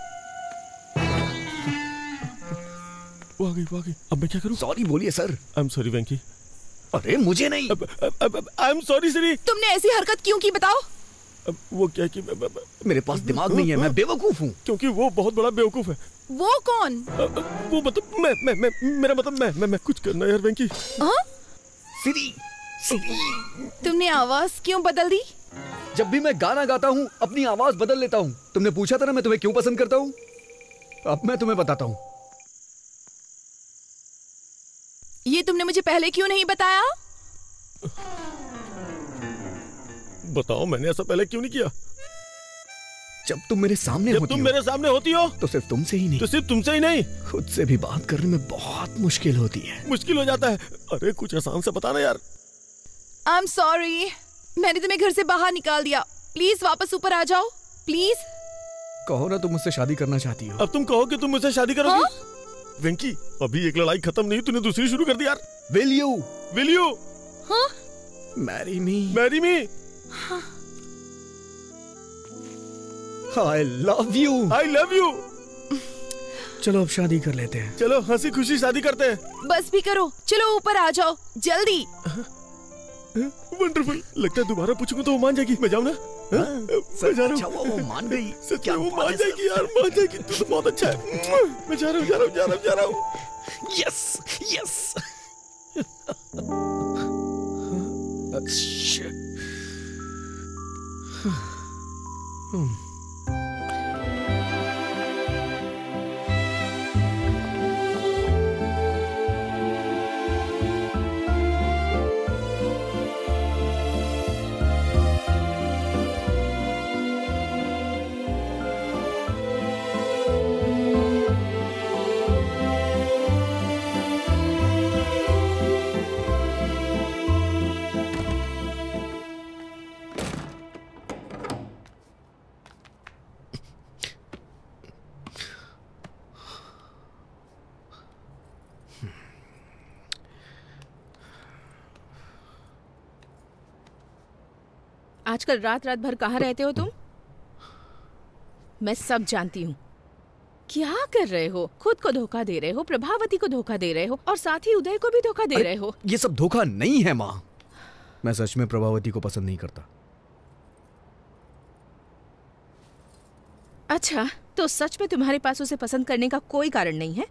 वो आ गई। अब मैं क्या करूं? सॉरी बोलिए sir. I am sorry Venky. अरे मुझे नहीं। I am sorry Siri. तुमने ऐसी हरकत क्यों की बताओ? वो क्या कि मेरे पास दिमाग नहीं है, मैं बेवकूफ हूँ। क्योंकि वो बहुत बड़ा बेवकूफ है। वो कौन? वो मतलब मैं मेरा मतलब मैं कुछ करना यार वेंकी। सिरी, तुमने आवाज क्यों बदल दी? जब भी मैं गाना गाता हूँ अपनी आवाज बदल लेता हूँ। तुमने पूछा था ना मैं तुम्हें क्यों पसंद करता हूँ। अब मैं तुम्हें बताता हूँ। ये तुमने मुझे पहले क्यों नहीं बताया? बताओ, मैंने ऐसा पहले क्यों नहीं किया? जब तुम मेरे सामने होती हो तो सिर्फ तुमसे ही नहीं, तो सिर्फ तुमसे ही नहीं, खुद से भी बात करने में बहुत मुश्किल होती है। मुश्किल हो जाता है। अरे कुछ आसान से बताना यार। आई एम सॉरी, मैंने तुम्हें घर से बाहर निकाल दिया। प्लीज वापस ऊपर आ जाओ प्लीज। कहो ना तुम मुझसे शादी करना चाहती हो। अब तुम कहो कि तुम मुझसे शादी करोगी। वेंकी, अभी एक लड़ाई खत्म नहीं, तूने दूसरी शुरू कर दी यार। Will you? हाँ? Marry me. हाँ। I love you. चलो अब शादी कर लेते हैं। चलो हंसी खुशी शादी करते हैं। बस भी करो, चलो ऊपर आ जाओ जल्दी। वंडरफुल। लगता है दोबारा पूछूंगा तो वो मान जाएगी। मैं जाऊँ ना? मैं जा रहा हूँ। वो मान गई। सच में वो मान जाएगी यार, मान जाएगी। तू तो बहुत अच्छा है। मैं जा रहा हूँ। यस। आजकल रात भर कहाँ रहते हो तुम? मैं सब जानती हूँ। क्या कर रहे हो? खुद को धोखा दे रहे हो, प्रभावती को धोखा दे रहे हो और साथ ही उदय को भी धोखा दे रहे हो। ये सब धोखा नहीं है माँ। मैं सच में प्रभावती को पसंद नहीं करता। अच्छा, तो सच में तुम्हारे पास उसे पसंद करने का कोई कारण नहीं है?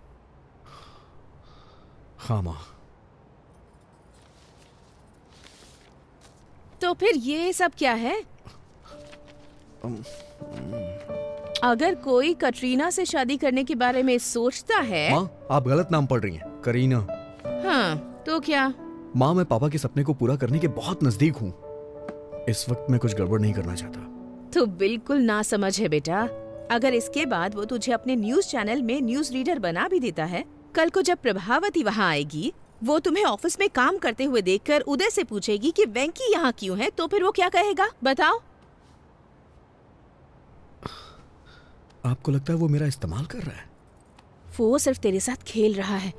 हाँ माँ। तो फिर ये सब क्या है? अगर कोई कटरीना से शादी करने के बारे में सोचता है। माँ, आप गलत नाम पढ़ रही हैं। करीना। हाँ, तो क्या? माँ, मैं पापा के सपने को पूरा करने के बहुत नजदीक हूँ। इस वक्त मैं कुछ गड़बड़ नहीं करना चाहता। तो बिल्कुल ना समझ है बेटा। अगर इसके बाद वो तुझे अपने न्यूज चैनल में न्यूज रीडर बना भी देता है, कल को जब प्रभावती वहाँ आएगी, वो तुम्हें ऑफिस में काम करते हुए देखकर उदय से पूछेगी कि वेंकी यहाँ क्यों है, तो फिर वो क्या कहेगा बताओ? आपको लगता है वो मेरा इस्तेमाल कर रहा है? वो सिर्फ तेरे साथ खेल रहा है।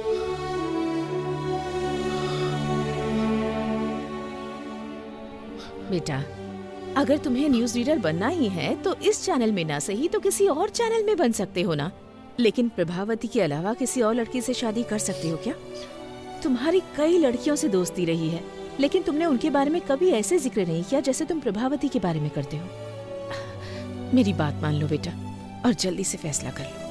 बेटा, अगर तुम्हें न्यूज रीडर बनना ही है तो इस चैनल में ना सही तो किसी और चैनल में बन सकते हो ना। लेकिन प्रभावती के अलावा किसी और लड़की से शादी कर सकते हो क्या? तुम्हारी कई लड़कियों से दोस्ती रही है, लेकिन तुमने उनके बारे में कभी ऐसे जिक्र नहीं किया जैसे तुम प्रभावती के बारे में करते हो। मेरी बात मान लो बेटा और जल्दी से फैसला कर लो।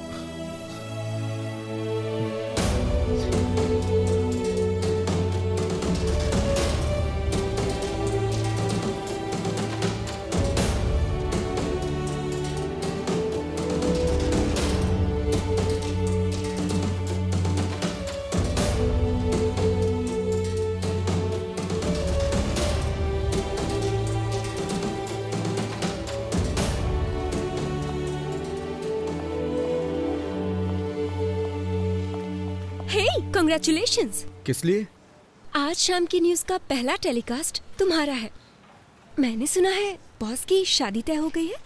हे, कांग्रेचुलेशंस। किस लिए? आज शाम की न्यूज का पहला टेलीकास्ट तुम्हारा है। मैंने सुना है बॉस की शादी तय हो गई है।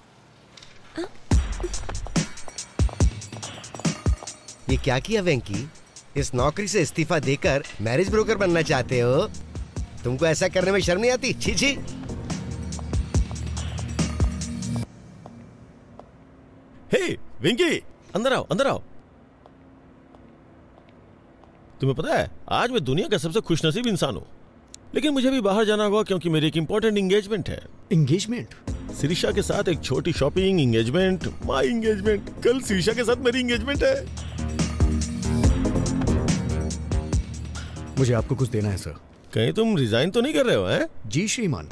ये क्या किया वेंकी? इस नौकरी से इस्तीफा देकर मैरिज ब्रोकर बनना चाहते हो? तुमको ऐसा करने में शर्म नहीं आती? छी छी। हे वेंकी, अंदर आओ, अंदर आओ। तुम्हें पता है आज मैं दुनिया का सबसे खुशनसीब इंसान हूँ, लेकिन मुझे भी बाहर जाना होगा क्योंकि मेरी एक इंपॉर्टेंट एंगेजमेंट है। एंगेजमेंट? सिरिशा के साथ एक छोटी शॉपिंग, एंगेजमेंट, माय एंगेजमेंट। कल सिरिशा के साथ मेरी एंगेजमेंट है। मुझे आपको कुछ देना है सर। कहीं तुम रिजाइन तो नहीं कर रहे हो? हैं? जी श्रीमान।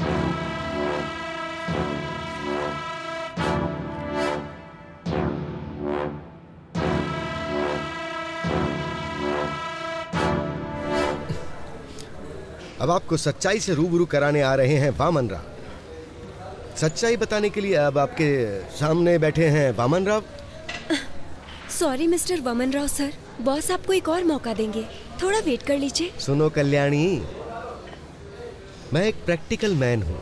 अब आपको सच्चाई से रूबरू कराने आ रहे हैं वामन राव। सच्चाई बताने के लिए अब आपके सामने बैठे हैं Vaman Rao. Sorry mister Vaman Rao sir, boss आपको एक और मौका देंगे, थोड़ा वेट कर लीजिए। सुनो कल्याणी, मैं एक प्रैक्टिकल मैन हूँ।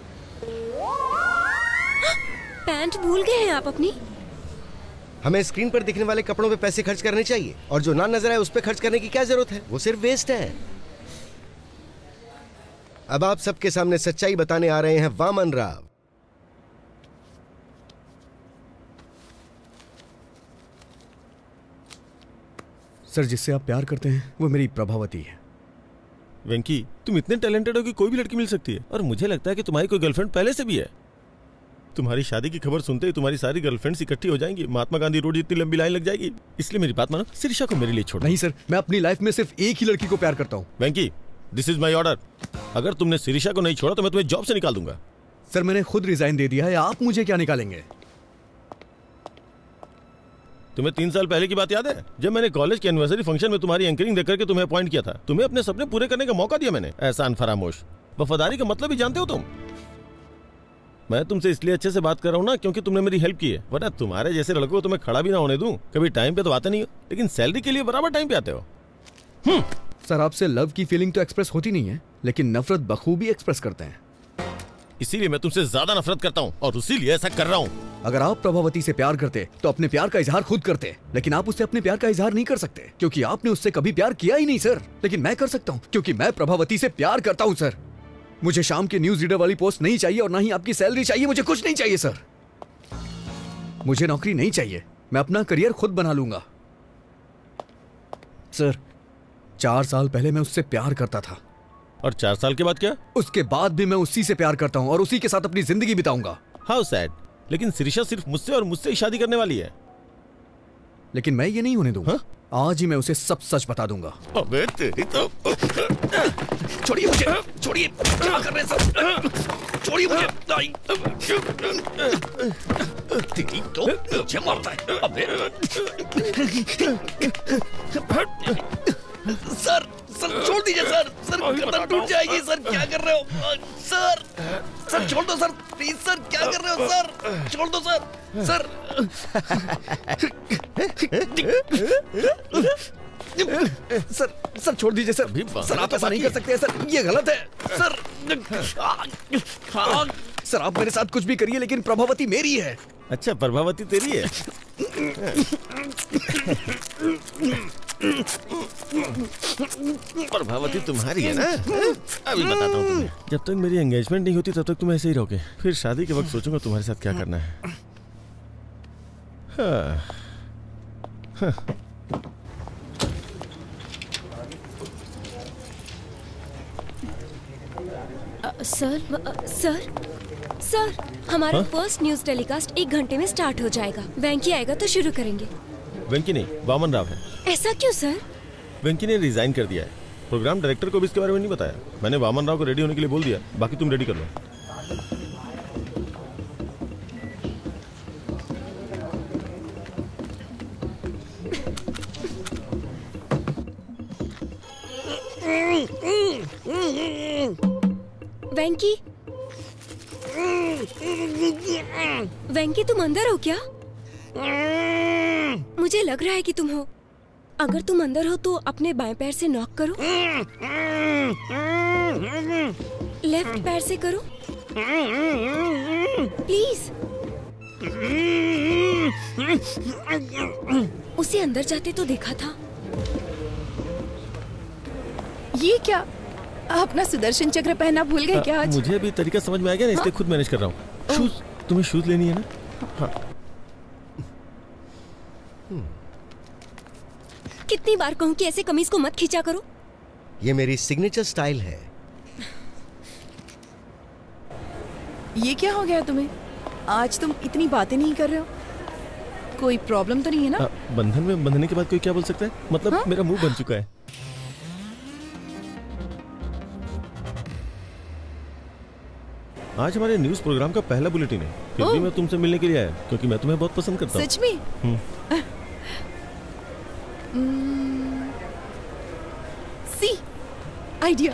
पैंट भूल गए हैं आप अपनी? हमें स्क्रीन पर दिखने वाले कपड़ों पे पैसे खर्च करने चाहिए, और जो ना नजर आए उस पे खर्च करने की क्या जरूरत है? वो सिर्फ वेस्ट है। अब आप सबके सामने सच्चाई बताने आ रहे हैं वामन राव। सर, जिससे आप प्यार करते हैं वो मेरी प्रभावती है। वेंकी, तुम इतने टैलेंटेड हो कि कोई भी लड़की मिल सकती है, और मुझे लगता है कि तुम्हारी कोई गर्लफ्रेंड पहले से भी है। तुम्हारी शादी की खबर सुनते ही तुम्हारी सारी गर्लफ्रेंड्स इकट्ठी हो जाएंगी, महात्मा गांधी रोड जितनी लंबी लाइन लग जाएगी। इसलिए मेरी बात मानो, सिरिशा को मेरे लिए छोड़ो। नहीं सर, मैं अपनी लाइफ में सिर्फ एक ही लड़की को प्यार करता हूँ। Venky, this is my order. अगर तुमने सिरिशा को नहीं छोड़ा तो मैं तुम्हें जॉब से निकाल दूंगा। सर, मैंने खुद रिजाइन दे दिया है, आप मुझे क्या निकालेंगे? तुम्हें 3 साल पहले की बात याद है, जब मैंने कॉलेज के एनिवर्सरी फंक्शन में तुम्हारी एंकरिंग देख करके तुम्हें अपॉइंट किया था? तुम्हें अपने सपने पूरे करने का मौका दिया मैंने। एहसान फरामोश। वफादारी का मतलब ही जानते हो तुम। मैं तुमसे इसलिए अच्छे से बात कर रहा हूँ ना क्योंकि तुमने मेरी हेल्प की है, वरना तुम्हारे जैसे लड़कों को तुम्हें खड़ा भी ना होने दूं। कभी टाइम पे तो आते नहीं हो, लेकिन सैलरी के लिए बराबर टाइम पे आते हो। सर, आपसे लव की फीलिंग तो एक्सप्रेस होती नहीं है, लेकिन नफरत बखूबी एक्सप्रेस करते हैं। इसीलिए मैं तुमसे ज्यादा नफरत करता हूँ और इसीलिए ऐसा कर रहा हूँ। अगर आप प्रभावती से प्यार करते तो अपने प्यार का इजहार खुद करते, लेकिन आप उससे अपने प्यार का इजहार नहीं कर सकते क्योंकि आपने उससे कभी प्यार किया ही नहीं सर। लेकिन मैं कर सकता हूँ क्योंकि मैं प्रभावती से प्यार करता हूँ सर। मुझे शाम की न्यूज रीडर वाली पोस्ट नहीं चाहिए और ना ही आपकी सैलरी चाहिए। मुझे कुछ नहीं चाहिए सर। मुझे नौकरी नहीं चाहिए, मैं अपना करियर खुद बना लूंगा। सर, 4 साल पहले मैं उससे प्यार करता था। और 4 साल के बाद क्या? उसके बाद भी मैं उसी से प्यार करता हूँ और उसी के साथ अपनी जिंदगी बिताऊंगा। How sad. लेकिन सिरिशा सिर्फ मुझसे और मुझसे ही शादी करने वाली है। लेकिन मैं ये नहीं होने दूंगा। आज ही मैं उसे सब सच बता दूंगा। अबे तेरी तो। छोड़िए मुझे, छोड़िए। क्या कर रहे हैं सब? छोड़िए मुझे। तेरी तो मुझे मारता है। अबे सर, सर छोड़ दीजिए सर। सर गर्दन टूट जाएगी सर। क्या कर रहे हो सर? सर छोड़ दो सर, प्लीज सर। क्या कर रहे हो सर? छोड़ दो सर। सर सर, सर छोड़ दीजिए सर। सर आप ऐसा नहीं कर सकते सर, ये गलत है सर। सर आप मेरे साथ कुछ भी करिए लेकिन प्रभावती मेरी है। अच्छा, प्रभावती तेरी है? प्रभावती तुम्हारी है ना? अभी बताता हूँ तुम्हें। जब तक मेरी एंगेजमेंट नहीं होती तब तक तुम ऐसे ही रहोगे, फिर शादी के वक्त सोचूंगा तुम्हारे साथ क्या करना है। सर, सर हमारा फर्स्ट न्यूज टेलीकास्ट 1 घंटे में स्टार्ट हो जाएगा। वेंकी आएगा तो शुरू करेंगे। वेंकी नहीं, वामन राव है। ऐसा क्यों सर? वेंकी ने रिजाइन कर दिया है। प्रोग्राम डायरेक्टर को भी इसके बारे में नहीं बताया। मैंने वामन राव को रेडी होने के लिए बोल दिया, बाकी तुम रेडी कर लो। वेंकी, वेंकी तुम अंदर हो क्या? मुझे लग रहा है कि तुम हो। अगर तुम अंदर हो तो अपने बाएं पैर से नॉक करो। लेफ्ट पैर से करो प्लीज। उसे अंदर जाते तो देखा था। ये क्या, अपना सुदर्शन चक्र पहनना भूल गए क्या आज? मुझे अभी तरीका समझ में आ गया ना, इसलिए खुद मैनेज कर रहा हूँ। शूज, तुम्हें शूज लेनी है ना? हाँ। कितनी बार कहूँ कि ऐसे कमीज को मत खींचा करो। ये मेरी सिग्नेचर स्टाइल है। ये क्या हो गया तुम्हें? आज तुम इतनी बातें नहीं कर रहे हो। कोई प्रॉब्लम तो नहीं है ना? बंधन में बंधने के बाद कोई क्या बोल सकता है? मतलब हाँ? मेरा मुंह बन चुका है। आज हमारे न्यूज प्रोग्राम का पहला बुलेटिन है, फिर भी मैं तुमसे मिलने के लिए आया क्योंकि मैं तुम्हें बहुत पसंद करता हूँ। सच में? See idea.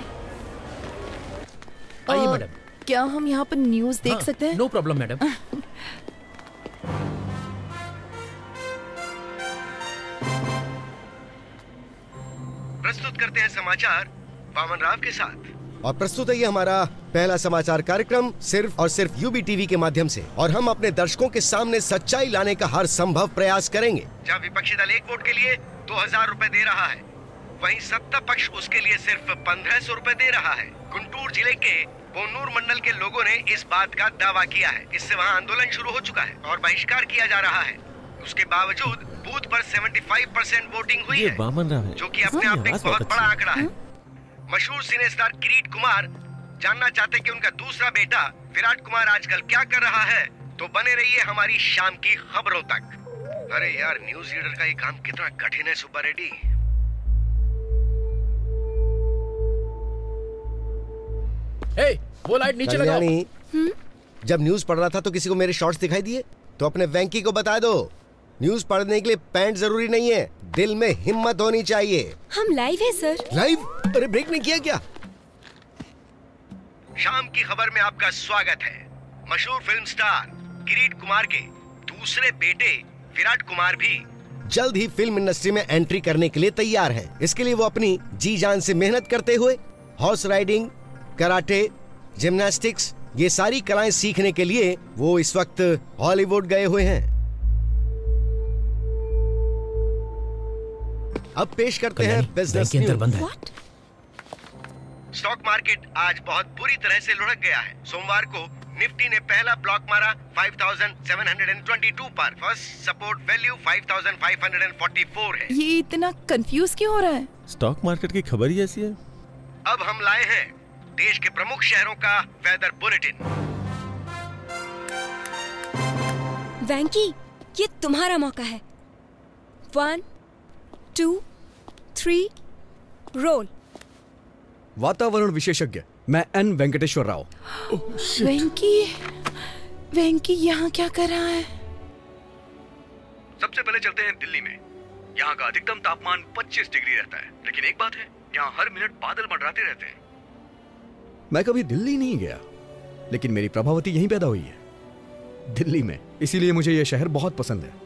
आइए मैडम। क्या हम यहाँ पर न्यूज देख सकते हैं? No problem madam. प्रस्तुत करते हैं समाचार वामन राव के साथ। और प्रस्तुत है ये हमारा पहला समाचार कार्यक्रम सिर्फ और सिर्फ यूबी टीवी के माध्यम से, और हम अपने दर्शकों के सामने सच्चाई लाने का हर संभव प्रयास करेंगे। जहाँ विपक्षी दल एक वोट के लिए 2000 रुपए दे रहा है, वहीं सत्ता पक्ष उसके लिए सिर्फ 1500 रुपए दे रहा है। गुंटूर जिले के बोनूर मंडल के लोगों ने इस बात का दावा किया है। इससे वहाँ आंदोलन शुरू हो चुका है और बहिष्कार किया जा रहा है। उसके बावजूद बूथ पर 75% वोटिंग हुई है, जो कि अपने आप में बहुत बड़ा आंकड़ा है। मशहूर सिने स्टार किरीट कुमार जानना चाहते कि उनका दूसरा बेटा विराट कुमार आजकल क्या कर रहा है, तो बने रहिए हमारी शाम की खबरों तक। अरे यार, न्यूज रीडर का ये काम कितना कठिन है सुपर रेड्डी। वो लाइट नीचे लगाओ। जब न्यूज पढ़ रहा था तो किसी को मेरे शॉर्ट्स दिखाई दिए, तो अपने वेंकी को बता दो, न्यूज पढ़ने के लिए पैंट जरूरी नहीं है, दिल में हिम्मत होनी चाहिए। हम लाइव है सर। लाइव? अरे ब्रेक नहीं किया क्या? शाम की खबर में आपका स्वागत है। मशहूर फिल्म स्टार किरीट कुमार के दूसरे बेटे विराट कुमार भी जल्द ही फिल्म इंडस्ट्री में एंट्री करने के लिए तैयार है। इसके लिए वो अपनी जी जान से मेहनत करते हुए हॉर्स राइडिंग, कराटे, जिम्नास्टिक्स, ये सारी कलाएं सीखने के लिए वो इस वक्त हॉलीवुड गए हुए हैं। अब पेश करते हैं बिजनेस न्यूज। स्टॉक मार्केट आज बहुत बुरी तरह से लुढ़क गया है। सोमवार को निफ्टी ने पहला ब्लॉक मारा 5722 पर। फर्स्ट सपोर्ट वैल्यू 5544 है। ये इतना कंफ्यूज क्यों हो रहा है? स्टॉक मार्केट की खबर ही ऐसी है। अब हम लाए हैं देश के प्रमुख शहरों का वेदर बुलेटिन। वैंकी, ये तुम्हारा मौका है। 1 2 3 रोल। वातावरण विशेषज्ञ मैं एन वेंकटेश्वर राव। वेंकी यहाँ क्या कर रहा है? सबसे पहले चलते हैं दिल्ली में। यहाँ का अधिकतम तापमान 25 डिग्री रहता है, लेकिन एक बात है, यहाँ हर मिनट बादल मंडराते रहते हैं। मैं कभी दिल्ली नहीं गया, लेकिन मेरी प्रभावती यहीं पैदा हुई है, दिल्ली में, इसीलिए मुझे यह शहर बहुत पसंद है।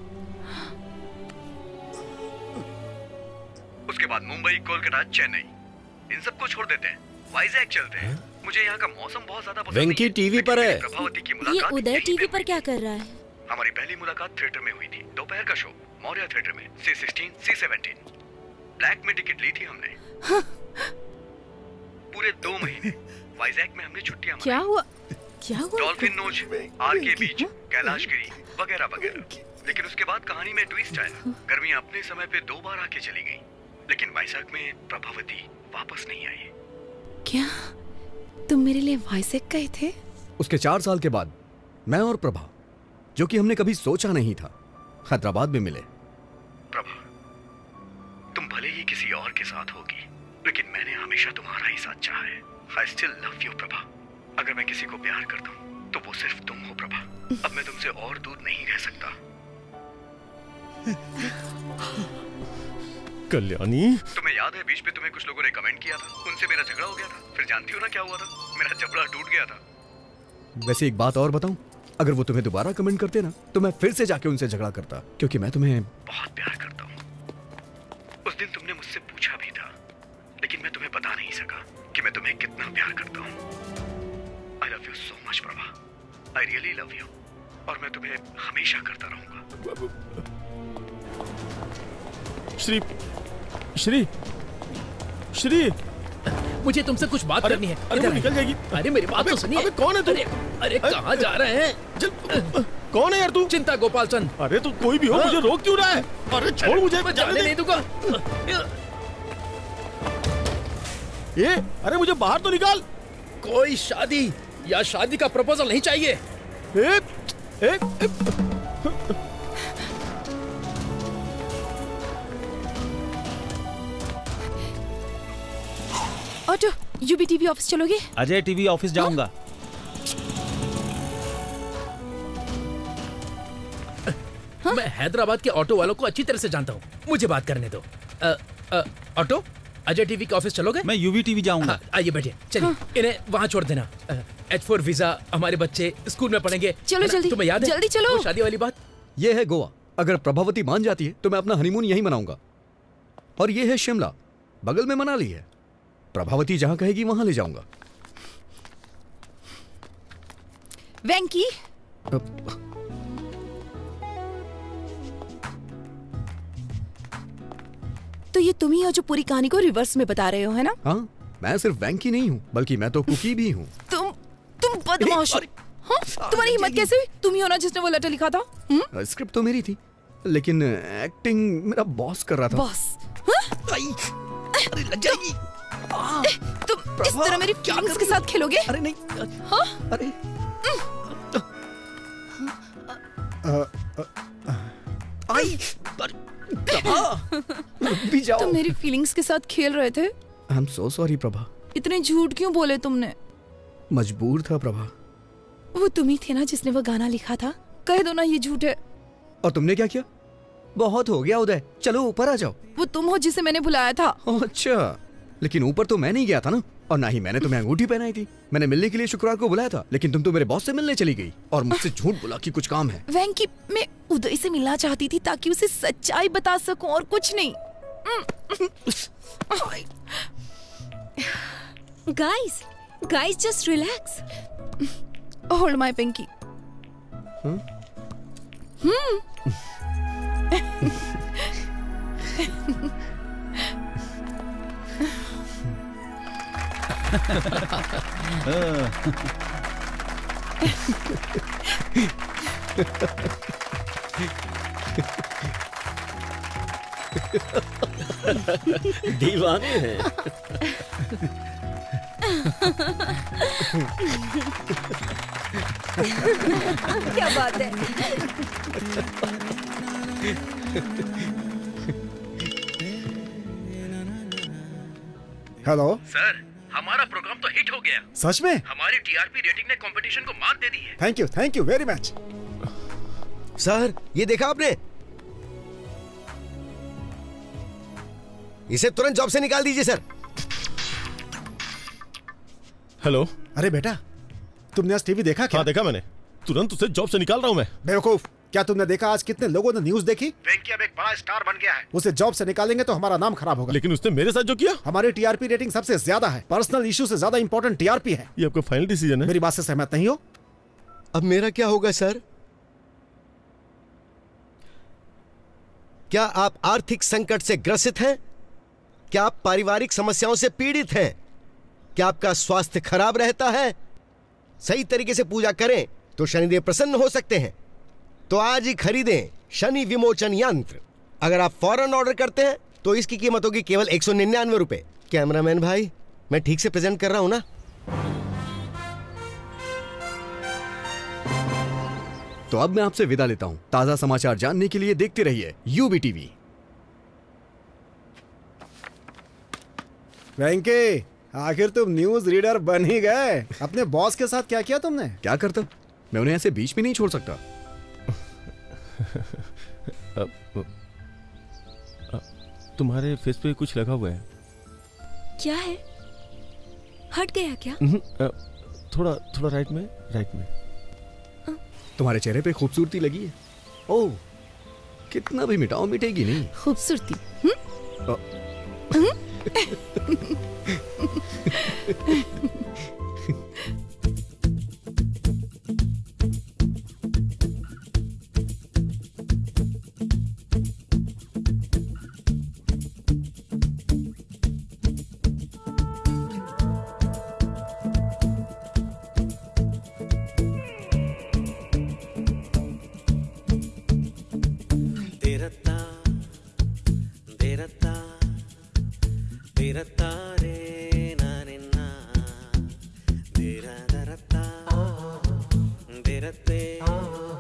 उसके बाद मुंबई, कोलकाता, चेन्नई, इन सबको छोड़ देते हैं, वाइजैक चलते हैं। मुझे यहाँ का मौसम बहुत ज्यादा पसंद है। वेंकी टीवी पर है। प्रभावती की ये मुलाकात उदय टीवी पर क्या कर रहा है? हमारी पहली मुलाकात थिएटर में हुई थी, दोपहर का शो, मौर्य थिएटर में, C16, C17। ब्लैक में टिकट ली थी हमने। पूरे 2 महीने वाइजैक में हमने छुट्टियां क्या हुआ? क्या हुआ? डॉल्फिन नोच, आरके बीच, कैलाशगिरी वगैरह वगैरह। लेकिन उसके बाद कहानी में ट्विस्ट आया। गर्मियां अपने समय पे 2 बार आके चली गईं, लेकिन वाइजैक में प्रभावती वापस नहीं आई। क्या तुम मेरे लिए वाइजैक गए थे? उसके 4 साल के बाद मैं और प्रभा, जो कि हमने कभी सोचा नहीं था, हैदराबाद में मिले। प्रभा, तुम भले ही किसी और के साथ होगी, लेकिन मैंने हमेशा तुम्हारा ही साथ चाहा है। I still love you, Prabha. अगर मैं किसी को प्यार करता हूँ, तो वो सिर्फ तुम हो, प्रभा। अब मैं तुमसे और दूर नहीं रह सकता। कल्याणी, तुम्हें याद है बीच में तुम्हें कुछ लोगों ने कमेंट किया था, उनसे मेरा झगड़ा हो गया था। फिर जानती हो ना क्या हुआ था? मेरा जबड़ा टूट गया था। वैसे एक बात और बताऊं, अगर वो तुम्हें दोबारा कमेंट करते ना, तो मैं फिर से जाके उनसे झगड़ा करता, क्योंकि मैं तुम्हें बहुत प्यार करता हूँ। उस बाकी था, लेकिन मैं तुम्हें बता नहीं सका कि मैं तुम्हें कितना प्यार करता हूँ। I love you so much Prabha, I really love you, और मैं तुम्हें हमेशा करता रहूंगा। श्री श्री श्री, मुझे तुमसे कुछ बात करनी है। अरे वो निकल जाएगी। अरे मेरी बात तो सुनिए। अबे कौन है तू? अरे कहाँ जा रहे हैं? कौन है यार तू? चिंता गोपाल चंद। अरे तू कोई भी हो, मुझे रोक क्यों रहा है? अरे छोड़ मुझे, मैं जाने नहीं दूंगा। ये अरे मुझे बाहर तो निकाल। कोई शादी या शादी का प्रपोजल नहीं चाहिए। ऑटो, यूबी टीवी ऑफिस चलोगे? अजय टीवी ऑफिस जाऊंगा। मैं हैदराबाद के ऑटो वालों को अच्छी तरह से जानता हूँ, मुझे बात करने दो। ऑटो, अजय टीवी के ऑफिस चलोगे? मैं यूवी टीवी जाऊंगा। आइए बैठिए, चलिए। इन्हें वहाँ छोड़ देना। H4 वीजा, हमारे बच्चे स्कूल में पढ़ेंगे। चलो जल्दी, तुम्हें याद है जल्दी चलो। वो शादी वाली बात? ये है गोवा। अगर प्रभावती मान जाती है तो मैं अपना हनीमून यहीं मनाऊंगा। और ये है शिमला, बगल में मनाली है। प्रभावती जहां कहेगी वहां ले जाऊंगा। वेंकी, तो ये तुम ही हो जो पूरी कहानी को रिवर्स में बता रहे हो, है ना? हाँ, मैं सिर्फ वेंकी नहीं हूँ, बल्कि मैं तो कुकी भी हूँ। तुम बदमाश हो। हाँ? तुम्हारी हिम्मत कैसे हुई? तुम ही हो ना जिसने वो लेटर लिखा था? स्क्रिप्ट तो मेरी थी, लेकिन एक्टिंग मेरा बॉस कर रहा था। बॉस? अरे लग जाएगी। तुम इस तरह मेरी फीलिंग्स के साथ खेलोगे? अरे नहीं। हाँ? अरे भी जाओ। तुम मेरी फीलिंग्स के साथ खेल रहे थे? I am so sorry Prabha. इतने झूठ क्यों बोले तुमने? मजबूर था प्रभा। वो तुम ही थे ना जिसने वो गाना लिखा था? कह दो ना ये झूठ है। और तुमने क्या किया? बहुत हो गया उदय, चलो ऊपर आ जाओ। वो तुम हो जिसे मैंने बुलाया था। अच्छा, लेकिन ऊपर तो मैं नहीं गया था ना, और ना ही मैंने तुम्हें अंगूठी पहनाई थी। मैंने मिलने के लिए शुक्रवार को बुलाया था, लेकिन तुम तो मेरे बॉस से मिलने चली गई और मुझसे झूठ बोला कि कुछ काम है। वेंकी, मैं उदय से मिलना चाहती थी ताकि उसे सच्चाई बता सकूं और कुछ नहीं। Guys, just relax. Hold my pinky. दीवाने हैं। क्या बात है? हेलो सर, हमारा प्रोग्राम तो हिट हो गया। सच में? हमारी टीआरपी रेटिंग ने कंपटीशन को मात दे दी है। Thank you very much. Sir, ये देखा आपने? इसे तुरंत जॉब से निकाल दीजिए सर। हेलो। अरे बेटा, तुमने आज टीवी देखा क्या? हाँ देखा मैंने, तुरंत उसे जॉब से निकाल रहा हूँ मैं। बेवकूफ, क्या तुमने देखा आज कितने लोगों ने न्यूज देखी? वेंकी अब एक बड़ा स्टार बन गया है। उसे जॉब से निकालेंगे तो हमारा नाम खराब होगा। लेकिन उसने मेरे साथ जो किया। हमारी टीआरपी रेटिंग सबसे ज्यादा है, पर्सनल इशू से ज्यादा इंपॉर्टेंट टीआरपी है। ये आपका फाइनल डिसीजन है? मेरी बात से सहमत नहीं हो? अब मेरा क्या होगा सर? क्या आप आर्थिक संकट से ग्रसित हैं? क्या आप पारिवारिक समस्याओं से पीड़ित हैं? क्या आपका स्वास्थ्य खराब रहता है? सही तरीके से पूजा करें तो शनिदेव प्रसन्न हो सकते हैं। तो आज ही खरीदें शनि विमोचन यंत्र। अगर आप फौरन ऑर्डर करते हैं तो इसकी कीमत होगी केवल 199 रुपए। कैमरामैन भाई, मैं ठीक से प्रेजेंट कर रहा हूं ना? तो अब मैं आपसे विदा लेता हूं। ताजा समाचार जानने के लिए देखते रहिए यूबी टीवी। वेंकी, आखिर तुम न्यूज रीडर बन ही गए। अपने बॉस के साथ क्या किया तुमने? क्या करता, मैं उन्हें ऐसे बीच में नहीं छोड़ सकता। तुम्हारे फेस पे कुछ लगा हुआ है। क्या है? हट गया क्या? थोड़ा राइट में। तुम्हारे चेहरे पे खूबसूरती लगी है। ओह, कितना भी मिटाओ मिटेगी नहीं। खूबसूरती? Derate